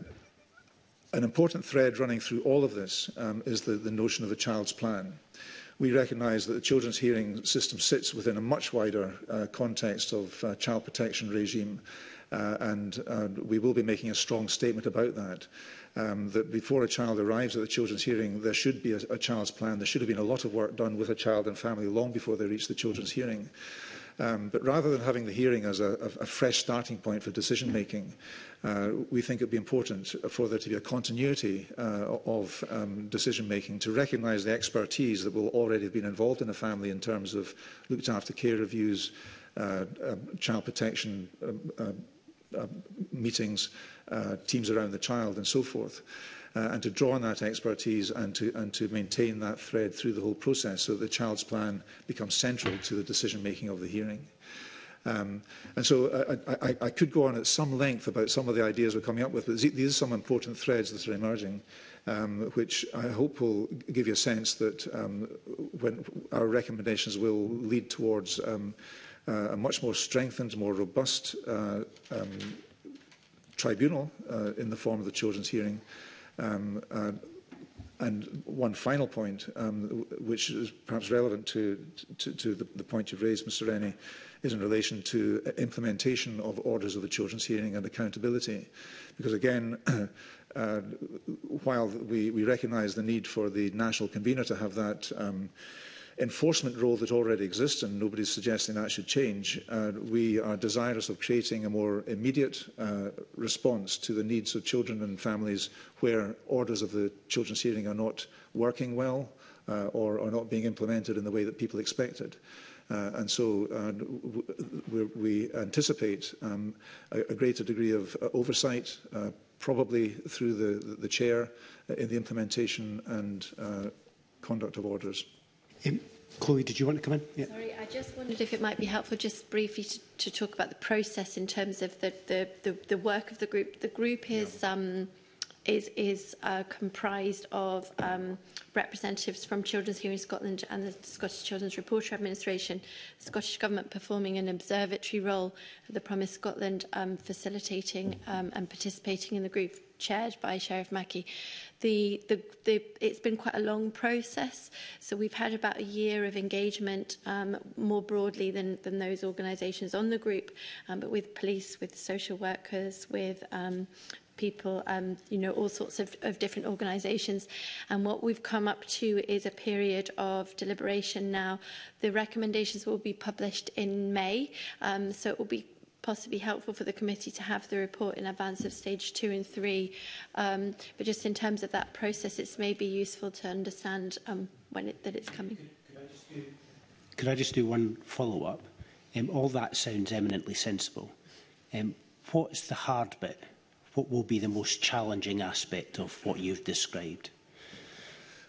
An important thread running through all of this um, is the, the notion of the child's plan. We recognise that the children's hearing system sits within a much wider uh, context of uh, child protection regime, uh, and uh, we will be making a strong statement about that. Um, that before a child arrives at the children's hearing, there should be a, a child's plan. There should have been a lot of work done with a child and family long before they reach the children's hearing. Um, but rather than having the hearing as a, a, a fresh starting point for decision-making, uh, we think it would be important for there to be a continuity uh, of um, decision-making, to recognise the expertise that will already have been involved in a family in terms of looked after care reviews, uh, uh, child protection uh, uh, uh, meetings, uh, teams around the child and so forth. Uh, and to draw on that expertise and to, and to maintain that thread through the whole process so that the child's plan becomes central to the decision-making of the hearing. Um, and so I, I, I could go on at some length about some of the ideas we're coming up with, but these are some important threads that are emerging, um, which I hope will give you a sense that um, when our recommendations will lead towards um, uh, a much more strengthened, more robust uh, um, tribunal uh, in the form of the children's hearing. Um, uh, and one final point, um, which is perhaps relevant to, to, to the, the point you've raised, Mr Rennie, is in relation to implementation of orders of the children's hearing and accountability. Because again, uh, while we, we recognise the need for the national convener to have that um, enforcement role that already exists, and nobody's suggesting that should change, uh, we are desirous of creating a more immediate uh, response to the needs of children and families where orders of the children's hearing are not working well uh, or are not being implemented in the way that people expected. Uh, and so uh, we, we anticipate um, a, a greater degree of uh, oversight, uh, probably through the, the chair, uh, in the implementation and uh, conduct of orders. Um, Chloe, did you want to come in? Yeah. Sorry, I just wondered if it might be helpful just briefly to, to talk about the process in terms of the, the, the, the work of the group. The group is, yeah. um, is, is uh, comprised of um, representatives from Children's Hearing Scotland and the Scottish Children's Reporter Administration, the Scottish Government performing an observatory role, the Promise Scotland um, facilitating um, and participating in the group, chaired by Sheriff Mackey. The, the, the, it's been quite a long process, so we've had about a year of engagement um, more broadly than, than those organisations on the group, um, but with police, with social workers, with um, people, um, you know, all sorts of, of different organisations. And what we've come up to is a period of deliberation now. The recommendations will be published in May, um, so it will be possibly helpful for the committee to have the report in advance of stage two and three. Um, but just in terms of that process, it's maybe useful to understand um, when it, that it's coming. Could I just do one follow-up? Um, all that sounds eminently sensible. Um, what's the hard bit? What will be the most challenging aspect of what you've described?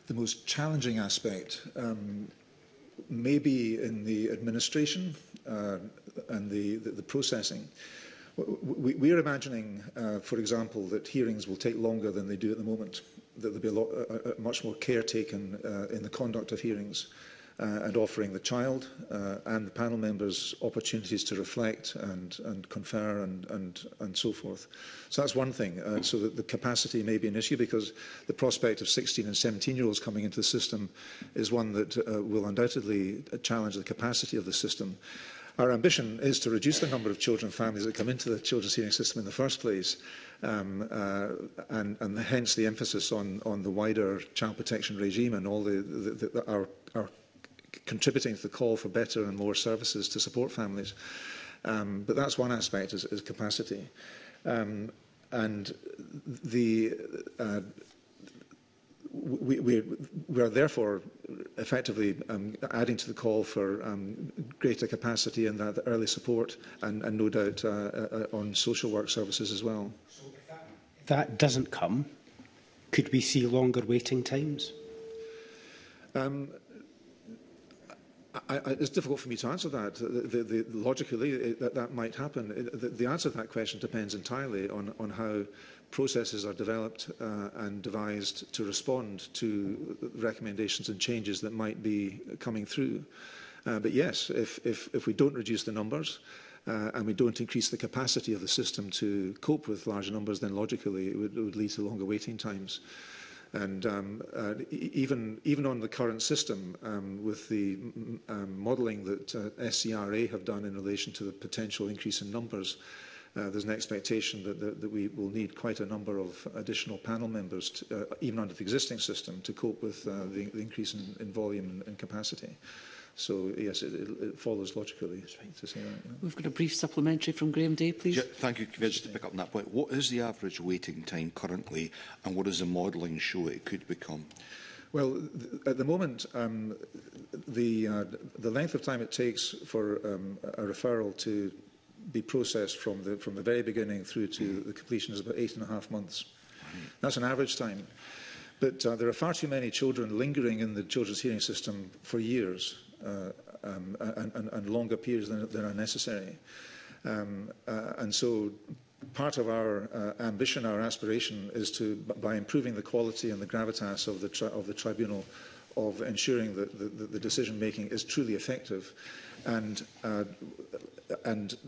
the most challenging aspect um, may be in the administration uh, and the, the, the processing. We, we are imagining, uh, for example, that hearings will take longer than they do at the moment, that there'll be a lot, uh, much more care taken uh, in the conduct of hearings, uh, and offering the child uh, and the panel members opportunities to reflect and, and confer and, and, and so forth. So that's one thing. Uh, so that the capacity may be an issue, because the prospect of sixteen and seventeen-year-olds coming into the system is one that uh, will undoubtedly challenge the capacity of the system. Our ambition is to reduce the number of children and families that come into the children's hearing system in the first place, um, uh, and, and hence the emphasis on, on the wider child protection regime and all the, the, the, the our, our contributing to the call for better and more services to support families. Um, but that's one aspect, is, is capacity. Um, and the... Uh, We, we, we are therefore effectively um, adding to the call for um, greater capacity in that early support, and, and no doubt uh, uh, on social work services as well. So if that, if that doesn't come, could we see longer waiting times? Um, I, I, it's difficult for me to answer that. The, the, the, logically, it, that, that might happen. It, the, the answer to that question depends entirely on, on how processes are developed uh, and devised to respond to recommendations and changes that might be coming through. Uh, but yes, if, if, if we don't reduce the numbers uh, and we don't increase the capacity of the system to cope with larger numbers, then logically it would, it would lead to longer waiting times. And um, uh, even, even on the current system, um, with the um, modelling that uh, S C R A have done in relation to the potential increase in numbers, Uh, there's an expectation that, that, that we will need quite a number of additional panel members, to, uh, even under the existing system, to cope with uh, the, the increase in, in volume and, and capacity. So, yes, it, it, it follows logically to say that. Yeah. We've got a brief supplementary from Graham Day, please. Yeah, thank you, just to pick up on that point. What is the average waiting time currently, and what does the modelling show it could become? Well, th at the moment, um, the, uh, the length of time it takes for um, a referral to be processed from the, from the very beginning through to the completion is about eight and a half months. That's an average time. But uh, there are far too many children lingering in the children's hearing system for years uh, um, and, and, and longer periods than, than are necessary. Um, uh, and so part of our uh, ambition, our aspiration, is to, by improving the quality and the gravitas of the, tri of the tribunal, of ensuring that the, the, the decision-making is truly effective. And, uh, and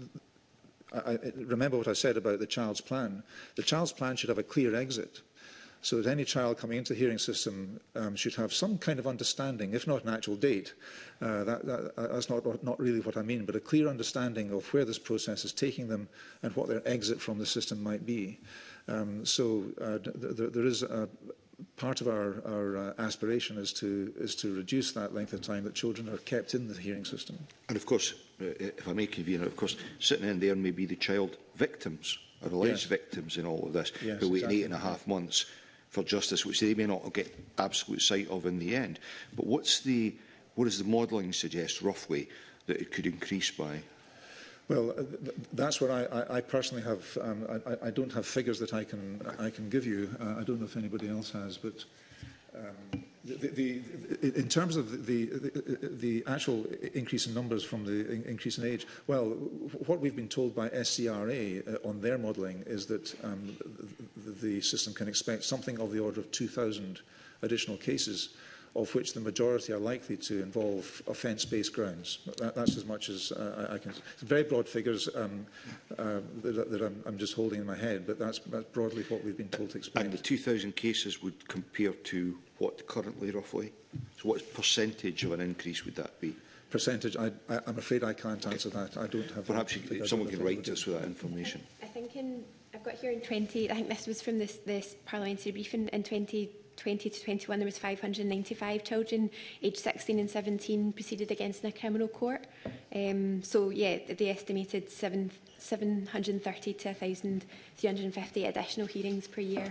I, remember what I said about the child's plan. The child's plan should have a clear exit, so that any child coming into the hearing system um, should have some kind of understanding, if not an actual date. Uh, that, that, that's not, not really what I mean, but a clear understanding of where this process is taking them and what their exit from the system might be. Um, so uh, th th there is a part of our, our uh, aspiration is to, is to reduce that length of time that children are kept in the hearing system. And of course, uh, if I may convene, of course, sitting in there may be the child victims, or alleged yes. victims in all of this, yes, who wait exactly. eight and a half months for justice, which they may not get absolute sight of in the end. But what's the, what does the modelling suggest, roughly, that it could increase by? Well, uh, th that's what I, I, I personally have. Um, I, I don't have figures that I can I can give you. Uh, I don't know if anybody else has, but um, the, the, the, in terms of the, the the actual increase in numbers from the in increase in age, well, what we've been told by S C R A uh, on their modelling is that um, the, the system can expect something of the order of two thousand additional cases, of which the majority are likely to involve offence-based grounds. That, that's as much as uh, I, I can... Very broad figures um, uh, that, that I'm, I'm just holding in my head, but that's, that's broadly what we've been told to expect. And the two thousand cases would compare to what currently, roughly? So what percentage of an increase would that be? Percentage? I, I, I'm afraid I can't answer that. I don't have... Perhaps you, if someone can write to us with that information. I think in... I've got here in twenty... I think this was from this, this parliamentary briefing in twenty twenty to twenty-one, there was five hundred and ninety-five children aged sixteen and seventeen proceeded against in a criminal court. Um, so, yeah, they estimated seven, seven hundred and thirty to one thousand three hundred and fifty additional hearings per year.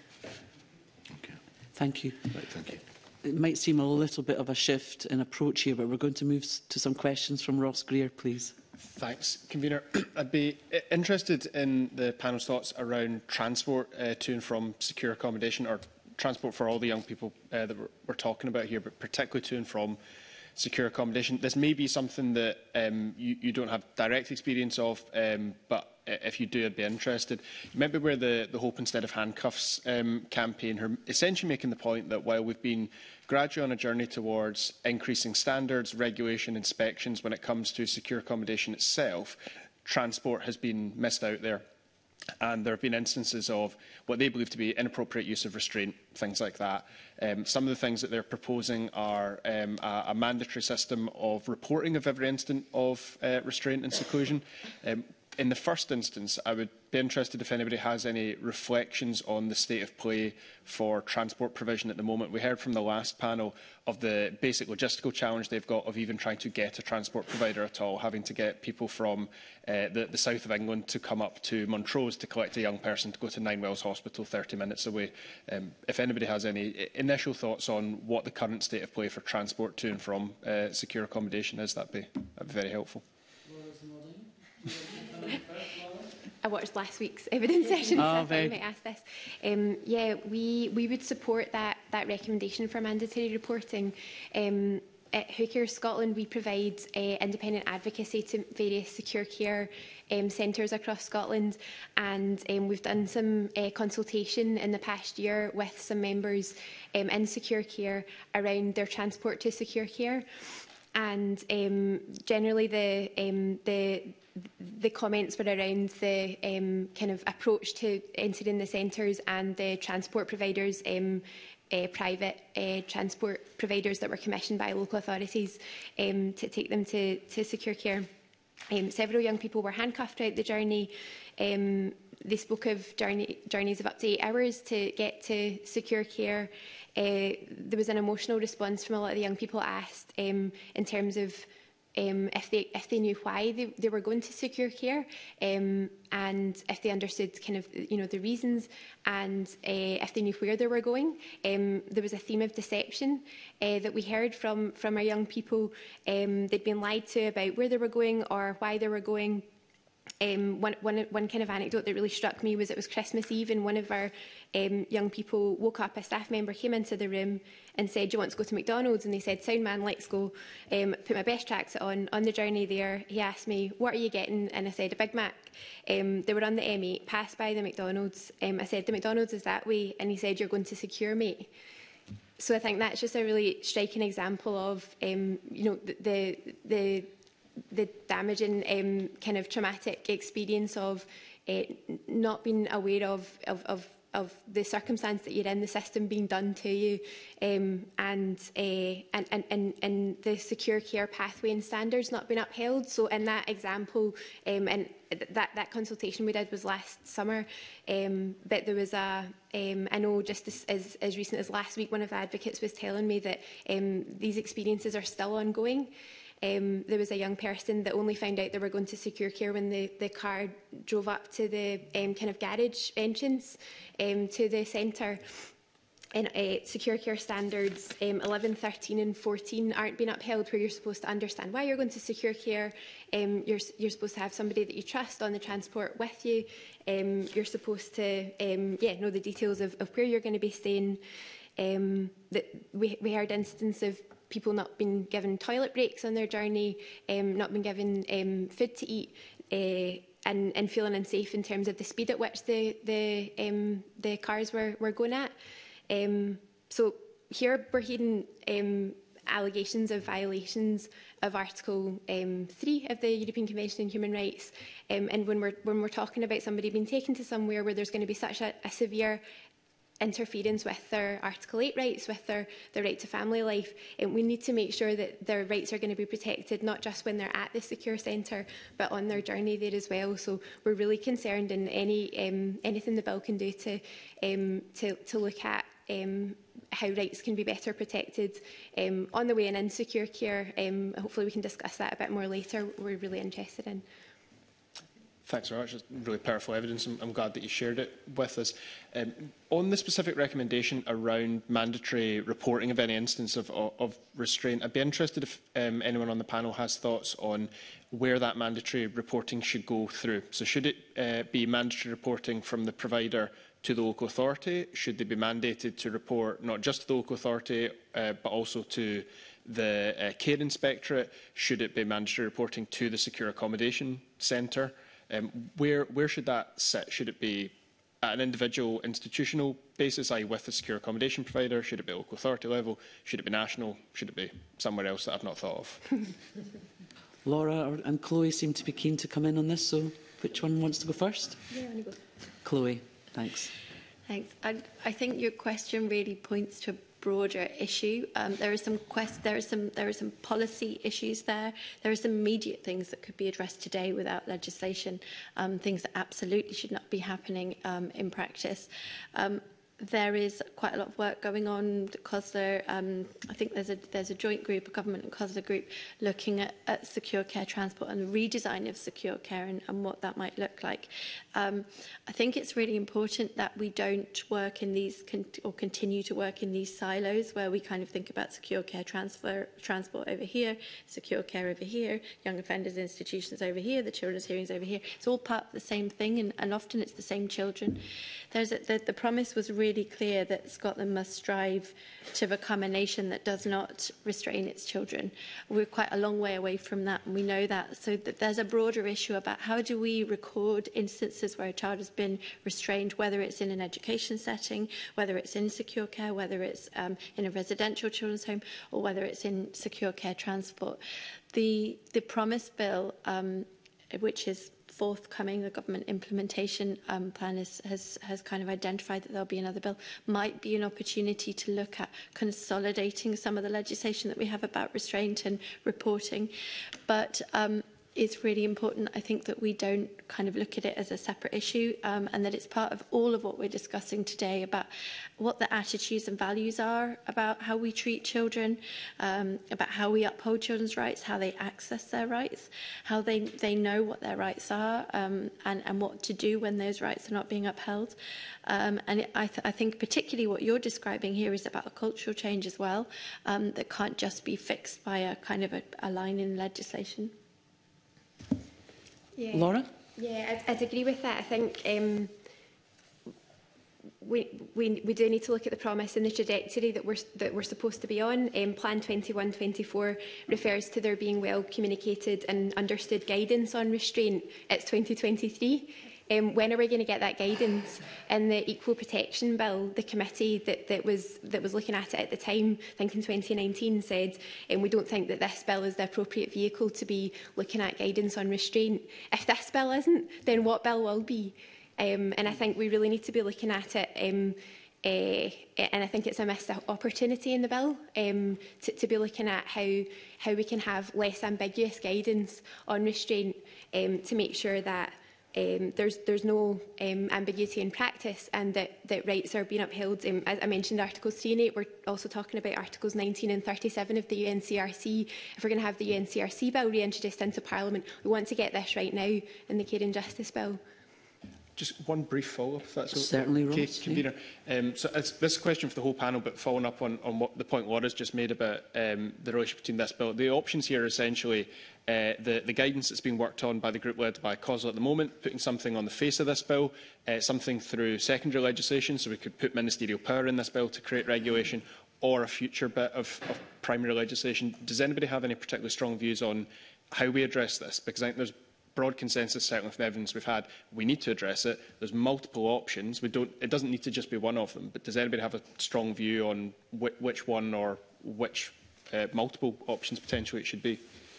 Okay. Thank you. Right, thank you. It might seem a little bit of a shift in approach here, but we're going to move to some questions from Ross Greer, please. Thanks, Convener. I'd be interested in the panel's thoughts around transport uh, to and from secure accommodation, or transport for all the young people uh, that we're, we're talking about here, but particularly to and from secure accommodation. This may be something that um, you, you don't have direct experience of, um, but if you do, I'd be interested. You remember where the, the Hope Instead of Handcuffs um, campaign, her essentially making the point that while we've been gradually on a journey towards increasing standards, regulation, inspections when it comes to secure accommodation itself, transport has been missed out there. And there have been instances of what they believe to be inappropriate use of restraint, things like that. Um, some of the things that they're proposing are um, a, a mandatory system of reporting of every incident of uh, restraint and seclusion. Um, in the first instance, I would be interested if anybody has any reflections on the state of play for transport provision at the moment. We heard from the last panel of the basic logistical challenge they've got of even trying to get a transport provider at all, having to get people from uh, the, the south of England to come up to Montrose to collect a young person to go to Ninewells Hospital thirty minutes away. Um, if anybody has any initial thoughts on what the current state of play for transport to and from uh, secure accommodation is, that'd be, that'd be very helpful. I watched last week's evidence session, so Oh, I thought you might ask this. Um, yeah, we, we would support that, that recommendation for mandatory reporting. Um, at Who Cares Scotland, we provide uh, independent advocacy to various secure care um, centres across Scotland, and um, we've done some uh, consultation in the past year with some members um, in secure care around their transport to secure care. And um, generally the, um, the the comments were around the um, kind of approach to entering the centres and the transport providers, um, uh, private uh, transport providers that were commissioned by local authorities um, to take them to, to secure care. Um, several young people were handcuffed throughout the journey. Um, they spoke of journey, journeys of up to eight hours to get to secure care. Uh, there was an emotional response from a lot of the young people asked um, in terms of Um, if they if they knew why they, they were going to secure care, um, and if they understood kind of you know the reasons, and uh, if they knew where they were going. Um, there was a theme of deception uh, that we heard from from our young people. Um, they'd been lied to about where they were going or why they were going. Um, one, one, one kind of anecdote that really struck me was it was Christmas Eve, and one of our um, young people woke up, a staff member came into the room and said, "Do you want to go to McDonald's?" And they said, "Sound man, let's go." Um, put my best tracksuit on. On the journey there, he asked me, "What are you getting?" And I said, "A Big Mac." Um, they were on the M eight, passed by the McDonald's. Um, I said, "The McDonald's is that way." And he said, "You're going to secure, mate." So I think that's just a really striking example of, um, you know, the, the, the the damaging um, kind of traumatic experience of uh, not being aware of, of, of, of the circumstance that you're in, the system being done to you, um, and, uh, and, and, and, and the secure care pathway and standards not being upheld. So in that example, um, and that, that consultation we did was last summer, um, but there was a, um, I know just as, as, as recent as last week, one of the advocates was telling me that um, these experiences are still ongoing. Um, there was a young person that only found out they were going to secure care when the, the car drove up to the um, kind of garage entrance um, to the centre. And uh, secure care standards um, eleven, thirteen and fourteen aren't being upheld, where you're supposed to understand why you're going to secure care. Um, you're, you're supposed to have somebody that you trust on the transport with you. Um, you're supposed to um, yeah, know the details of, of where you're going to be staying. Um, that we, we heard instances of people not being given toilet breaks on their journey, um, not being given um, food to eat, uh, and, and feeling unsafe in terms of the speed at which the the, um, the cars were, were going at. Um, so here we're hearing um, allegations of violations of Article um, three of the European Convention on Human Rights, um, and when we're when we're talking about somebody being taken to somewhere where there's going to be such a, a severe interference with their Article eight rights, with their, their right to family life, and we need to make sure that their rights are going to be protected, not just when they're at the secure centre, but on their journey there as well. So we're really concerned in any um, anything the bill can do to um, to, to look at um, how rights can be better protected um, on the way and in secure care. Um, hopefully we can discuss that a bit more later. We're really interested in. Thanks very much. It's really powerful evidence. I'm, I'm glad that you shared it with us. Um, on the specific recommendation around mandatory reporting of any instance of, of, of restraint, I'd be interested if um, anyone on the panel has thoughts on where that mandatory reporting should go through. So should it uh, be mandatory reporting from the provider to the local authority? Should they be mandated to report not just to the local authority, uh, but also to the uh, care inspectorate? Should it be mandatory reporting to the secure accommodation centre? Um, where, where should that sit? Should it be at an individual institutional basis, that is with the secure accommodation provider? Should it be local authority level? Should it be national? Should it be somewhere else that I've not thought of? Laura or, and Chloe seem to be keen to come in on this, so which one wants to go first? Yeah, I go. Chloe, thanks. Thanks. I, I think your question really points to a broader issue. Um, there are some quest there are some there are some policy issues there. There are some immediate things that could be addressed today without legislation. Um, things that absolutely should not be happening um, in practice. Um, There is quite a lot of work going on. COSLA, um, I think there's a there's a joint group, a government and COSLA group, looking at, at secure care transport and the redesign of secure care and, and what that might look like. Um, I think it's really important that we don't work in these con or continue to work in these silos where we kind of think about secure care transfer transport over here, secure care over here, young offenders institutions over here, the children's hearings over here. It's all part of the same thing, and, and often it's the same children. There's a, the, the promise was really clear that Scotland must strive to become a nation that does not restrain its children. We're quite a long way away from that, and we know that. So that there's a broader issue about how do we record instances where a child has been restrained, whether it's in an education setting, whether it's in secure care, whether it's um, in a residential children's home, or whether it's in secure care transport. The, the Promise Bill, um, which is forthcoming, the government implementation um, plan is, has, has kind of identified that there'll be another bill, might be an opportunity to look at consolidating some of the legislation that we have about restraint and reporting. But um, it's really important, I think, that we don't kind of look at it as a separate issue, um, and that it's part of all of what we're discussing today about what the attitudes and values are about how we treat children, um, about how we uphold children's rights, how they access their rights, how they, they know what their rights are, um, and, and what to do when those rights are not being upheld. Um, and it, I, th I think particularly what you're describing here is about a cultural change as well, um, that can't just be fixed by a kind of a, a line in legislation. Yeah. Laura? Yeah, I'd, I'd agree with that. I think um, we, we, we do need to look at the promise and the trajectory that we're, that we're supposed to be on. Um, Plan twenty-one twenty-four refers to there being well communicated and understood guidance on restraint. It's twenty twenty-three. Um, when are we going to get that guidance? In the Equal Protection Bill, the committee that, that, was, that was looking at it at the time, I think in twenty nineteen, said um, we don't think that this bill is the appropriate vehicle to be looking at guidance on restraint. If this bill isn't, then what bill will be? Um, and I think we really need to be looking at it, um, uh, and I think it's a missed opportunity in the bill um, to, to be looking at how, how we can have less ambiguous guidance on restraint um, to make sure that Um, there's, there's no um, ambiguity in practice and that, that rights are being upheld. Um, as I mentioned, Articles three and eight, we're also talking about Articles nineteen and thirty-seven of the U N C R C. If we're going to have the U N C R C bill reintroduced into Parliament, we want to get this right now in the Care and Justice Bill. Just one brief follow-up, if that's Certainly, okay, Ross, convener. Um, so it's, this is a question for the whole panel, but following up on, on what the point Laura's just made about um, the relationship between this bill. The options here are essentially uh, the, the guidance that's being worked on by the group led by COSLA at the moment, putting something on the face of this bill, uh, something through secondary legislation, so we could put ministerial power in this bill to create regulation, or a future bit of, of primary legislation. Does anybody have any particularly strong views on how we address this? Because I think there's broad consensus, certainly from the evidence we've had, we need to address it. There's multiple options. We don't, it doesn't need to just be one of them. But does anybody have a strong view on wh which one or which uh, multiple options potentially it should be?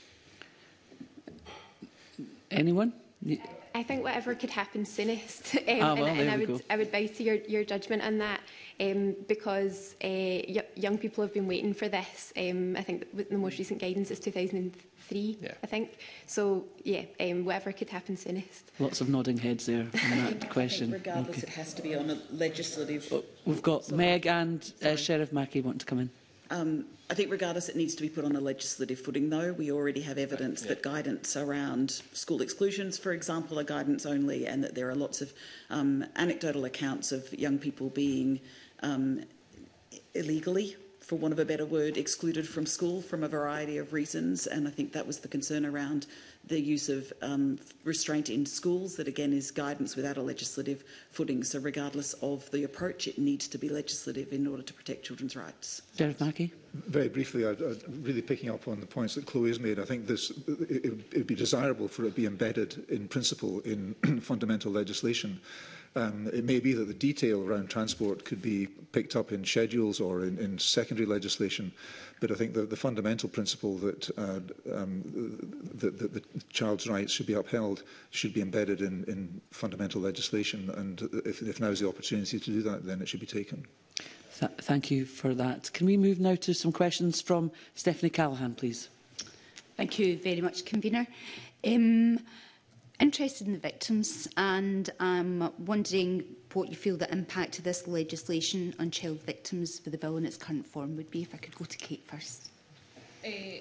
Anyone? I think whatever could happen soonest. Um, ah, well, and and I, we would, go. I would bow to your, your judgment on that um, because uh, young people have been waiting for this. Um, I think the most recent guidance is two thousand three, yeah. I think. So, yeah, um, whatever could happen soonest. Lots of nodding heads there on that question. Regardless, okay. It has to be on a legislative... Oh, we've got Sorry. Meg and uh, Sheriff Mackey want to come in. Um, I think regardless, it needs to be put on a legislative footing, though. We already have evidence yeah. that guidance around school exclusions, for example, are guidance only, and that there are lots of um, anecdotal accounts of young people being um, illegally for want of a better word, excluded from school from a variety of reasons. And I think that was the concern around the use of um, restraint in schools. That, again, is guidance without a legislative footing. So regardless of the approach, it needs to be legislative in order to protect children's rights. Sheriff Mackey. Very briefly, I'd, I'd really picking up on the points that Chloe has made, I think this, it would be desirable for it to be embedded in principle in fundamental legislation. Um, it may be that the detail around transport could be picked up in schedules or in, in secondary legislation, but I think the, the fundamental principle that, uh, um, that, that the child's rights should be upheld should be embedded in, in fundamental legislation, and if, if now is the opportunity to do that, then it should be taken. Th thank you for that. Can we move now to some questions from Stephanie Callaghan, please? Thank you very much, Convener. Um, interested in the victims, and I'm wondering what you feel the impact of this legislation on child victims for the bill in its current form would be. If I could go to Kate first. Uh,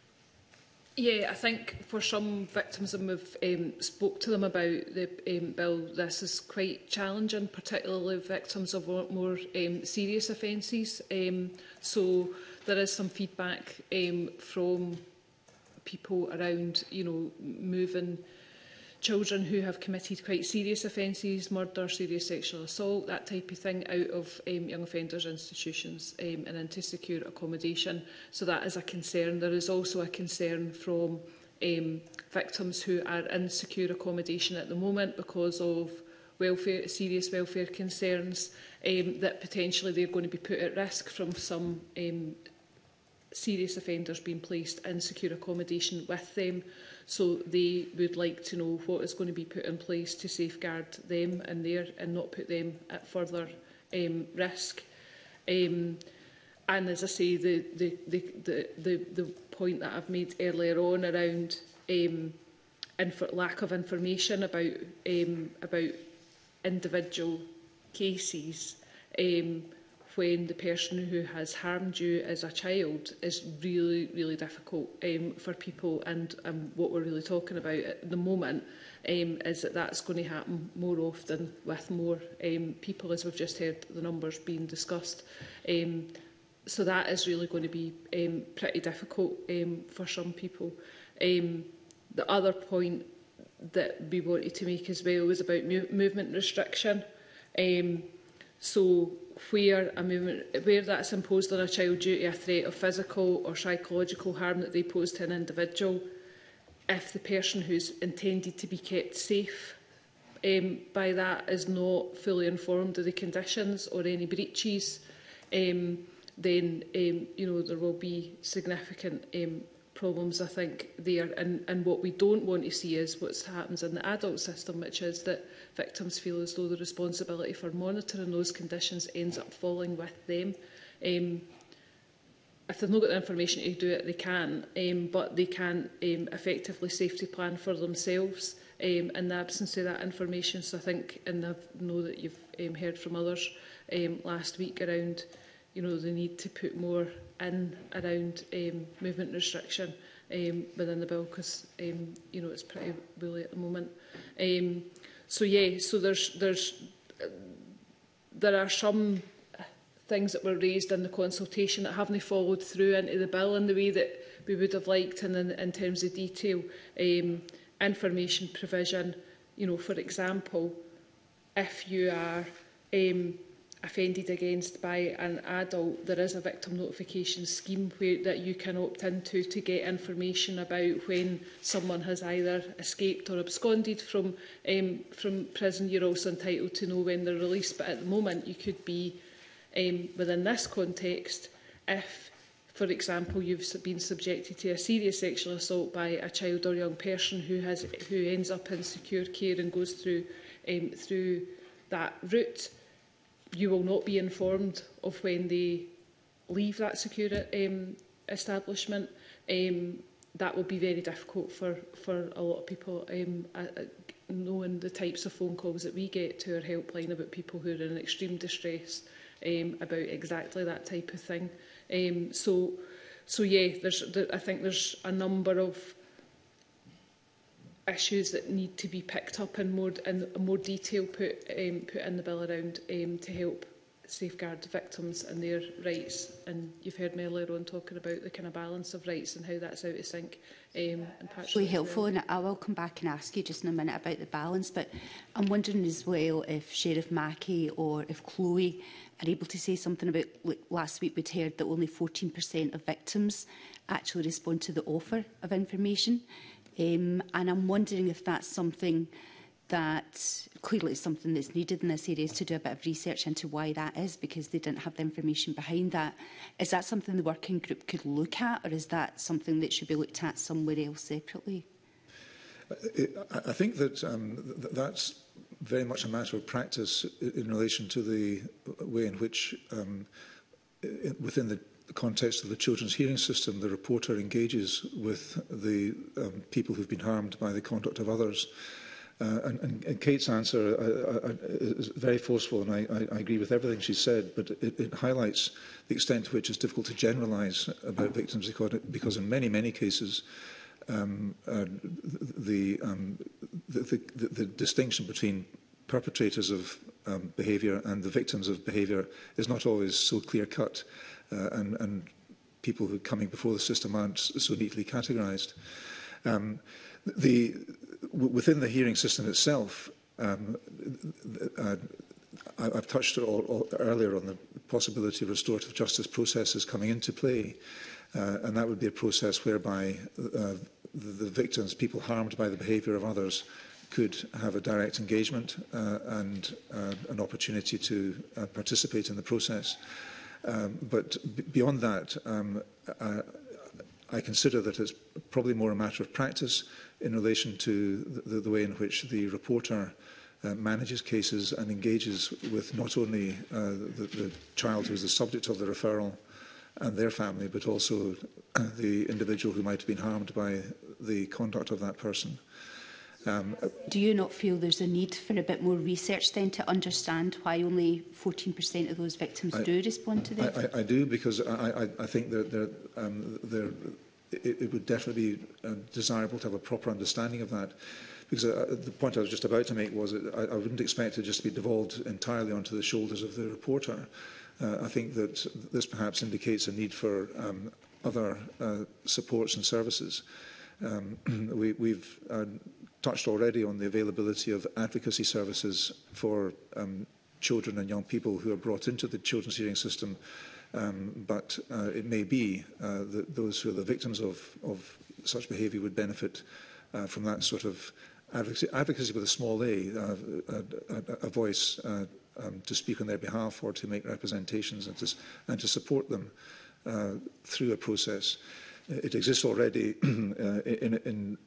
yeah, I think for some victims, and we've um, spoke to them about the um, bill, this is quite challenging, particularly victims of more um, serious offences. Um, so there is some feedback um, from people around, you know, moving children who have committed quite serious offences, murder, serious sexual assault, that type of thing, out of um, young offenders institutions um, and into secure accommodation. So that is a concern. There is also a concern from um, victims who are in secure accommodation at the moment because of welfare, serious welfare concerns, um, that potentially they're going to be put at risk from some um, serious offenders being placed in secure accommodation with them. So they would like to know what is going to be put in place to safeguard them and their, and not put them at further um, risk. Um, and as I say, the, the, the, the, the, the point that I've made earlier on around um, inf lack of information about, um, about individual cases, um, when the person who has harmed you as a child is really, really difficult um, for people. And um, what we're really talking about at the moment um, is that that's going to happen more often with more um, people, as we've just heard the numbers being discussed. Um, so that is really going to be um, pretty difficult um, for some people. Um, the other point that we wanted to make as well was about mo movement restriction. Um, so where a movement, where that's imposed on a child due to a threat of physical or psychological harm that they pose to an individual, if the person who's intended to be kept safe um, by that is not fully informed of the conditions or any breaches, um, then um, you know, there will be significant um, problems, I think, there. And, and what we don't want to see is what happens in the adult system, which is that victims feel as though the responsibility for monitoring those conditions ends up falling with them. Um, if they've not got the information to do it, they can, um, but they can um, effectively safety plan for themselves um, in the absence of that information. So I think, and I know that you've um, heard from others um, last week around, you know, the need to put more in around um, movement restriction um, within the bill, because um, you know, it's pretty woolly at the moment. Um, so yeah, so there's there's uh, there are some things that were raised in the consultation that haven't followed through into the bill in the way that we would have liked, and in, in terms of detail, um, information provision. You know, for example, if you are um, offended against by an adult, there is a victim notification scheme where that you can opt into to get information about when someone has either escaped or absconded from um, from prison. You're also entitled to know when they're released, but at the moment you could be um, within this context if, for example, you've been subjected to a serious sexual assault by a child or young person who has who ends up in secure care and goes through um, through that route. You will not be informed of when they leave that secure um, establishment. Um, that will be very difficult for, for a lot of people, um, uh, knowing the types of phone calls that we get to our helpline about people who are in extreme distress um, about exactly that type of thing. Um, so, so yeah, there's, there, I think there's a number of issues that need to be picked up in more in more detail put um, put in the bill around um, to help safeguard victims and their rights. And you've heard me earlier on talking about the kind of balance of rights and how that's out of sync. Um, and really helpful, well. And I will come back and ask you just in a minute about the balance. But I'm wondering as well if Sheriff Mackey or if Chloe are able to say something about, like last week we'd heard that only fourteen percent of victims actually respond to the offer of information. Um, and I'm wondering if that's something that clearly is something that's needed in this area, is to do a bit of research into why that is, because they didn't have the information behind that. Is that something the working group could look at, or is that something that should be looked at somewhere else separately? I, I think that um, th that's very much a matter of practice in relation to the way in which, um, within the context of the children's hearing system, the reporter engages with the um, people who've been harmed by the conduct of others. Uh, and, and, and Kate's answer uh, uh, is very forceful, and I, I, I agree with everything she said, but it, it highlights the extent to which it's difficult to generalise about victims, because in many, many cases, um, uh, the, um, the, the, the, the distinction between perpetrators of um, behaviour and the victims of behaviour is not always so clear-cut, uh, and, and people who are coming before the system aren't so neatly categorised. Um, the Within the hearing system itself, um, uh, I've touched all, all earlier on the possibility of restorative justice processes coming into play, uh, and that would be a process whereby uh, the, the victims, people harmed by the behaviour of others, could have a direct engagement uh, and uh, an opportunity to uh, participate in the process. Um, but b beyond that, um, uh, I consider that it's probably more a matter of practice in relation to the, the way in which the reporter uh, manages cases and engages with not only uh, the, the child who is the subject of the referral and their family, but also uh, the individual who might have been harmed by the conduct of that person. Um, Do you not feel there's a need for a bit more research then to understand why only fourteen percent of those victims I, do respond to them? I, I, I do, because I, I, I think that they're, um, they're, it, it would definitely be uh, desirable to have a proper understanding of that. Because uh, the point I was just about to make was that I, I wouldn't expect it just to be devolved entirely onto the shoulders of the reporter. Uh, I think that this perhaps indicates a need for um, other uh, supports and services. Um, we, we've uh, touched already on the availability of advocacy services for um, children and young people who are brought into the children's hearing system, um, but uh, it may be uh, that those who are the victims of, of such behaviour would benefit uh, from that sort of advocacy, advocacy with a small a, uh, a, a, a voice uh, um, to speak on their behalf or to make representations and to, and to support them uh, through a process. It exists already uh, in, in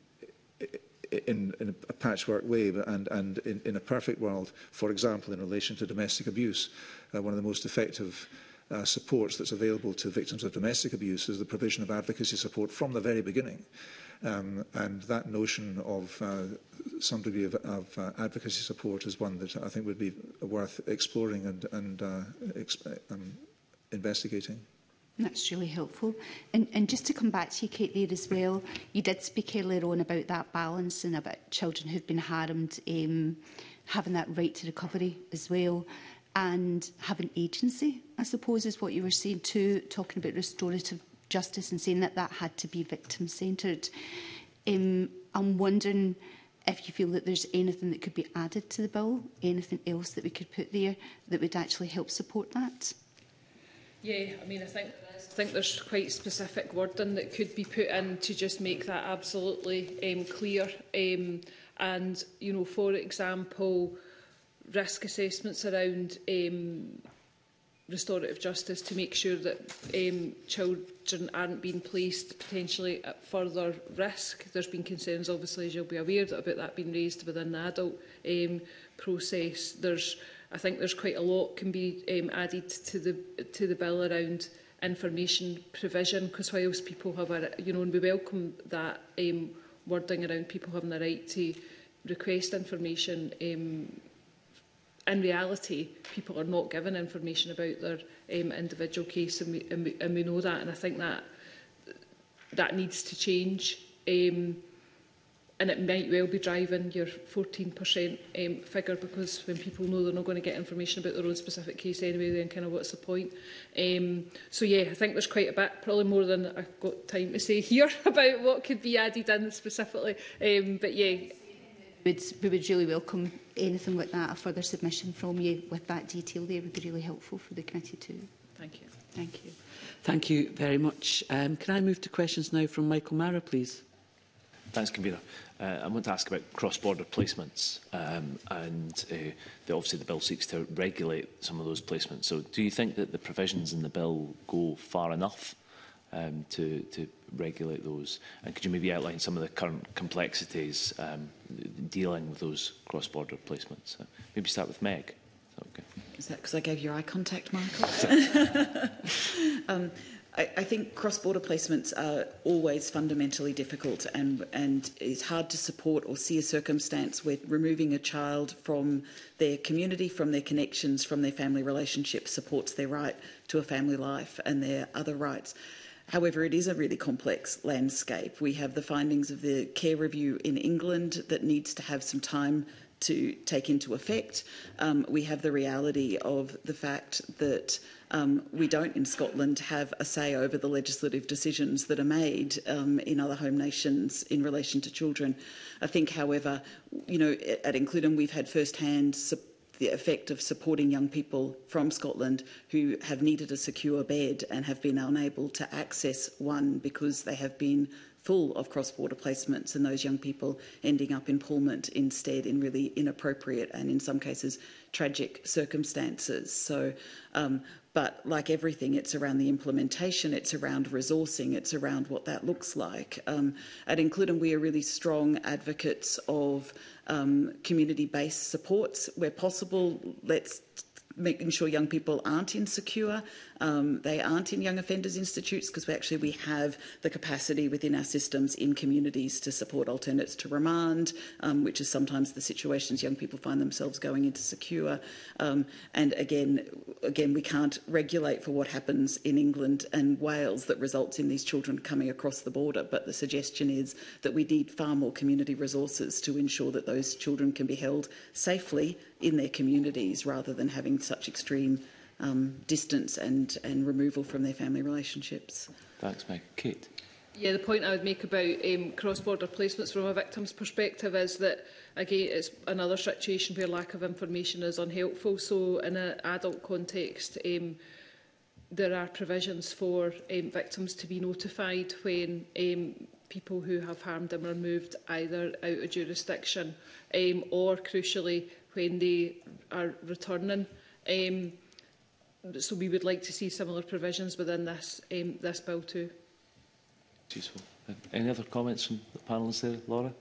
In, in a patchwork way, and, and in, in a perfect world, for example, in relation to domestic abuse, uh, one of the most effective uh, supports that's available to victims of domestic abuse is the provision of advocacy support from the very beginning. Um, and that notion of uh, some degree of, of uh, advocacy support is one that I think would be worth exploring and, and uh, exp um, investigating. That's really helpful. And, and just to come back to you, Kate, there as well, you did speak earlier on about that balance and about children who've been harmed um, having that right to recovery as well, and having agency, I suppose, is what you were saying too, talking about restorative justice and saying that that had to be victim-centred. Um, I'm wondering if you feel that there's anything that could be added to the bill, anything else that we could put there that would actually help support that? Yeah, I mean, I think I think there's quite specific wording that could be put in to just make that absolutely um, clear. Um, and, you know, for example, risk assessments around um, restorative justice to make sure that um, children aren't being placed potentially at further risk. There's been concerns, obviously, as you'll be aware, that about that being raised within the adult um, process. There's I think there's quite a lot can be um, added to the to the bill around information provision, because whilst people have a, you know, and we welcome that um, wording around people having the right to request information, um, in reality, people are not given information about their um, individual case, and we, and, we, and we know that, and I think that that needs to change. Um, and it might well be driving your fourteen percent um, figure, because when people know they're not going to get information about their own specific case anyway, then kind of what's the point? Um, so yeah, I think there's quite a bit, probably more than I've got time to say here about what could be added in specifically. Um, but yeah. We would, we would really welcome anything like that, a further submission from you with that detail there would be really helpful for the committee too. Thank you. Thank you. Thank you very much. Um, can I move to questions now from Michael Mara, please? Thanks, Convener. Uh, I want to ask about cross-border placements, um, and uh, the, obviously the bill seeks to regulate some of those placements. So do you think that the provisions in the bill go far enough um, to, to regulate those? And could you maybe outline some of the current complexities um, dealing with those cross-border placements? Uh, maybe start with Meg. Is that okay? Is that because I gave you eye contact, Michael? um, I, I think cross-border placements are always fundamentally difficult, and, and it's hard to support or see a circumstance where removing a child from their community, from their connections, from their family relationships supports their right to a family life and their other rights. However, it is a really complex landscape. We have the findings of the care review in England that needs to have some time to take into effect. Um, we have the reality of the fact that um, we don't in Scotland have a say over the legislative decisions that are made um, in other home nations in relation to children. I think, however, you know, at Includum we've had first-hand support the effect of supporting young people from Scotland who have needed a secure bed and have been unable to access one because they have been full of cross-border placements, and those young people ending up in Pullman instead in really inappropriate and in some cases tragic circumstances. So, um, but like everything, it's around the implementation, it's around resourcing, it's around what that looks like. Um, at Includum, we are really strong advocates of um, community-based supports where possible. Let's making sure young people aren't insecure, um, they aren't in young offenders institutes, because we actually we have the capacity within our systems in communities to support alternates to remand, um, which is sometimes the situations young people find themselves going into secure. Um, and again, again, we can't regulate for what happens in England and Wales that results in these children coming across the border, but the suggestion is that we need far more community resources to ensure that those children can be held safely in their communities rather than having such extreme um, distance and, and removal from their family relationships. Thanks, Meg. Kate? Yeah, the point I would make about um, cross-border placements from a victim's perspective is that, again, it's another situation where lack of information is unhelpful. So in an adult context, um, there are provisions for um, victims to be notified when um, people who have harmed them are moved either out of jurisdiction um, or, crucially, when they are returning. Um, so we would like to see similar provisions within this, um, this bill too. Useful. Any other comments from the panellists there, Laura?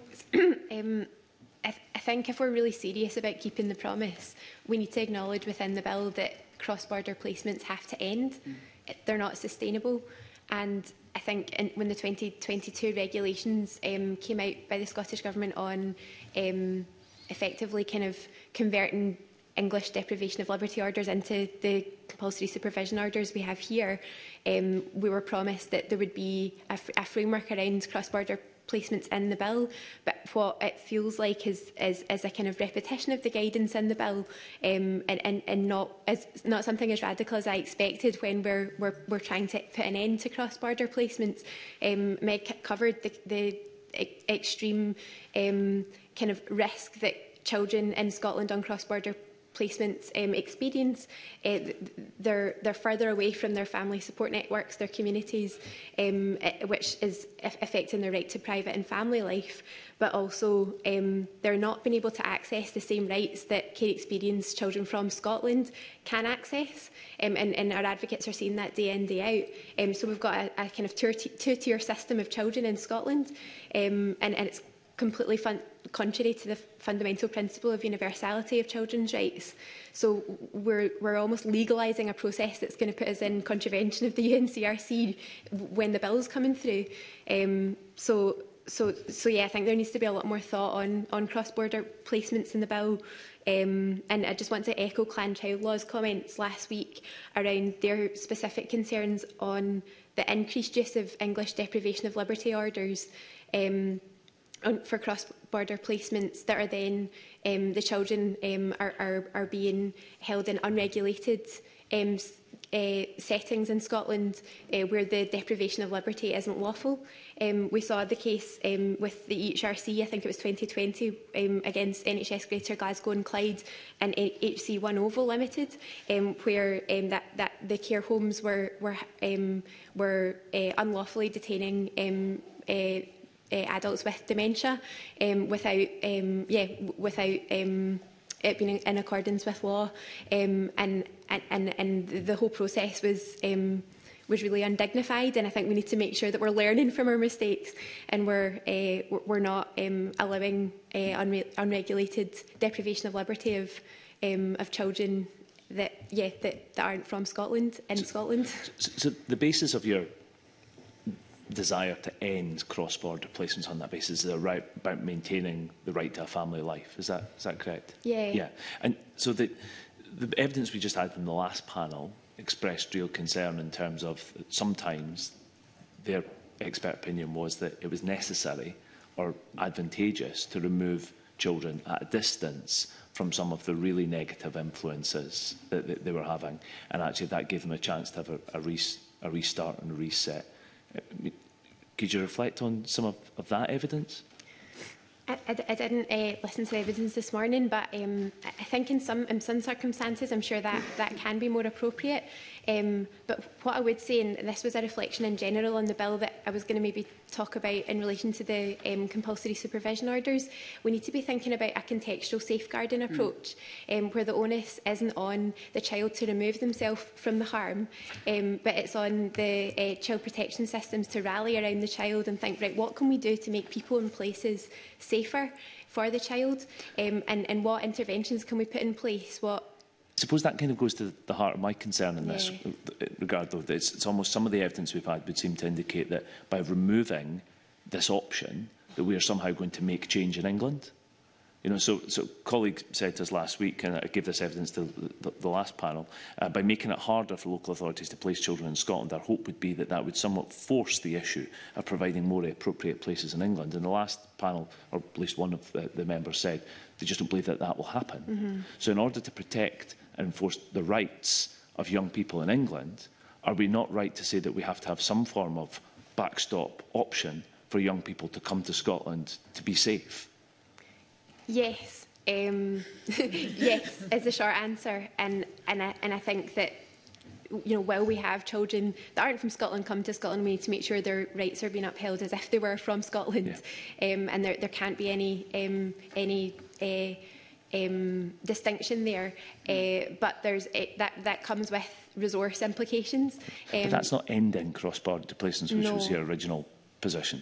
um, I, th I think if we're really serious about keeping the promise, we need to acknowledge within the bill that cross-border placements have to end. Mm. They're not sustainable. And I think in, when the twenty twenty-two regulations um, came out by the Scottish Government on um, effectively kind of converting English deprivation of liberty orders into the compulsory supervision orders we have here, um, we were promised that there would be a, a framework around cross-border placements in the bill, but what it feels like is, is, is a kind of repetition of the guidance in the bill, um, and, and, and not, as, not something as radical as I expected when we're, we're, we're trying to put an end to cross-border placements. Um, Meg covered the, the e extreme um, kind of risk that children in Scotland on cross-border placements um, experience. Uh, they're, they're further away from their family support networks, their communities, um, which is affecting their right to private and family life, but also um, they're not being able to access the same rights that care experienced children from Scotland can access, um, and, and our advocates are seeing that day in, day out. Um, so we've got a, a kind of two-tier system of children in Scotland, um, and, and it's completely fun contrary to the fundamental principle of universality of children's rights. So we're, we're almost legalising a process that's going to put us in contravention of the U N C R C when the bill's coming through. Um, so, so, so yeah, I think there needs to be a lot more thought on, on cross-border placements in the bill. Um, and I just want to echo Clan Child Law's comments last week around their specific concerns on the increased use of English deprivation of liberty orders. Um, on, for cross-border placements that are then um, the children um, are, are, are being held in unregulated um, uh, settings in Scotland uh, where the deprivation of liberty isn't lawful. Um, we saw the case um, with the E H R C, I think it was twenty twenty, um, against N H S Greater Glasgow and Clyde and H C one Oval Limited, um, where um, that, that the care homes were, were, um, were uh, unlawfully detaining um, uh, Uh, adults with dementia um, without, um, yeah, without um, it being in accordance with law, um, and, and and the whole process was um, was really undignified. And I think we need to make sure that we're learning from our mistakes and we're uh, we're not um, allowing uh, unre unregulated deprivation of liberty of um, of children that yeah that, that aren't from Scotland in so, Scotland. So, so the basis of your desire to end cross-border placements on that basis is right about maintaining the right to a family life. Is that is that correct? Yeah. Yeah. And so the the evidence we just had from the last panel expressed real concern in terms of sometimes their expert opinion was that it was necessary or advantageous to remove children at a distance from some of the really negative influences that, that they were having, and actually that gave them a chance to have a, a, re a restart and a reset. Could you reflect on some of, of that evidence? I, I, I didn't uh, listen to the evidence this morning, but um, I think in some, in some circumstances I'm sure that, that can be more appropriate. Um, but what I would say, and this was a reflection in general on the bill that I was going to maybe talk about in relation to the um, compulsory supervision orders, we need to be thinking about a contextual safeguarding approach mm. um, where the onus isn't on the child to remove themselves from the harm, um, but it's on the uh, child protection systems to rally around the child and think, right, what can we do to make people and places safer for the child, um, and, and what interventions can we put in place? What I suppose that kind of goes to the heart of my concern in this yeah. regard, though. That it's, it's almost some of the evidence we've had would seem to indicate that by removing this option, that we are somehow going to make change in England. You know, so, so a colleague said to us last week, and I gave this evidence to the, the last panel, uh, by making it harder for local authorities to place children in Scotland, our hope would be that that would somewhat force the issue of providing more appropriate places in England. And the last panel, or at least one of the, the members said, they just don't believe that that will happen. Mm-hmm. So in order to protect and enforce the rights of young people in England, are we not right to say that we have to have some form of backstop option for young people to come to Scotland to be safe? Yes, um, yes is the short answer, and and I, and I think that, you know, while we have children that aren't from Scotland come to Scotland, we need to make sure their rights are being upheld as if they were from Scotland, yeah. um, and there there can't be any um, any. Uh, Um, distinction there, uh, but there's it, that that comes with resource implications. Um, but that's not ending cross-border placements, which no. was your original position.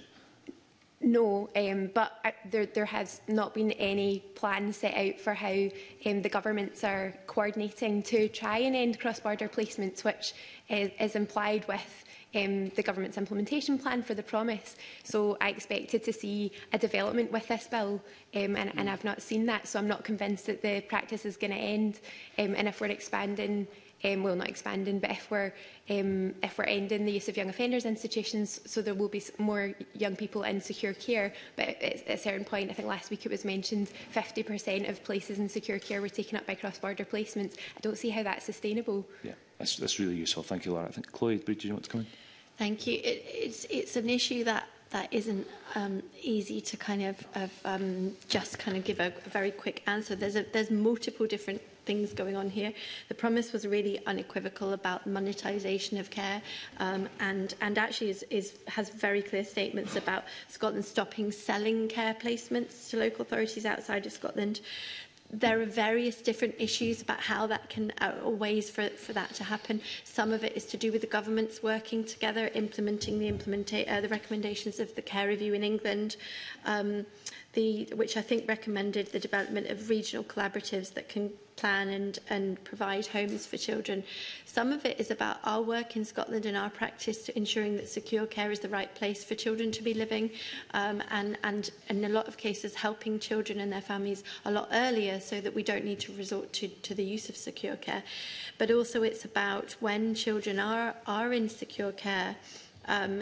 No, um, but uh, there there has not been any plan set out for how um, the governments are coordinating to try and end cross-border placements, which is, is implied with Um, the government's implementation plan for the promise. So I expected to see a development with this bill, um, and, and I've not seen that, so I'm not convinced that the practice is going to end. Um, and if we're expanding, um, well, not expanding, but if we're um, if we're ending the use of young offenders institutions, so there will be more young people in secure care. But at a certain point, I think last week it was mentioned, fifty percent of places in secure care were taken up by cross-border placements. I don't see how that's sustainable. Yeah, that's, that's really useful. Thank you, Laura. I think Chloe, do you want to come in? Thank you. It, it's, it's an issue that, that isn't um, easy to kind of, of um, just kind of give a, a very quick answer. There's, a, there's multiple different things going on here. The promise was really unequivocal about monetisation of care, um, and, and actually is, is, has very clear statements about Scotland stopping selling care placements to local authorities outside of Scotland. There are various different issues about how that can, uh, or ways for, for that to happen. Some of it is to do with the governments working together, implementing the, implementa uh, the recommendations of the Care Review in England, um, the, which I think recommended the development of regional collaboratives that can plan and, and provide homes for children. Some of it is about our work in Scotland and our practice to ensuring that secure care is the right place for children to be living, um, and, and in a lot of cases helping children and their families a lot earlier so that we don't need to resort to, to the use of secure care. But also it's about when children are, are in secure care, um,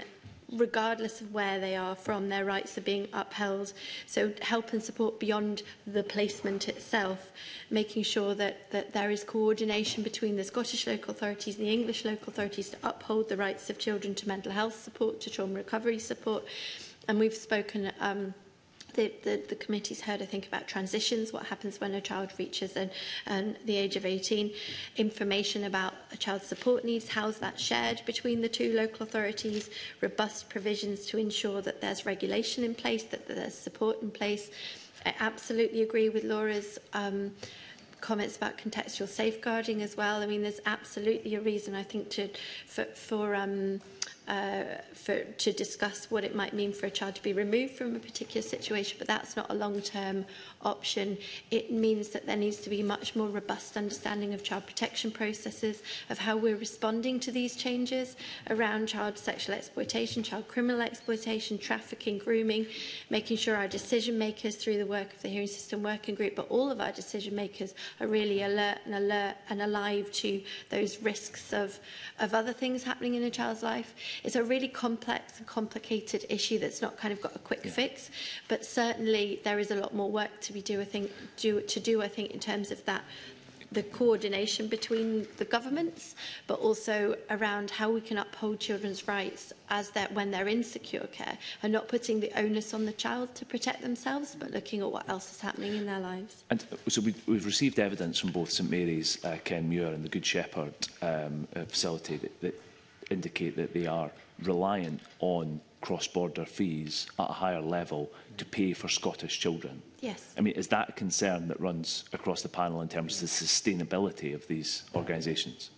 regardless of where they are from, their rights are being upheld. So help and support beyond the placement itself, making sure that, that there is coordination between the Scottish local authorities and the English local authorities to uphold the rights of children to mental health support, to trauma recovery support. And we've spoken... Um, The, the, the committee's heard, I think, about transitions, what happens when a child reaches an, an, the age of eighteen, information about a child's support needs, how's that shared between the two local authorities, robust provisions to ensure that there's regulation in place, that there's support in place. I absolutely agree with Laura's um, comments about contextual safeguarding as well. I mean, there's absolutely a reason, I think, to for, for um, Uh, for, to discuss what it might mean for a child to be removed from a particular situation, but that's not a long-term option. It means that there needs to be much more robust understanding of child protection processes, of how we're responding to these changes around child sexual exploitation, child criminal exploitation, trafficking, grooming, making sure our decision makers through the work of the Hearing System Working Group, but all of our decision makers are really alert and alert and alive to those risks of, of other things happening in a child's life. It's a really complex and complicated issue that's not kind of got a quick yeah. fix, but certainly there is a lot more work to be do, I think, do, to do, I think, in terms of that, the coordination between the governments, but also around how we can uphold children's rights as that when they're in secure care, and not putting the onus on the child to protect themselves, but looking at what else is happening in their lives. And so we, we've received evidence from both St Mary's, uh, Kenmure and the Good Shepherd um, uh, facility that, that indicate that they are reliant on cross-border fees at a higher level to pay for Scottish children. Yes. I mean, is that a concern that runs across the panel in terms of the sustainability of these organisations?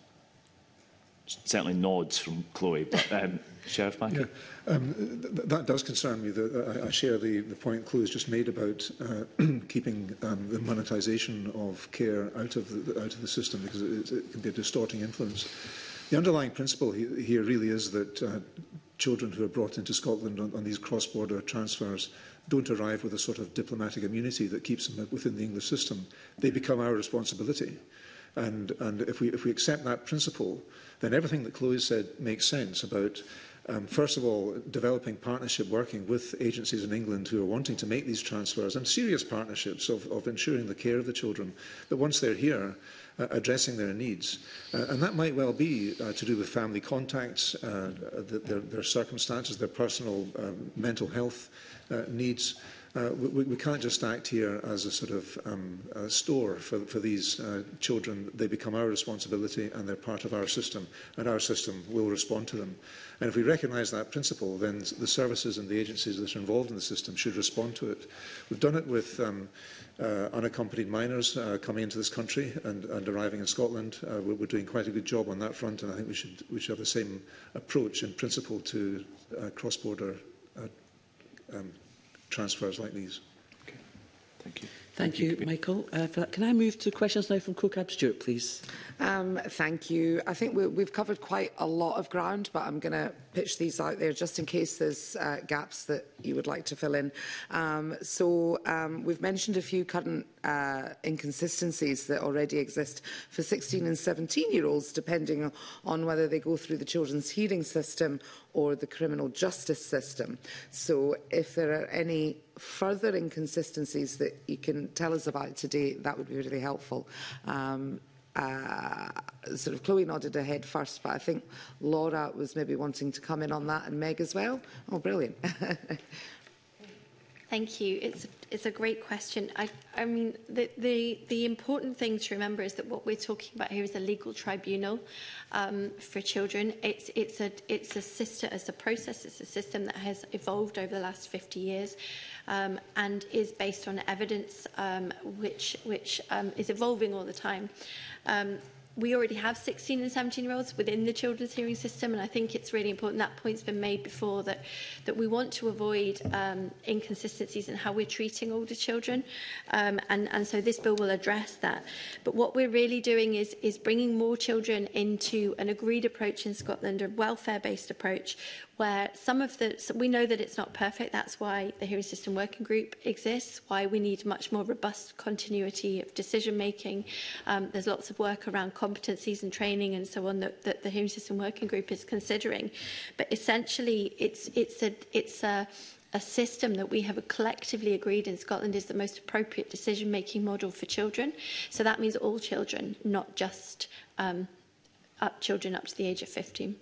Certainly nods from Chloe, but um, Sheriff Mackey? Yeah, um, th that does concern me. That I, I share the, the point Chloe has just made about uh, keeping um, the monetisation of care out of the, out of the system, because it, it can be a distorting influence. The underlying principle he, here really is that uh, children who are brought into Scotland on, on these cross-border transfers don't arrive with a sort of diplomatic immunity that keeps them within the English system. They become our responsibility. And, and if, we, if we accept that principle, then everything that Chloe said makes sense about, um, first of all, developing partnership working with agencies in England who are wanting to make these transfers, and serious partnerships of, of ensuring the care of the children, that once they're here, Uh, addressing their needs. Uh, and that might well be uh, to do with family contacts, uh, the, their, their circumstances, their personal um, mental health uh, needs. Uh, we, we can't just act here as a sort of um, a store for, for these uh, children. They become our responsibility and they're part of our system, and our system will respond to them. And if we recognise that principle, then the services and the agencies that are involved in the system should respond to it. We've done it with um, uh, unaccompanied minors uh, coming into this country and, and arriving in Scotland. Uh, we're, we're doing quite a good job on that front, and I think we should, we should have the same approach in principle to uh, cross-border uh, um, transfers like these. Okay. Thank you. Thank you, Michael. Uh, for that. Can I move to questions now from CoCab Stewart, please? Um, thank you. I think we, we've covered quite a lot of ground, but I'm going to pitch these out there just in case there's uh, gaps that you would like to fill in. Um, so um, we've mentioned a few current uh, inconsistencies that already exist for sixteen and seventeen-year-olds, depending on whether they go through the children's hearing system or the criminal justice system. So if there are any further inconsistencies that you can tell us about today, that would be really helpful. Um, uh, sort of Chloe nodded her head first, but I think Laura was maybe wanting to come in on that, and Meg as well. Oh, brilliant. Thank you. It's it's a great question. I I mean the the the important thing to remember is that what we're talking about here is a legal tribunal um, for children. It's it's a it's a system, it's a process, it's a system that has evolved over the last fifty years, um, and is based on evidence um, which which um, is evolving all the time. Um, We already have sixteen and seventeen-year-olds within the children's hearing system, and I think it's really important, that point's been made before, that, that we want to avoid um, inconsistencies in how we're treating older children, um, and, and so this bill will address that. But what we're really doing is, is bringing more children into an agreed approach in Scotland, a welfare-based approach, where some of the, so we know that it's not perfect, that's why the Hearing System Working Group exists, why we need much more robust continuity of decision-making. Um, there's lots of work around competencies and training and so on that, that the Home System Working Group is considering. But essentially, it's, it's, a, it's a, a system that we have collectively agreed in Scotland is the most appropriate decision-making model for children. So that means all children, not just um, up children up to the age of fifteen.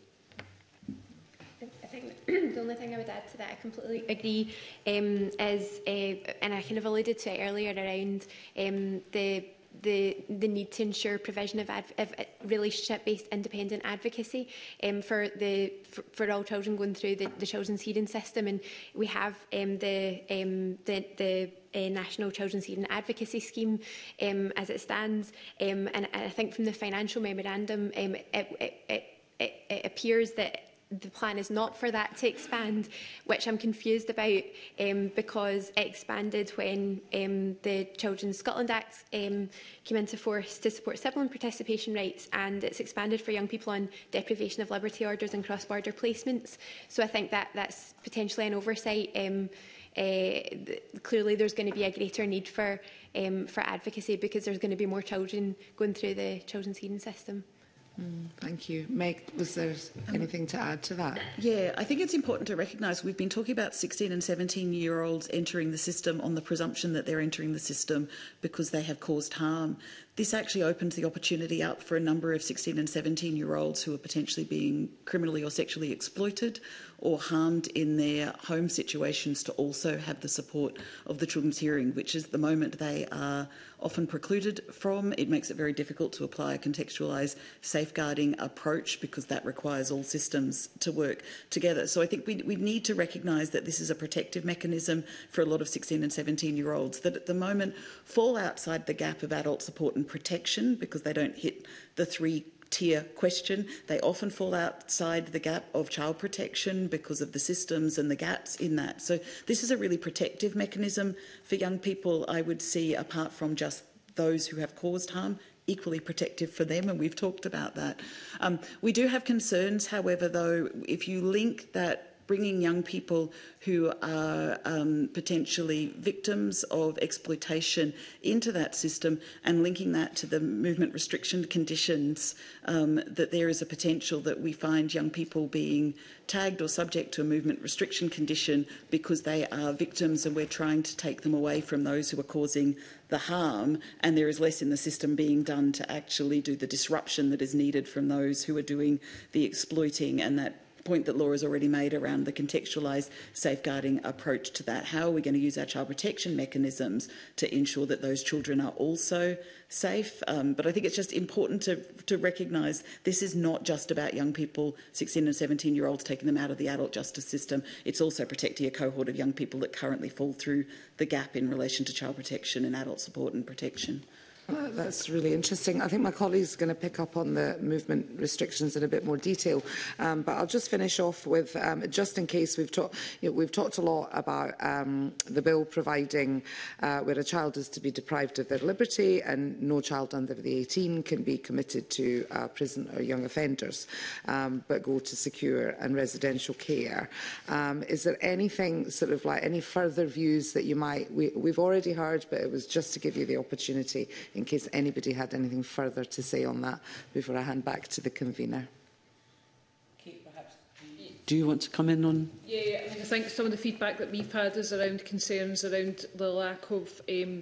I think the only thing I would add to that, I completely agree, um, is, uh, and I kind of alluded to it earlier around um, the the the need to ensure provision of, adv of relationship-based independent advocacy um, for the for, for all children going through the, the children's hearing system, and we have um, the um, the the uh, National Children's Hearing Advocacy Scheme um, as it stands, um, and, and I think from the financial memorandum, um, it, it, it, it, it appears that the plan is not for that to expand, which I'm confused about um, because it expanded when um, the Children's Scotland Act um, came into force to support sibling participation rights, and it's expanded for young people on deprivation of liberty orders and cross-border placements. So I think that that's potentially an oversight. Um, uh, clearly there's going to be a greater need for, um, for advocacy because there's going to be more children going through the children's hearing system. Mm, thank you. Meg, was there anything to add to that? Yeah, I think it's important to recognise we've been talking about sixteen and seventeen year olds entering the system on the presumption that they're entering the system because they have caused harm. This actually opens the opportunity up for a number of sixteen and seventeen year olds who are potentially being criminally or sexually exploited or harmed in their home situations to also have the support of the Children's Hearing, which is the moment they are often precluded from. It makes it very difficult to apply a contextualised safeguarding approach because that requires all systems to work together. So I think we, we need to recognise that this is a protective mechanism for a lot of sixteen and seventeen year olds that at the moment fall outside the gap of adult support and protection because they don't hit the three tier question. They often fall outside the gap of child protection because of the systems and the gaps in that. So this is a really protective mechanism for young people, I would see, apart from just those who have caused harm, equally protective for them, and we've talked about that. Um, we do have concerns, however, though, if you link that bringing young people who are um, potentially victims of exploitation into that system and linking that to the movement restriction conditions, um, that there is a potential that we find young people being tagged or subject to a movement restriction condition because they are victims and we're trying to take them away from those who are causing the harm, and there is less in the system being done to actually do the disruption that is needed from those who are doing the exploiting, and that point that Laura's already made around the contextualised safeguarding approach to that. How are we going to use our child protection mechanisms to ensure that those children are also safe? Um, but I think it's just important to, to recognise this is not just about young people, sixteen and seventeen year olds, taking them out of the adult justice system. It's also protecting a cohort of young people that currently fall through the gap in relation to child protection and adult support and protection. Uh, that's really interesting. I think my colleague's going to pick up on the movement restrictions in a bit more detail, um, but I'll just finish off with, um, just in case we've, talk, you know, we've talked a lot about um, the bill providing uh, where a child is to be deprived of their liberty and no child under the eighteen can be committed to uh, prison or young offenders, um, but go to secure and residential care. Um, is there anything sort of like any further views that you might, we, we've already heard, but it was just to give you the opportunity in case anybody had anything further to say on that before I hand back to the convener. Kate, perhaps. Do you want to come in on? Yeah, I, mean, I think some of the feedback that we've had is around concerns around the lack of um,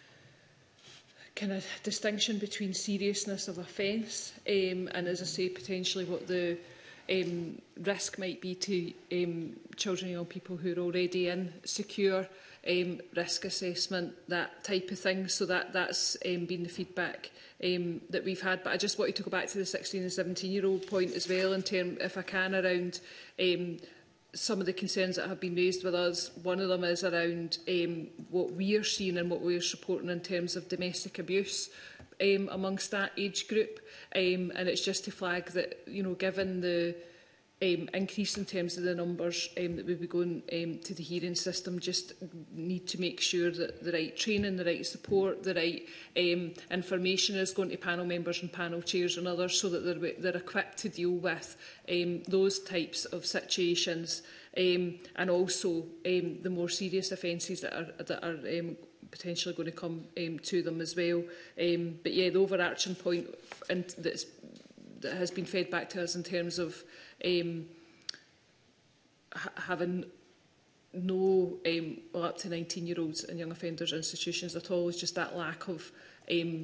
kind of distinction between seriousness of offence um, and, as I say, potentially what the um, risk might be to um, children and young people who are already in secure Um, risk assessment, that type of thing. So that, that's um, been the feedback um, that we've had. But I just wanted to go back to the sixteen and seventeen year old point as well, in term, if I can, around um, some of the concerns that have been raised with us. One of them is around um, what we are seeing and what we are supporting in terms of domestic abuse um, amongst that age group. Um, and it's just to flag that, you know, given the Um, increase in terms of the numbers um, that will be going um, to the hearing system, just need to make sure that the right training, the right support, the right um, information is going to panel members and panel chairs and others, so that they're, they're equipped to deal with um, those types of situations, um, and also um, the more serious offences that are, that are um, potentially going to come um, to them as well. Um, but yeah, the overarching point and that's, that has been fed back to us in terms of um, ha having no um, well, up to nineteen year olds in young offenders institutions at all is just that lack of um,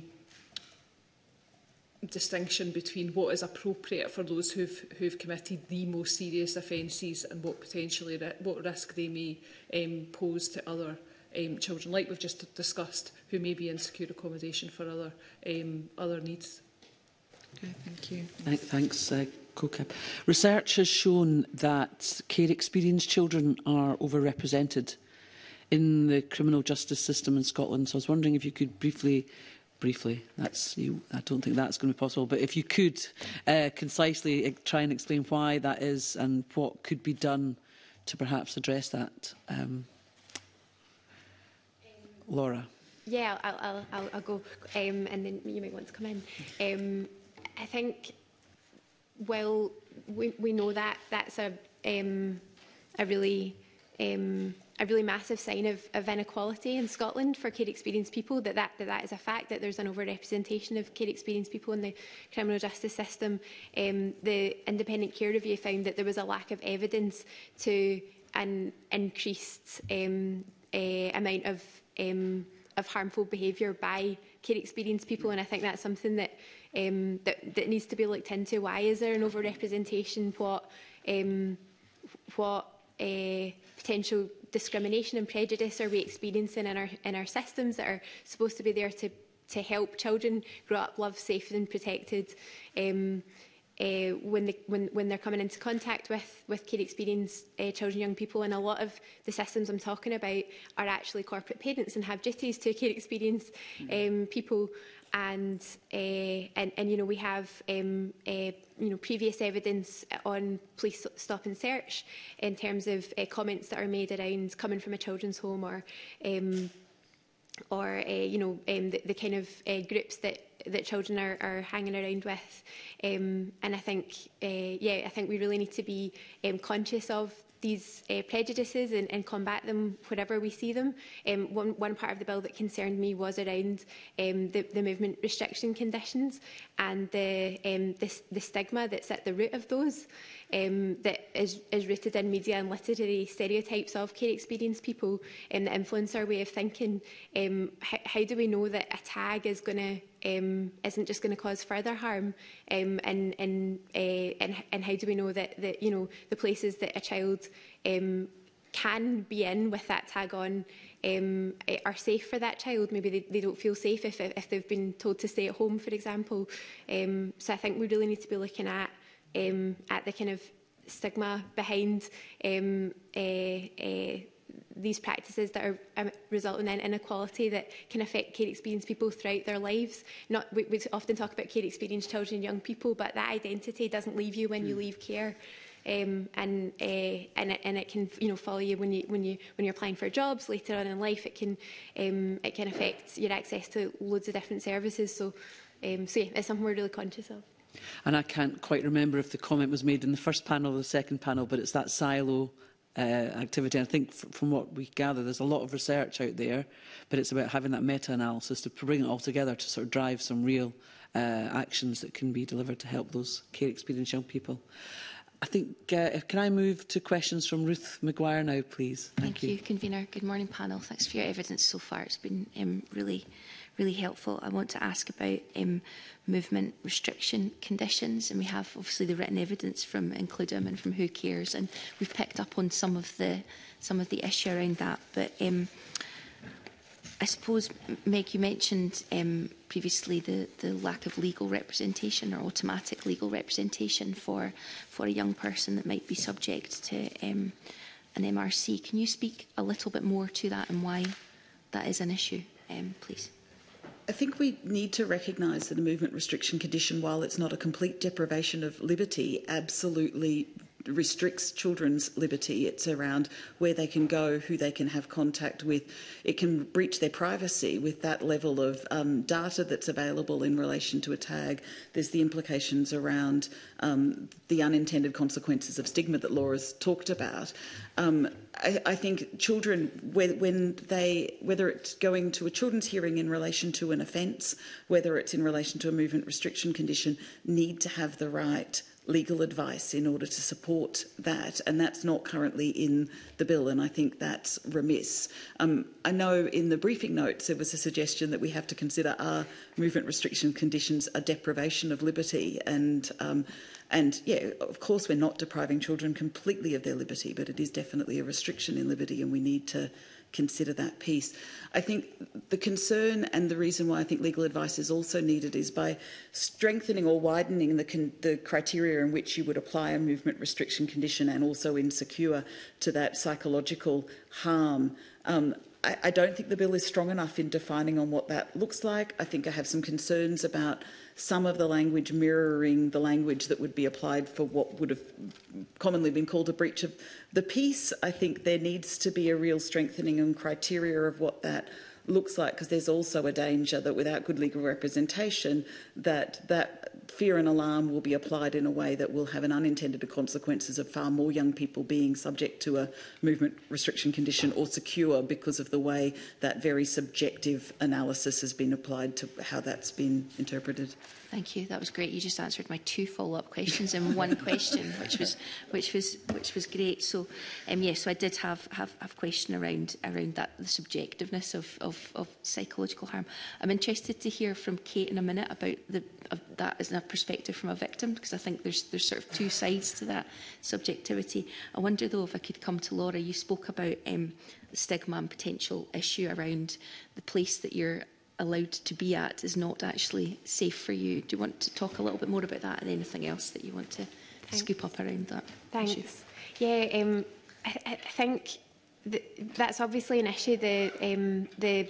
distinction between what is appropriate for those who've, who've committed the most serious offences and what potentially ri what risk they may um, pose to other um, children, like we've just discussed, who may be in secure accommodation for other um, other needs. Okay, thank you. Thank, thanks, uh, CoCab. Research has shown that care experienced children are overrepresented in the criminal justice system in Scotland. So I was wondering if you could briefly Briefly, that's you. I don't think that's going to be possible. But if you could uh, concisely try and explain why that is and what could be done to perhaps address that, um, Laura. Yeah, I'll, I'll, I'll, I'll go, um, and then you might want to come in. Um, I think, well, we we know that that's a um, a really um, a really massive sign of, of inequality in Scotland for care experienced people, that that, that that is a fact, that there's an overrepresentation of care experienced people in the criminal justice system. Um, the independent care review found that there was a lack of evidence to an increased um, uh, amount of, um, of harmful behaviour by care experienced people, and I think that's something that, um, that, that needs to be looked into. Why is there an overrepresentation? What, um, what uh, potential discrimination and prejudice are we experiencing in our in our systems that are supposed to be there to to help children grow up loved, safe and protected um, uh, when they when when they're coming into contact with with care experienced uh, children, young people? And a lot of the systems I'm talking about are actually corporate parents and have duties to care experienced um, people. And, uh, and and you know, we have um, uh, you know, previous evidence on police stop and search in terms of uh, comments that are made around coming from a children's home, or um, or uh, you know, um, the, the kind of uh, groups that that children are, are hanging around with. Um, and I think uh, yeah, I think we really need to be um, conscious of these uh, prejudices and, and combat them wherever we see them. Um, one, one part of the bill that concerned me was around um, the, the movement restriction conditions and the, um, the, the stigma that's at the root of those, um, that is, is rooted in media and literary stereotypes of care experienced people, and that influence our way of thinking. Um, how, how do we know that a tag is going to Um, isn't just going to cause further harm, um, and and, uh, and and how do we know that that you know the places that a child um, can be in with that tag on um, are safe for that child? Maybe they, they don't feel safe if if they've been told to stay at home, for example. Um, so I think we really need to be looking at um, at the kind of stigma behind um, uh, uh, these practices that are um, resulting in inequality that can affect care experienced people throughout their lives. Not, we, we often talk about care experienced children and young people, but that identity doesn't leave you when you leave care. Um, and uh, and it, and it can, you know, follow you when you when you when you're applying for jobs later on in life. It can um, it can affect your access to loads of different services. So um, so yeah, it's something we're really conscious of. And I can't quite remember if the comment was made in the first panel or the second panel, but it's that silo Uh, activity. And I think f from what we gather, there's a lot of research out there, but it's about having that meta-analysis to bring it all together to sort of drive some real uh, actions that can be delivered to help those care experienced young people. I think, uh, can I move to questions from Ruth Maguire now, please? Thank, Thank you. you, Convener. Good morning, panel. Thanks for your evidence so far. It's been um, really, really helpful. I want to ask about um, movement restriction conditions, and we have obviously the written evidence from Includum and from Who Cares, and we've picked up on some of the some of the issue around that. But um, I suppose, Meg, you mentioned um, previously the, the lack of legal representation or automatic legal representation for for a young person that might be subject to um, an M R C. Can you speak a little bit more to that and why that is an issue, um, please? I think we need to recognise that a movement restriction condition, while it's not a complete deprivation of liberty, absolutely restricts children's liberty. It's around where they can go, who they can have contact with. It can breach their privacy with that level of um, data that's available in relation to a tag. There's the implications around um, the unintended consequences of stigma that Laura's talked about. Um, I, I think children, when, when they, whether it's going to a children's hearing in relation to an offence, whether it's in relation to a movement restriction condition, need to have the right legal advice in order to support that, and that's not currently in the bill, and I think that's remiss. Um, I know in the briefing notes there was a suggestion that we have to consider are movement restriction conditions a deprivation of liberty, and um, and yeah, of course we're not depriving children completely of their liberty, but it is definitely a restriction in liberty, and we need to consider that piece. I think the concern and the reason why I think legal advice is also needed is by strengthening or widening the, con the criteria in which you would apply a movement restriction condition and also insecure to that psychological harm. Um, I, I don't think the bill is strong enough in defining on what that looks like. I think I have some concerns about some of the language mirroring the language that would be applied for what would have commonly been called a breach of the peace. I think there needs to be a real strengthening and criteria of what that looks like, because there's also a danger that without good legal representation, that that fear and alarm will be applied in a way that will have an unintended consequences of far more young people being subject to a movement restriction condition or secure because of the way that very subjective analysis has been applied to how that's been interpreted. Thank you. That was great. You just answered my two follow-up questions in one question, which was which was which was great. So, um, yes, yeah, so I did have have have a question around around that the subjectiveness of, of of psychological harm. I'm interested to hear from Kate in a minute about the of that as a perspective from a victim, because I think there's there's sort of two sides to that subjectivity. I wonder though if I could come to Laura. You spoke about um, the stigma and potential issue around the place that you're allowed to be at is not actually safe for you. Do you want to talk a little bit more about that and anything else that you want to Thanks. scoop up around that Thanks. issue? Yeah, um, I, I think th that's obviously an issue. The um, the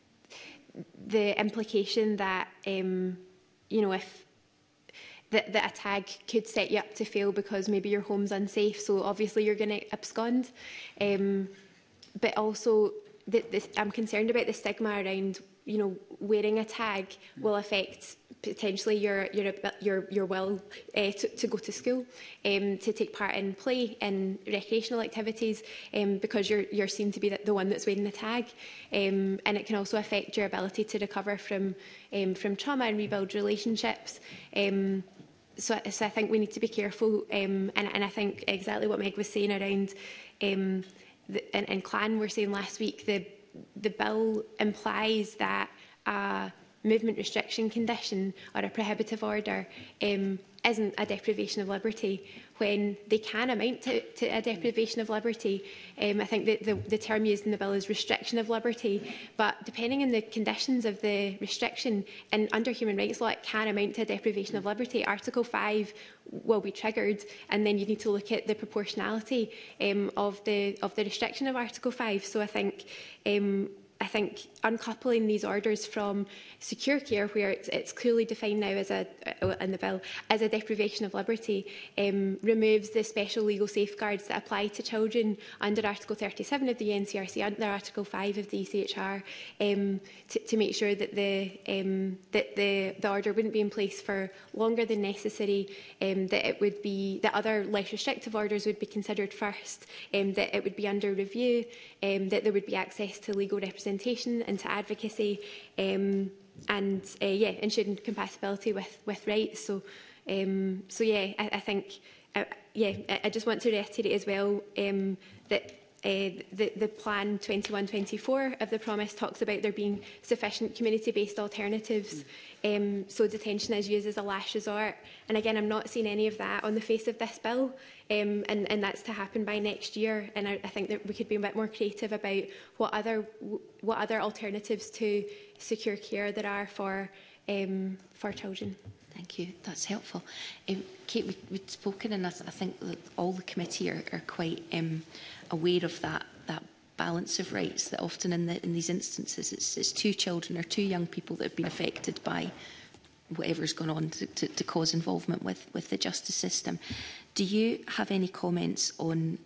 the implication that um, you know if that, that a tag could set you up to fail because maybe your home's unsafe, so obviously you're going to abscond. Um, but also, the, the, I'm concerned about the stigma around, you know, wearing a tag will affect potentially your your your your will uh, to, to go to school, um, to take part in play and recreational activities, um, because you're you're seen to be the, the one that's wearing the tag, um, and it can also affect your ability to recover from um, from trauma and rebuild relationships. Um, so, so I think we need to be careful, um, and and I think exactly what Meg was saying around, um, the, and, and Clan were saying last week, the the bill implies that a movement restriction condition or a prohibitive order um, isn't a deprivation of liberty, when they can amount to, to a deprivation of liberty. Um, I think that the, the term used in the bill is restriction of liberty, but depending on the conditions of the restriction, and under human rights law, it can amount to a deprivation of liberty. Article five will be triggered, and then you need to look at the proportionality um, of the of the restriction of Article five. So I think um, I think uncoupling these orders from secure care, where it's, it's clearly defined now as a, in the bill as a deprivation of liberty, um, removes the special legal safeguards that apply to children under Article thirty-seven of the U N C R C, under Article five of the E C H R, um, to, to make sure that the um, that the, the order wouldn't be in place for longer than necessary, um, that it would be that other less restrictive orders would be considered first, um, that it would be under review, um, that there would be access to legal representation and to advocacy, um, and uh, yeah, ensuring compatibility with with rights. So, um, so yeah, I, I think uh, yeah, I, I just want to reiterate as well um, that uh, the the plan twenty-one twenty-four of the promise talks about there being sufficient community-based alternatives. Mm. Um, so detention is used as a last resort, and again, I'm not seeing any of that on the face of this bill, um, and, and that's to happen by next year. And I, I think that we could be a bit more creative about what other what other alternatives to secure care there are for um, for children. Thank you. That's helpful. Um, Kate, we, we've spoken, and I, th I think that all the committee are, are quite um, aware of that that balance of rights, that often in, the, in these instances it's, it's two children or two young people that have been affected by whatever's gone on to, to, to cause involvement with, with the justice system. Do you have any comments on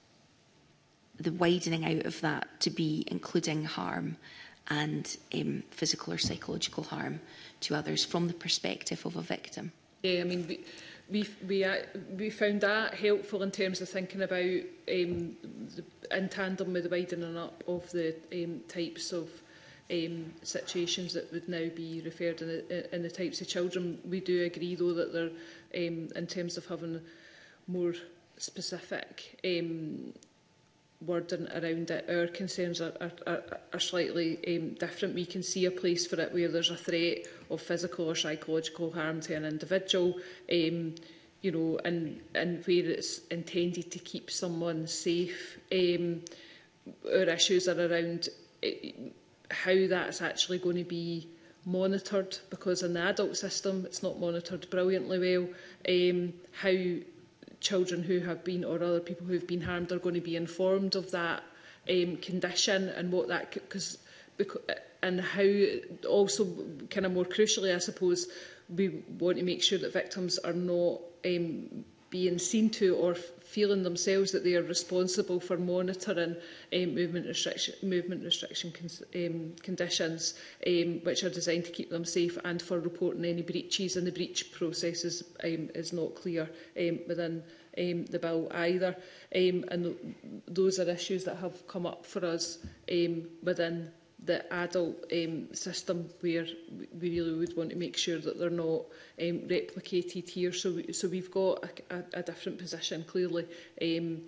the widening out of that to be including harm and um, physical or psychological harm to others from the perspective of a victim? Yeah, I mean, we, we, we, uh, we found that helpful in terms of thinking about, um, the, in tandem with the widening up of the um, types of um, situations that would now be referred in the, in the types of children. We do agree, though, that they're, um, in terms of having more specific um, wording around it, our concerns are, are, are, are slightly um, different. We can see a place for it where there's a threat of physical or psychological harm to an individual, um, you know, and, and where it's intended to keep someone safe. Um, our issues are around uh, how that's actually going to be monitored, because in the adult system it's not monitored brilliantly well. Um, how children who have been, or other people who have been harmed, are going to be informed of that um, condition and what that, because and how also kind of more crucially, I suppose, we want to make sure that victims are not um, being seen to or feeling themselves that they are responsible for monitoring um, movement restriction movement restriction con um, conditions, um, which are designed to keep them safe, and for reporting any breaches. And the breach process is, um, is not clear um, within um, the bill either. Um, and th those are issues that have come up for us um, within the adult um, system, where we really would want to make sure that they're not um, replicated here. So, we, so we've got a, a, a different position, clearly, um,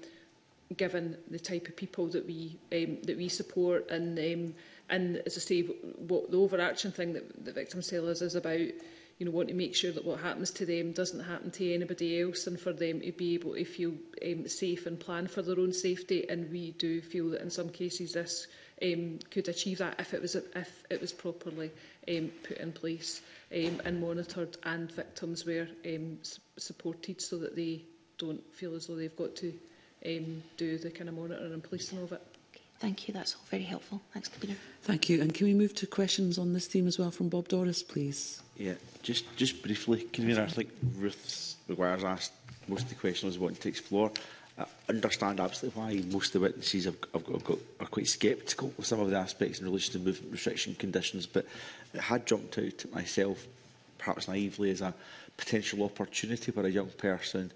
given the type of people that we um, that we support. And um, and as I say, what the overarching thing that the victims tell us is about, you know, want to make sure that what happens to them doesn't happen to anybody else, and for them to be able to feel um, safe and plan for their own safety. And we do feel that in some cases this Um, could achieve that if it was if it was properly um, put in place um, and monitored, and victims were um, supported so that they don't feel as though they've got to um, do the kind of monitoring and policing of it. Okay, thank you. That's all very helpful. Thanks, Convener. Thank you. And can we move to questions on this theme as well from Bob Doris, please? Yeah, just just briefly, Convener. I think Ruth McGuire's asked most of the questions I was wanting to explore. I understand absolutely why most of the witnesses have, have got, have got, are quite sceptical of some of the aspects in relation to movement restriction conditions, but it had jumped out at myself, perhaps naively, as a potential opportunity for a young person.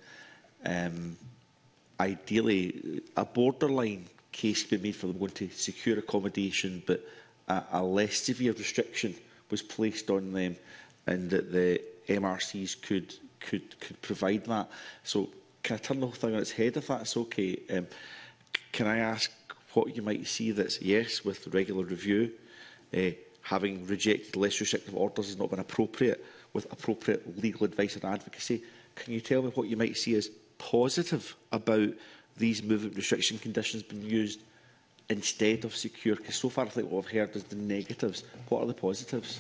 Um, ideally, a borderline case could be made for them going to secure accommodation, but a, a less severe restriction was placed on them, and that the M R Cs could, could, could provide that. So, can I turn the whole thing on its head, if that's okay? Um, can I ask what you might see that's, yes, with regular review, uh, having rejected less restrictive orders has not been appropriate, with appropriate legal advice and advocacy? Can you tell me what you might see as positive about these movement restriction conditions being used instead of secure? Because so far I think what I've heard is the negatives. What are the positives?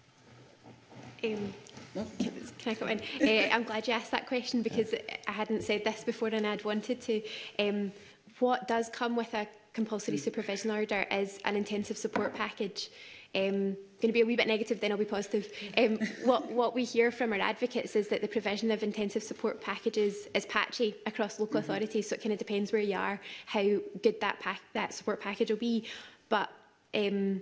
Um. Can, can I come in? Uh, I'm glad you asked that question, because I hadn't said this before and I'd wanted to. Um, what does come with a compulsory supervision order is an intensive support package. Um, going to be a wee bit negative, then I'll be positive. Um, what, what we hear from our advocates is that the provision of intensive support packages is patchy across local mm-hmm. authorities, so it kind of depends where you are, how good that, pack, that support package will be. But um,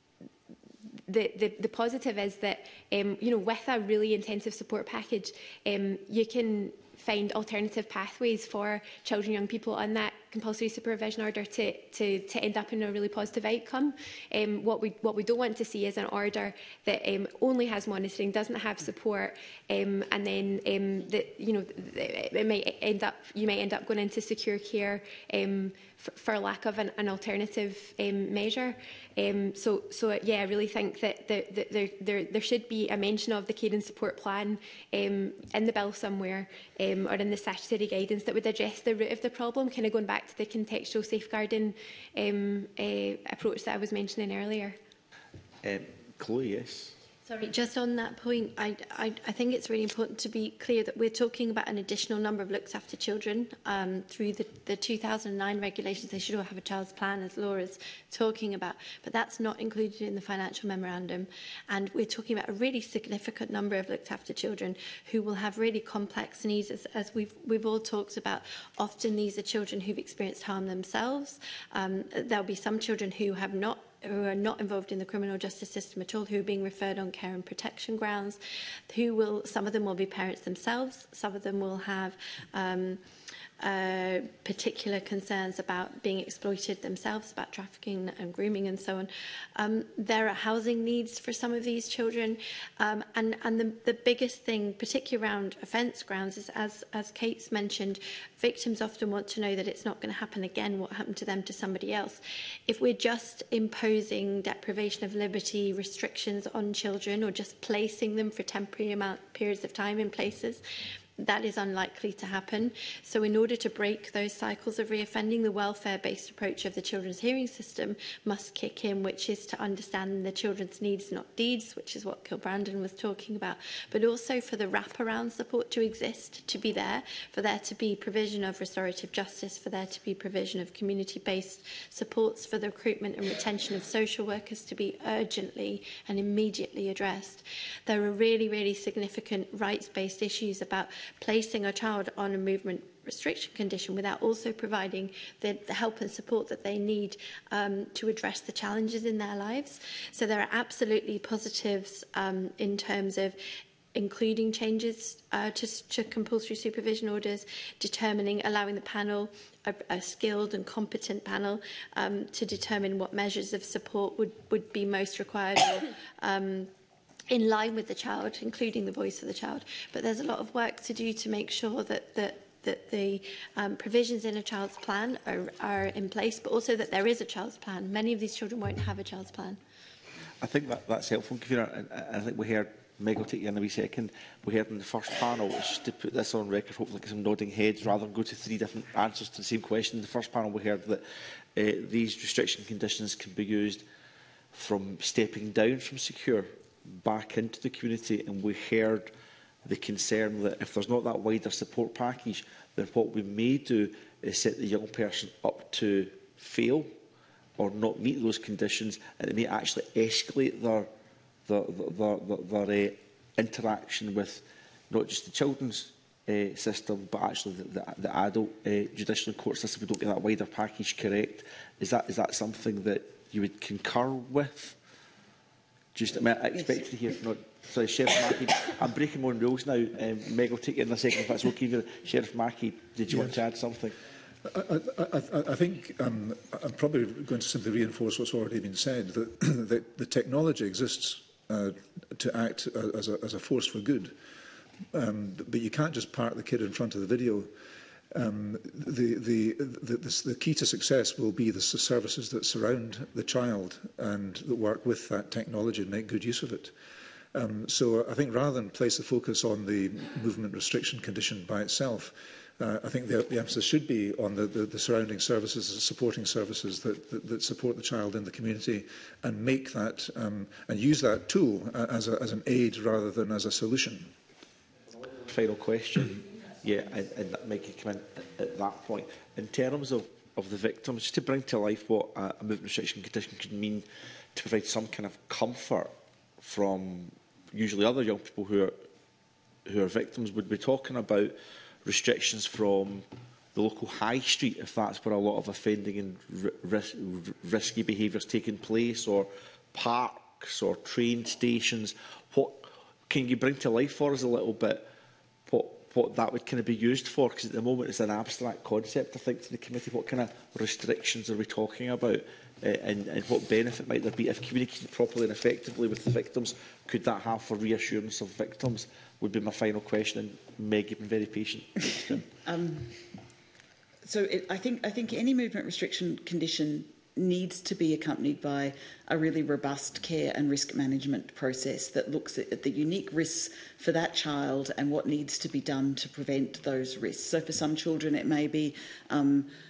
The, the, the positive is that, um, you know, with a really intensive support package, um, you can find alternative pathways for children and young people on that compulsory supervision order to, to, to end up in a really positive outcome. Um, what, we, what we don't want to see is an order that um, only has monitoring, doesn't have support, um, and then um, that, you know, it might end up, you might end up going into secure care um, for, for lack of an, an alternative um, measure. Um, so, so yeah, I really think that, that, that there, there, there should be a mention of the care and support plan um, in the bill somewhere, um, or in the statutory guidance that would address the root of the problem, kind of going back to the contextual safeguarding um, uh, approach that I was mentioning earlier. Um, Chloe, yes. Sorry, just on that point, I, I, I think it's really important to be clear that we're talking about an additional number of looked after children um, through the, the two thousand nine regulations. They should all have a child's plan, as Laura's talking about, but that's not included in the financial memorandum. And we're talking about a really significant number of looked after children who will have really complex needs, as, as we've, we've all talked about. Often these are children who've experienced harm themselves. Um, there'll be some children who have not who are not involved in the criminal justice system at all, who are being referred on care and protection grounds, who will, some of them will be parents themselves, some of them will have um, uh, particular concerns about being exploited themselves, about trafficking and grooming and so on. Um, there are housing needs for some of these children, um, and, and the, the biggest thing, particularly around offence grounds, is, as, as Kate's mentioned, victims often want to know that it's not going to happen again, what happened to them to somebody else. If we're just imposing deprivation of liberty restrictions on children, or just placing them for temporary amount periods of time in places, that is unlikely to happen. So in order to break those cycles of reoffending, the welfare-based approach of the children's hearing system must kick in, which is to understand the children's needs, not deeds, which is what Kilbrandon was talking about, but also for the wraparound support to exist, to be there, for there to be provision of restorative justice, for there to be provision of community-based supports, for the recruitment and retention of social workers to be urgently and immediately addressed. There are really, really significant rights-based issues about placing a child on a movement restriction condition without also providing the, the help and support that they need um, to address the challenges in their lives. So there are absolutely positives um, in terms of including changes uh, to, to compulsory supervision orders, determining, allowing the panel, a, a skilled and competent panel, um, to determine what measures of support would, would be most required, or um, in line with the child, including the voice of the child. But there's a lot of work to do to make sure that, that, that the um, provisions in a child's plan are, are in place, but also that there is a child's plan. Many of these children won't have a child's plan. I think that, that's helpful, Kavira. And I think we heard, Meg will take you in a wee second, we heard in the first panel, just to put this on record, hopefully get some nodding heads rather than go to three different answers to the same question. In the first panel we heard that uh, these restriction conditions can be used from stepping down from secure back into the community, and we heard the concern that if there's not that wider support package, then what we may do is set the young person up to fail or not meet those conditions, and it may actually escalate their, their, their, their, their uh, interaction with not just the children's uh, system, but actually the, the, the adult uh, judicial and court system. We don't get that wider package correct. Is that, is that something that you would concur with? Just, I, mean, I expect to hear from, sorry, Sheriff Mackey. I'm breaking my own rules now. Um, Meg will take it in a second if that's okay. Sheriff Mackey, did you yes. want to add something? I, I, I, I think um, I'm probably going to simply reinforce what's already been said, that, that the technology exists uh, to act as a, as a force for good. Um, but you can't just park the kid in front of the video. Um, the, the, the, the, the key to success will be the services that surround the child and that work with that technology and make good use of it. Um, so I think rather than place the focus on the movement restriction condition by itself, uh, I think the, the emphasis should be on the, the, the surrounding services, the supporting services that, that, that support the child in the community, and make that um, and use that tool uh, as, a, as an aid rather than as a solution. Final question. Yeah, and, and that might come in at, at that point. In terms of, of the victims, just to bring to life what a, a movement restriction condition could mean to provide some kind of comfort from usually other young people who are, who are victims, would be talking about restrictions from the local high street, if that's where a lot of offending and ris risky behaviour is taking place, or parks or train stations. What can you bring to life for us a little bit what what that would kind of be used for? Because at the moment it's an abstract concept, I think, to the committee. What kind of restrictions are we talking about? Uh, and, and what benefit might there be if communicated properly and effectively with the victims? Could that have for reassurance of victims? Would be my final question. And Meg, you've been very patient. um, so it, I think I think any movement restriction condition needs to be accompanied by a really robust care and risk management process that looks at, at the unique risks for that child and what needs to be done to prevent those risks. So for some children it may be um,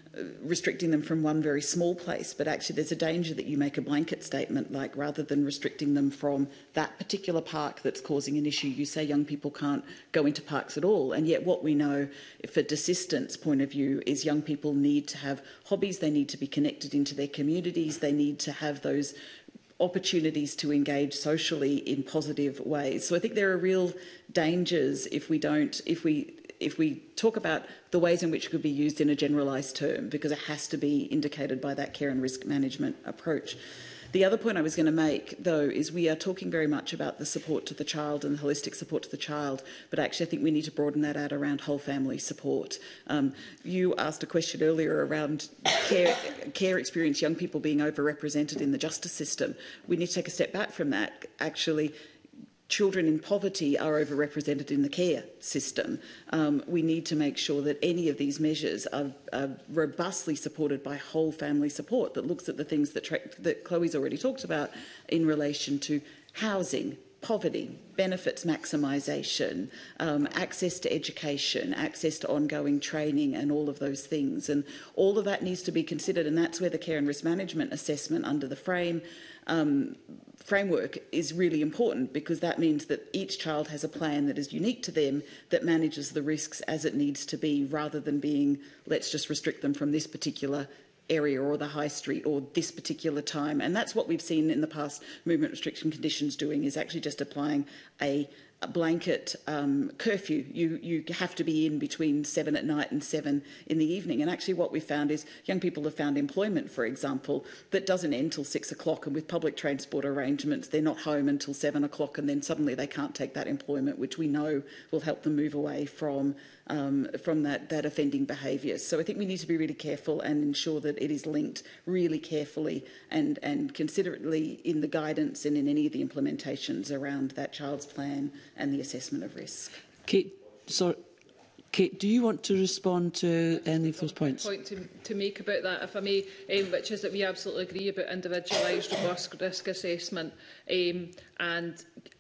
restricting them from one very small place, but actually there's a danger that you make a blanket statement, like rather than restricting them from that particular park that's causing an issue, you say young people can't go into parks at all. And yet what we know, for desistance point of view, is young people need to have hobbies, they need to be connected into their communities, they need to have those opportunities to engage socially in positive ways. So I think there are real dangers if we don't, if we if we talk about the ways in which it could be used in a generalised term, because it has to be indicated by that care and risk management approach. The other point I was going to make, though, is we are talking very much about the support to the child and the holistic support to the child, but actually I think we need to broaden that out around whole family support. Um, you asked a question earlier around care, care experience, young people being overrepresented in the justice system. We need to take a step back from that. Actually, children in poverty are overrepresented in the care system. Um, we need to make sure that any of these measures are, are robustly supported by whole family support that looks at the things that, that Chloe's already talked about in relation to housing, poverty, benefits maximisation, um, access to education, access to ongoing training and all of those things. And all of that needs to be considered, and that's where the care and risk management assessment under the frame um, framework is really important, because that means that each child has a plan that is unique to them that manages the risks as it needs to be, rather than being, let's just restrict them from this particular area or the high street or this particular time. And that's what we've seen in the past movement restriction conditions doing, is actually just applying a, a blanket um, curfew. You, you have to be in between seven at night and seven in the evening. And actually what we found is young people have found employment, for example, that doesn't end till six o'clock, and with public transport arrangements, they're not home until seven o'clock, and then suddenly they can't take that employment, which we know will help them move away from Um, from that, that offending behaviour. So I think we need to be really careful and ensure that it is linked really carefully and, and considerately in the guidance and in any of the implementations around that child's plan and the assessment of risk. Kate, sorry, Kate, do you want to respond to any of those points? Point to, to make about that, if I may, um, which is that we absolutely agree about individualised robust risk assessment um, and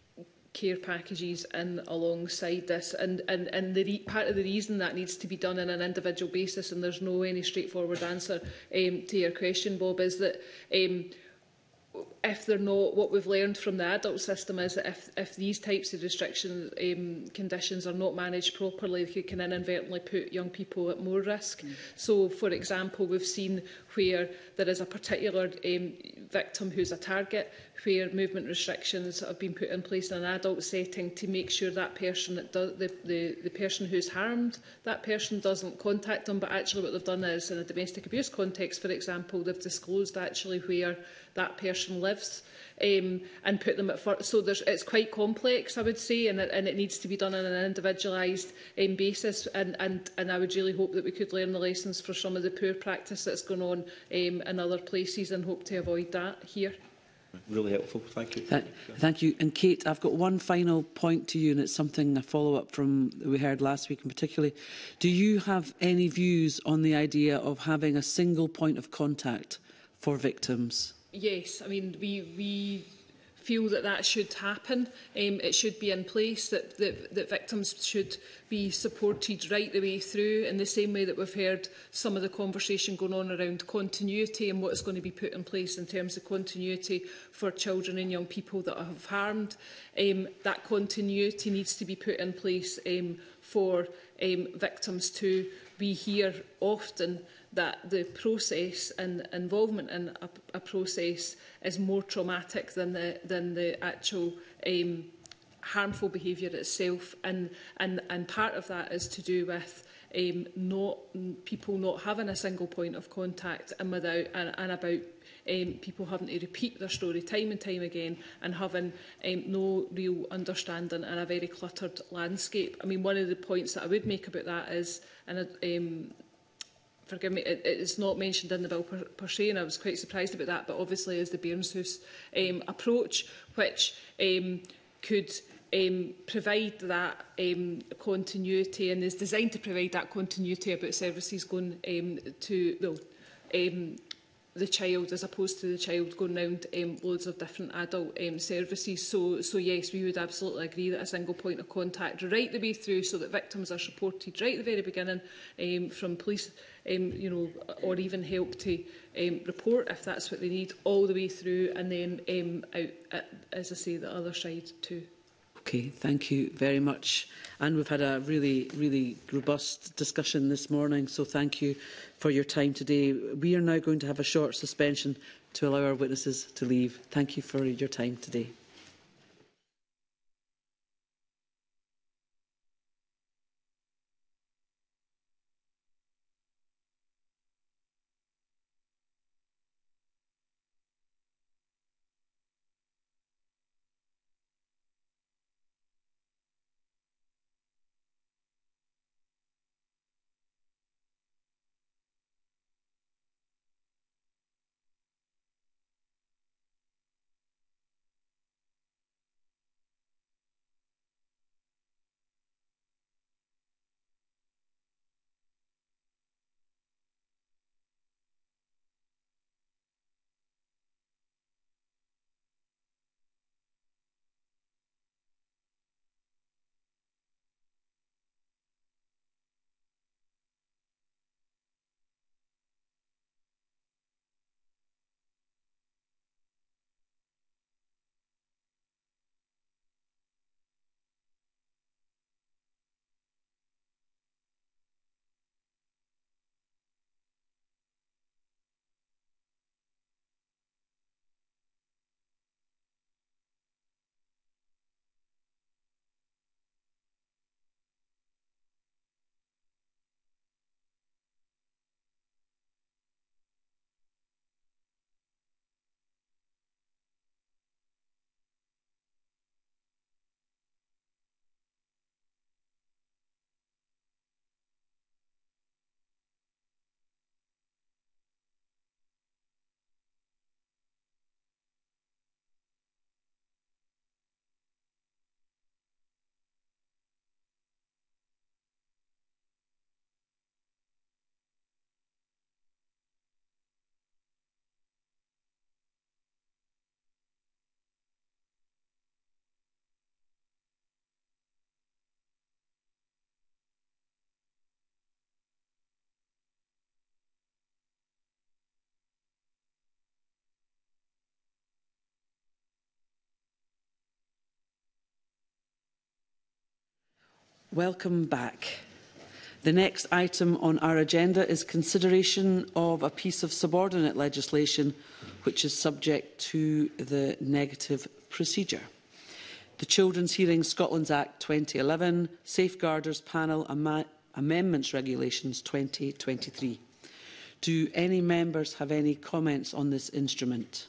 care packages and alongside this, and, and, and the re part of the reason that needs to be done on an individual basis, and there's no any straightforward answer um, to your question, Bob, is that um, if they're not, what we've learned from the adult system is that if, if these types of restriction um, conditions are not managed properly, they can inadvertently put young people at more risk. Mm. So, for example, we've seen where there is a particular um, victim who's a target, where movement restrictions have been put in place in an adult setting to make sure that person, that do, the, the, the person who's harmed that person doesn't contact them, but actually what they've done is, in a domestic abuse context, for example, they've disclosed actually where that person lives um, and put them at first. So there's, it's quite complex, I would say, and it, and it needs to be done on an individualised um, basis. And, and, and I would really hope that we could learn the lessons for some of the poor practice that's going on um, in other places, and hope to avoid that here. Really helpful. Thank you. Th thank you. And Kate, I've got one final point to you, and it's something, a follow-up from we heard last week, and particularly, do you have any views on the idea of having a single point of contact for victims? Yes, I mean, we, we feel that that should happen. Um, it should be in place, that, that, that victims should be supported right the way through, in the same way that we've heard some of the conversation going on around continuity and what is going to be put in place in terms of continuity for children and young people that have harmed. Um, that continuity needs to be put in place um, for um, victims too. We hear often that the process and involvement in a, a process is more traumatic than the, than the actual um, harmful behaviour itself. And, and, and part of that is to do with um, not, people not having a single point of contact, and, without, and, and about um, people having to repeat their story time and time again, and having um, no real understanding in a very cluttered landscape. I mean, one of the points that I would make about that is, and um, forgive me, it, it's not mentioned in the bill per, per se, and I was quite surprised about that, but obviously is the Bairnshouse um, approach, which um, could um, provide that um, continuity, and is designed to provide that continuity about services going um, to, well, um, the child as opposed to the child going round um, loads of different adult um, services. So, so yes, we would absolutely agree that a single point of contact right the way through, so that victims are supported right at the very beginning um, from police, um, you know, or even help to um, report if that's what they need, all the way through, and then um, out, at, as I say, the other side too. Okay, thank you very much. And we've had a really, really robust discussion this morning, so thank you for your time today. We are now going to have a short suspension to allow our witnesses to leave. Thank you for your time today. Welcome back. The next item on our agenda is consideration of a piece of subordinate legislation which is subject to the negative procedure. The Children's Hearing Scotland's Act twenty eleven, Safeguarders Panel Am Amendments Regulations twenty twenty-three. Do any members have any comments on this instrument?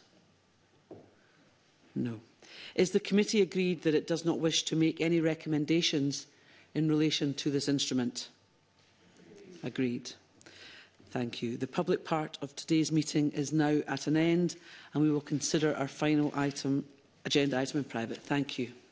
No. Is the committee agreed that it does not wish to make any recommendations in relation to this instrument? Agreed. Thank you. The public part of today's meeting is now at an end, and we will consider our final item, agenda item in private. Thank you.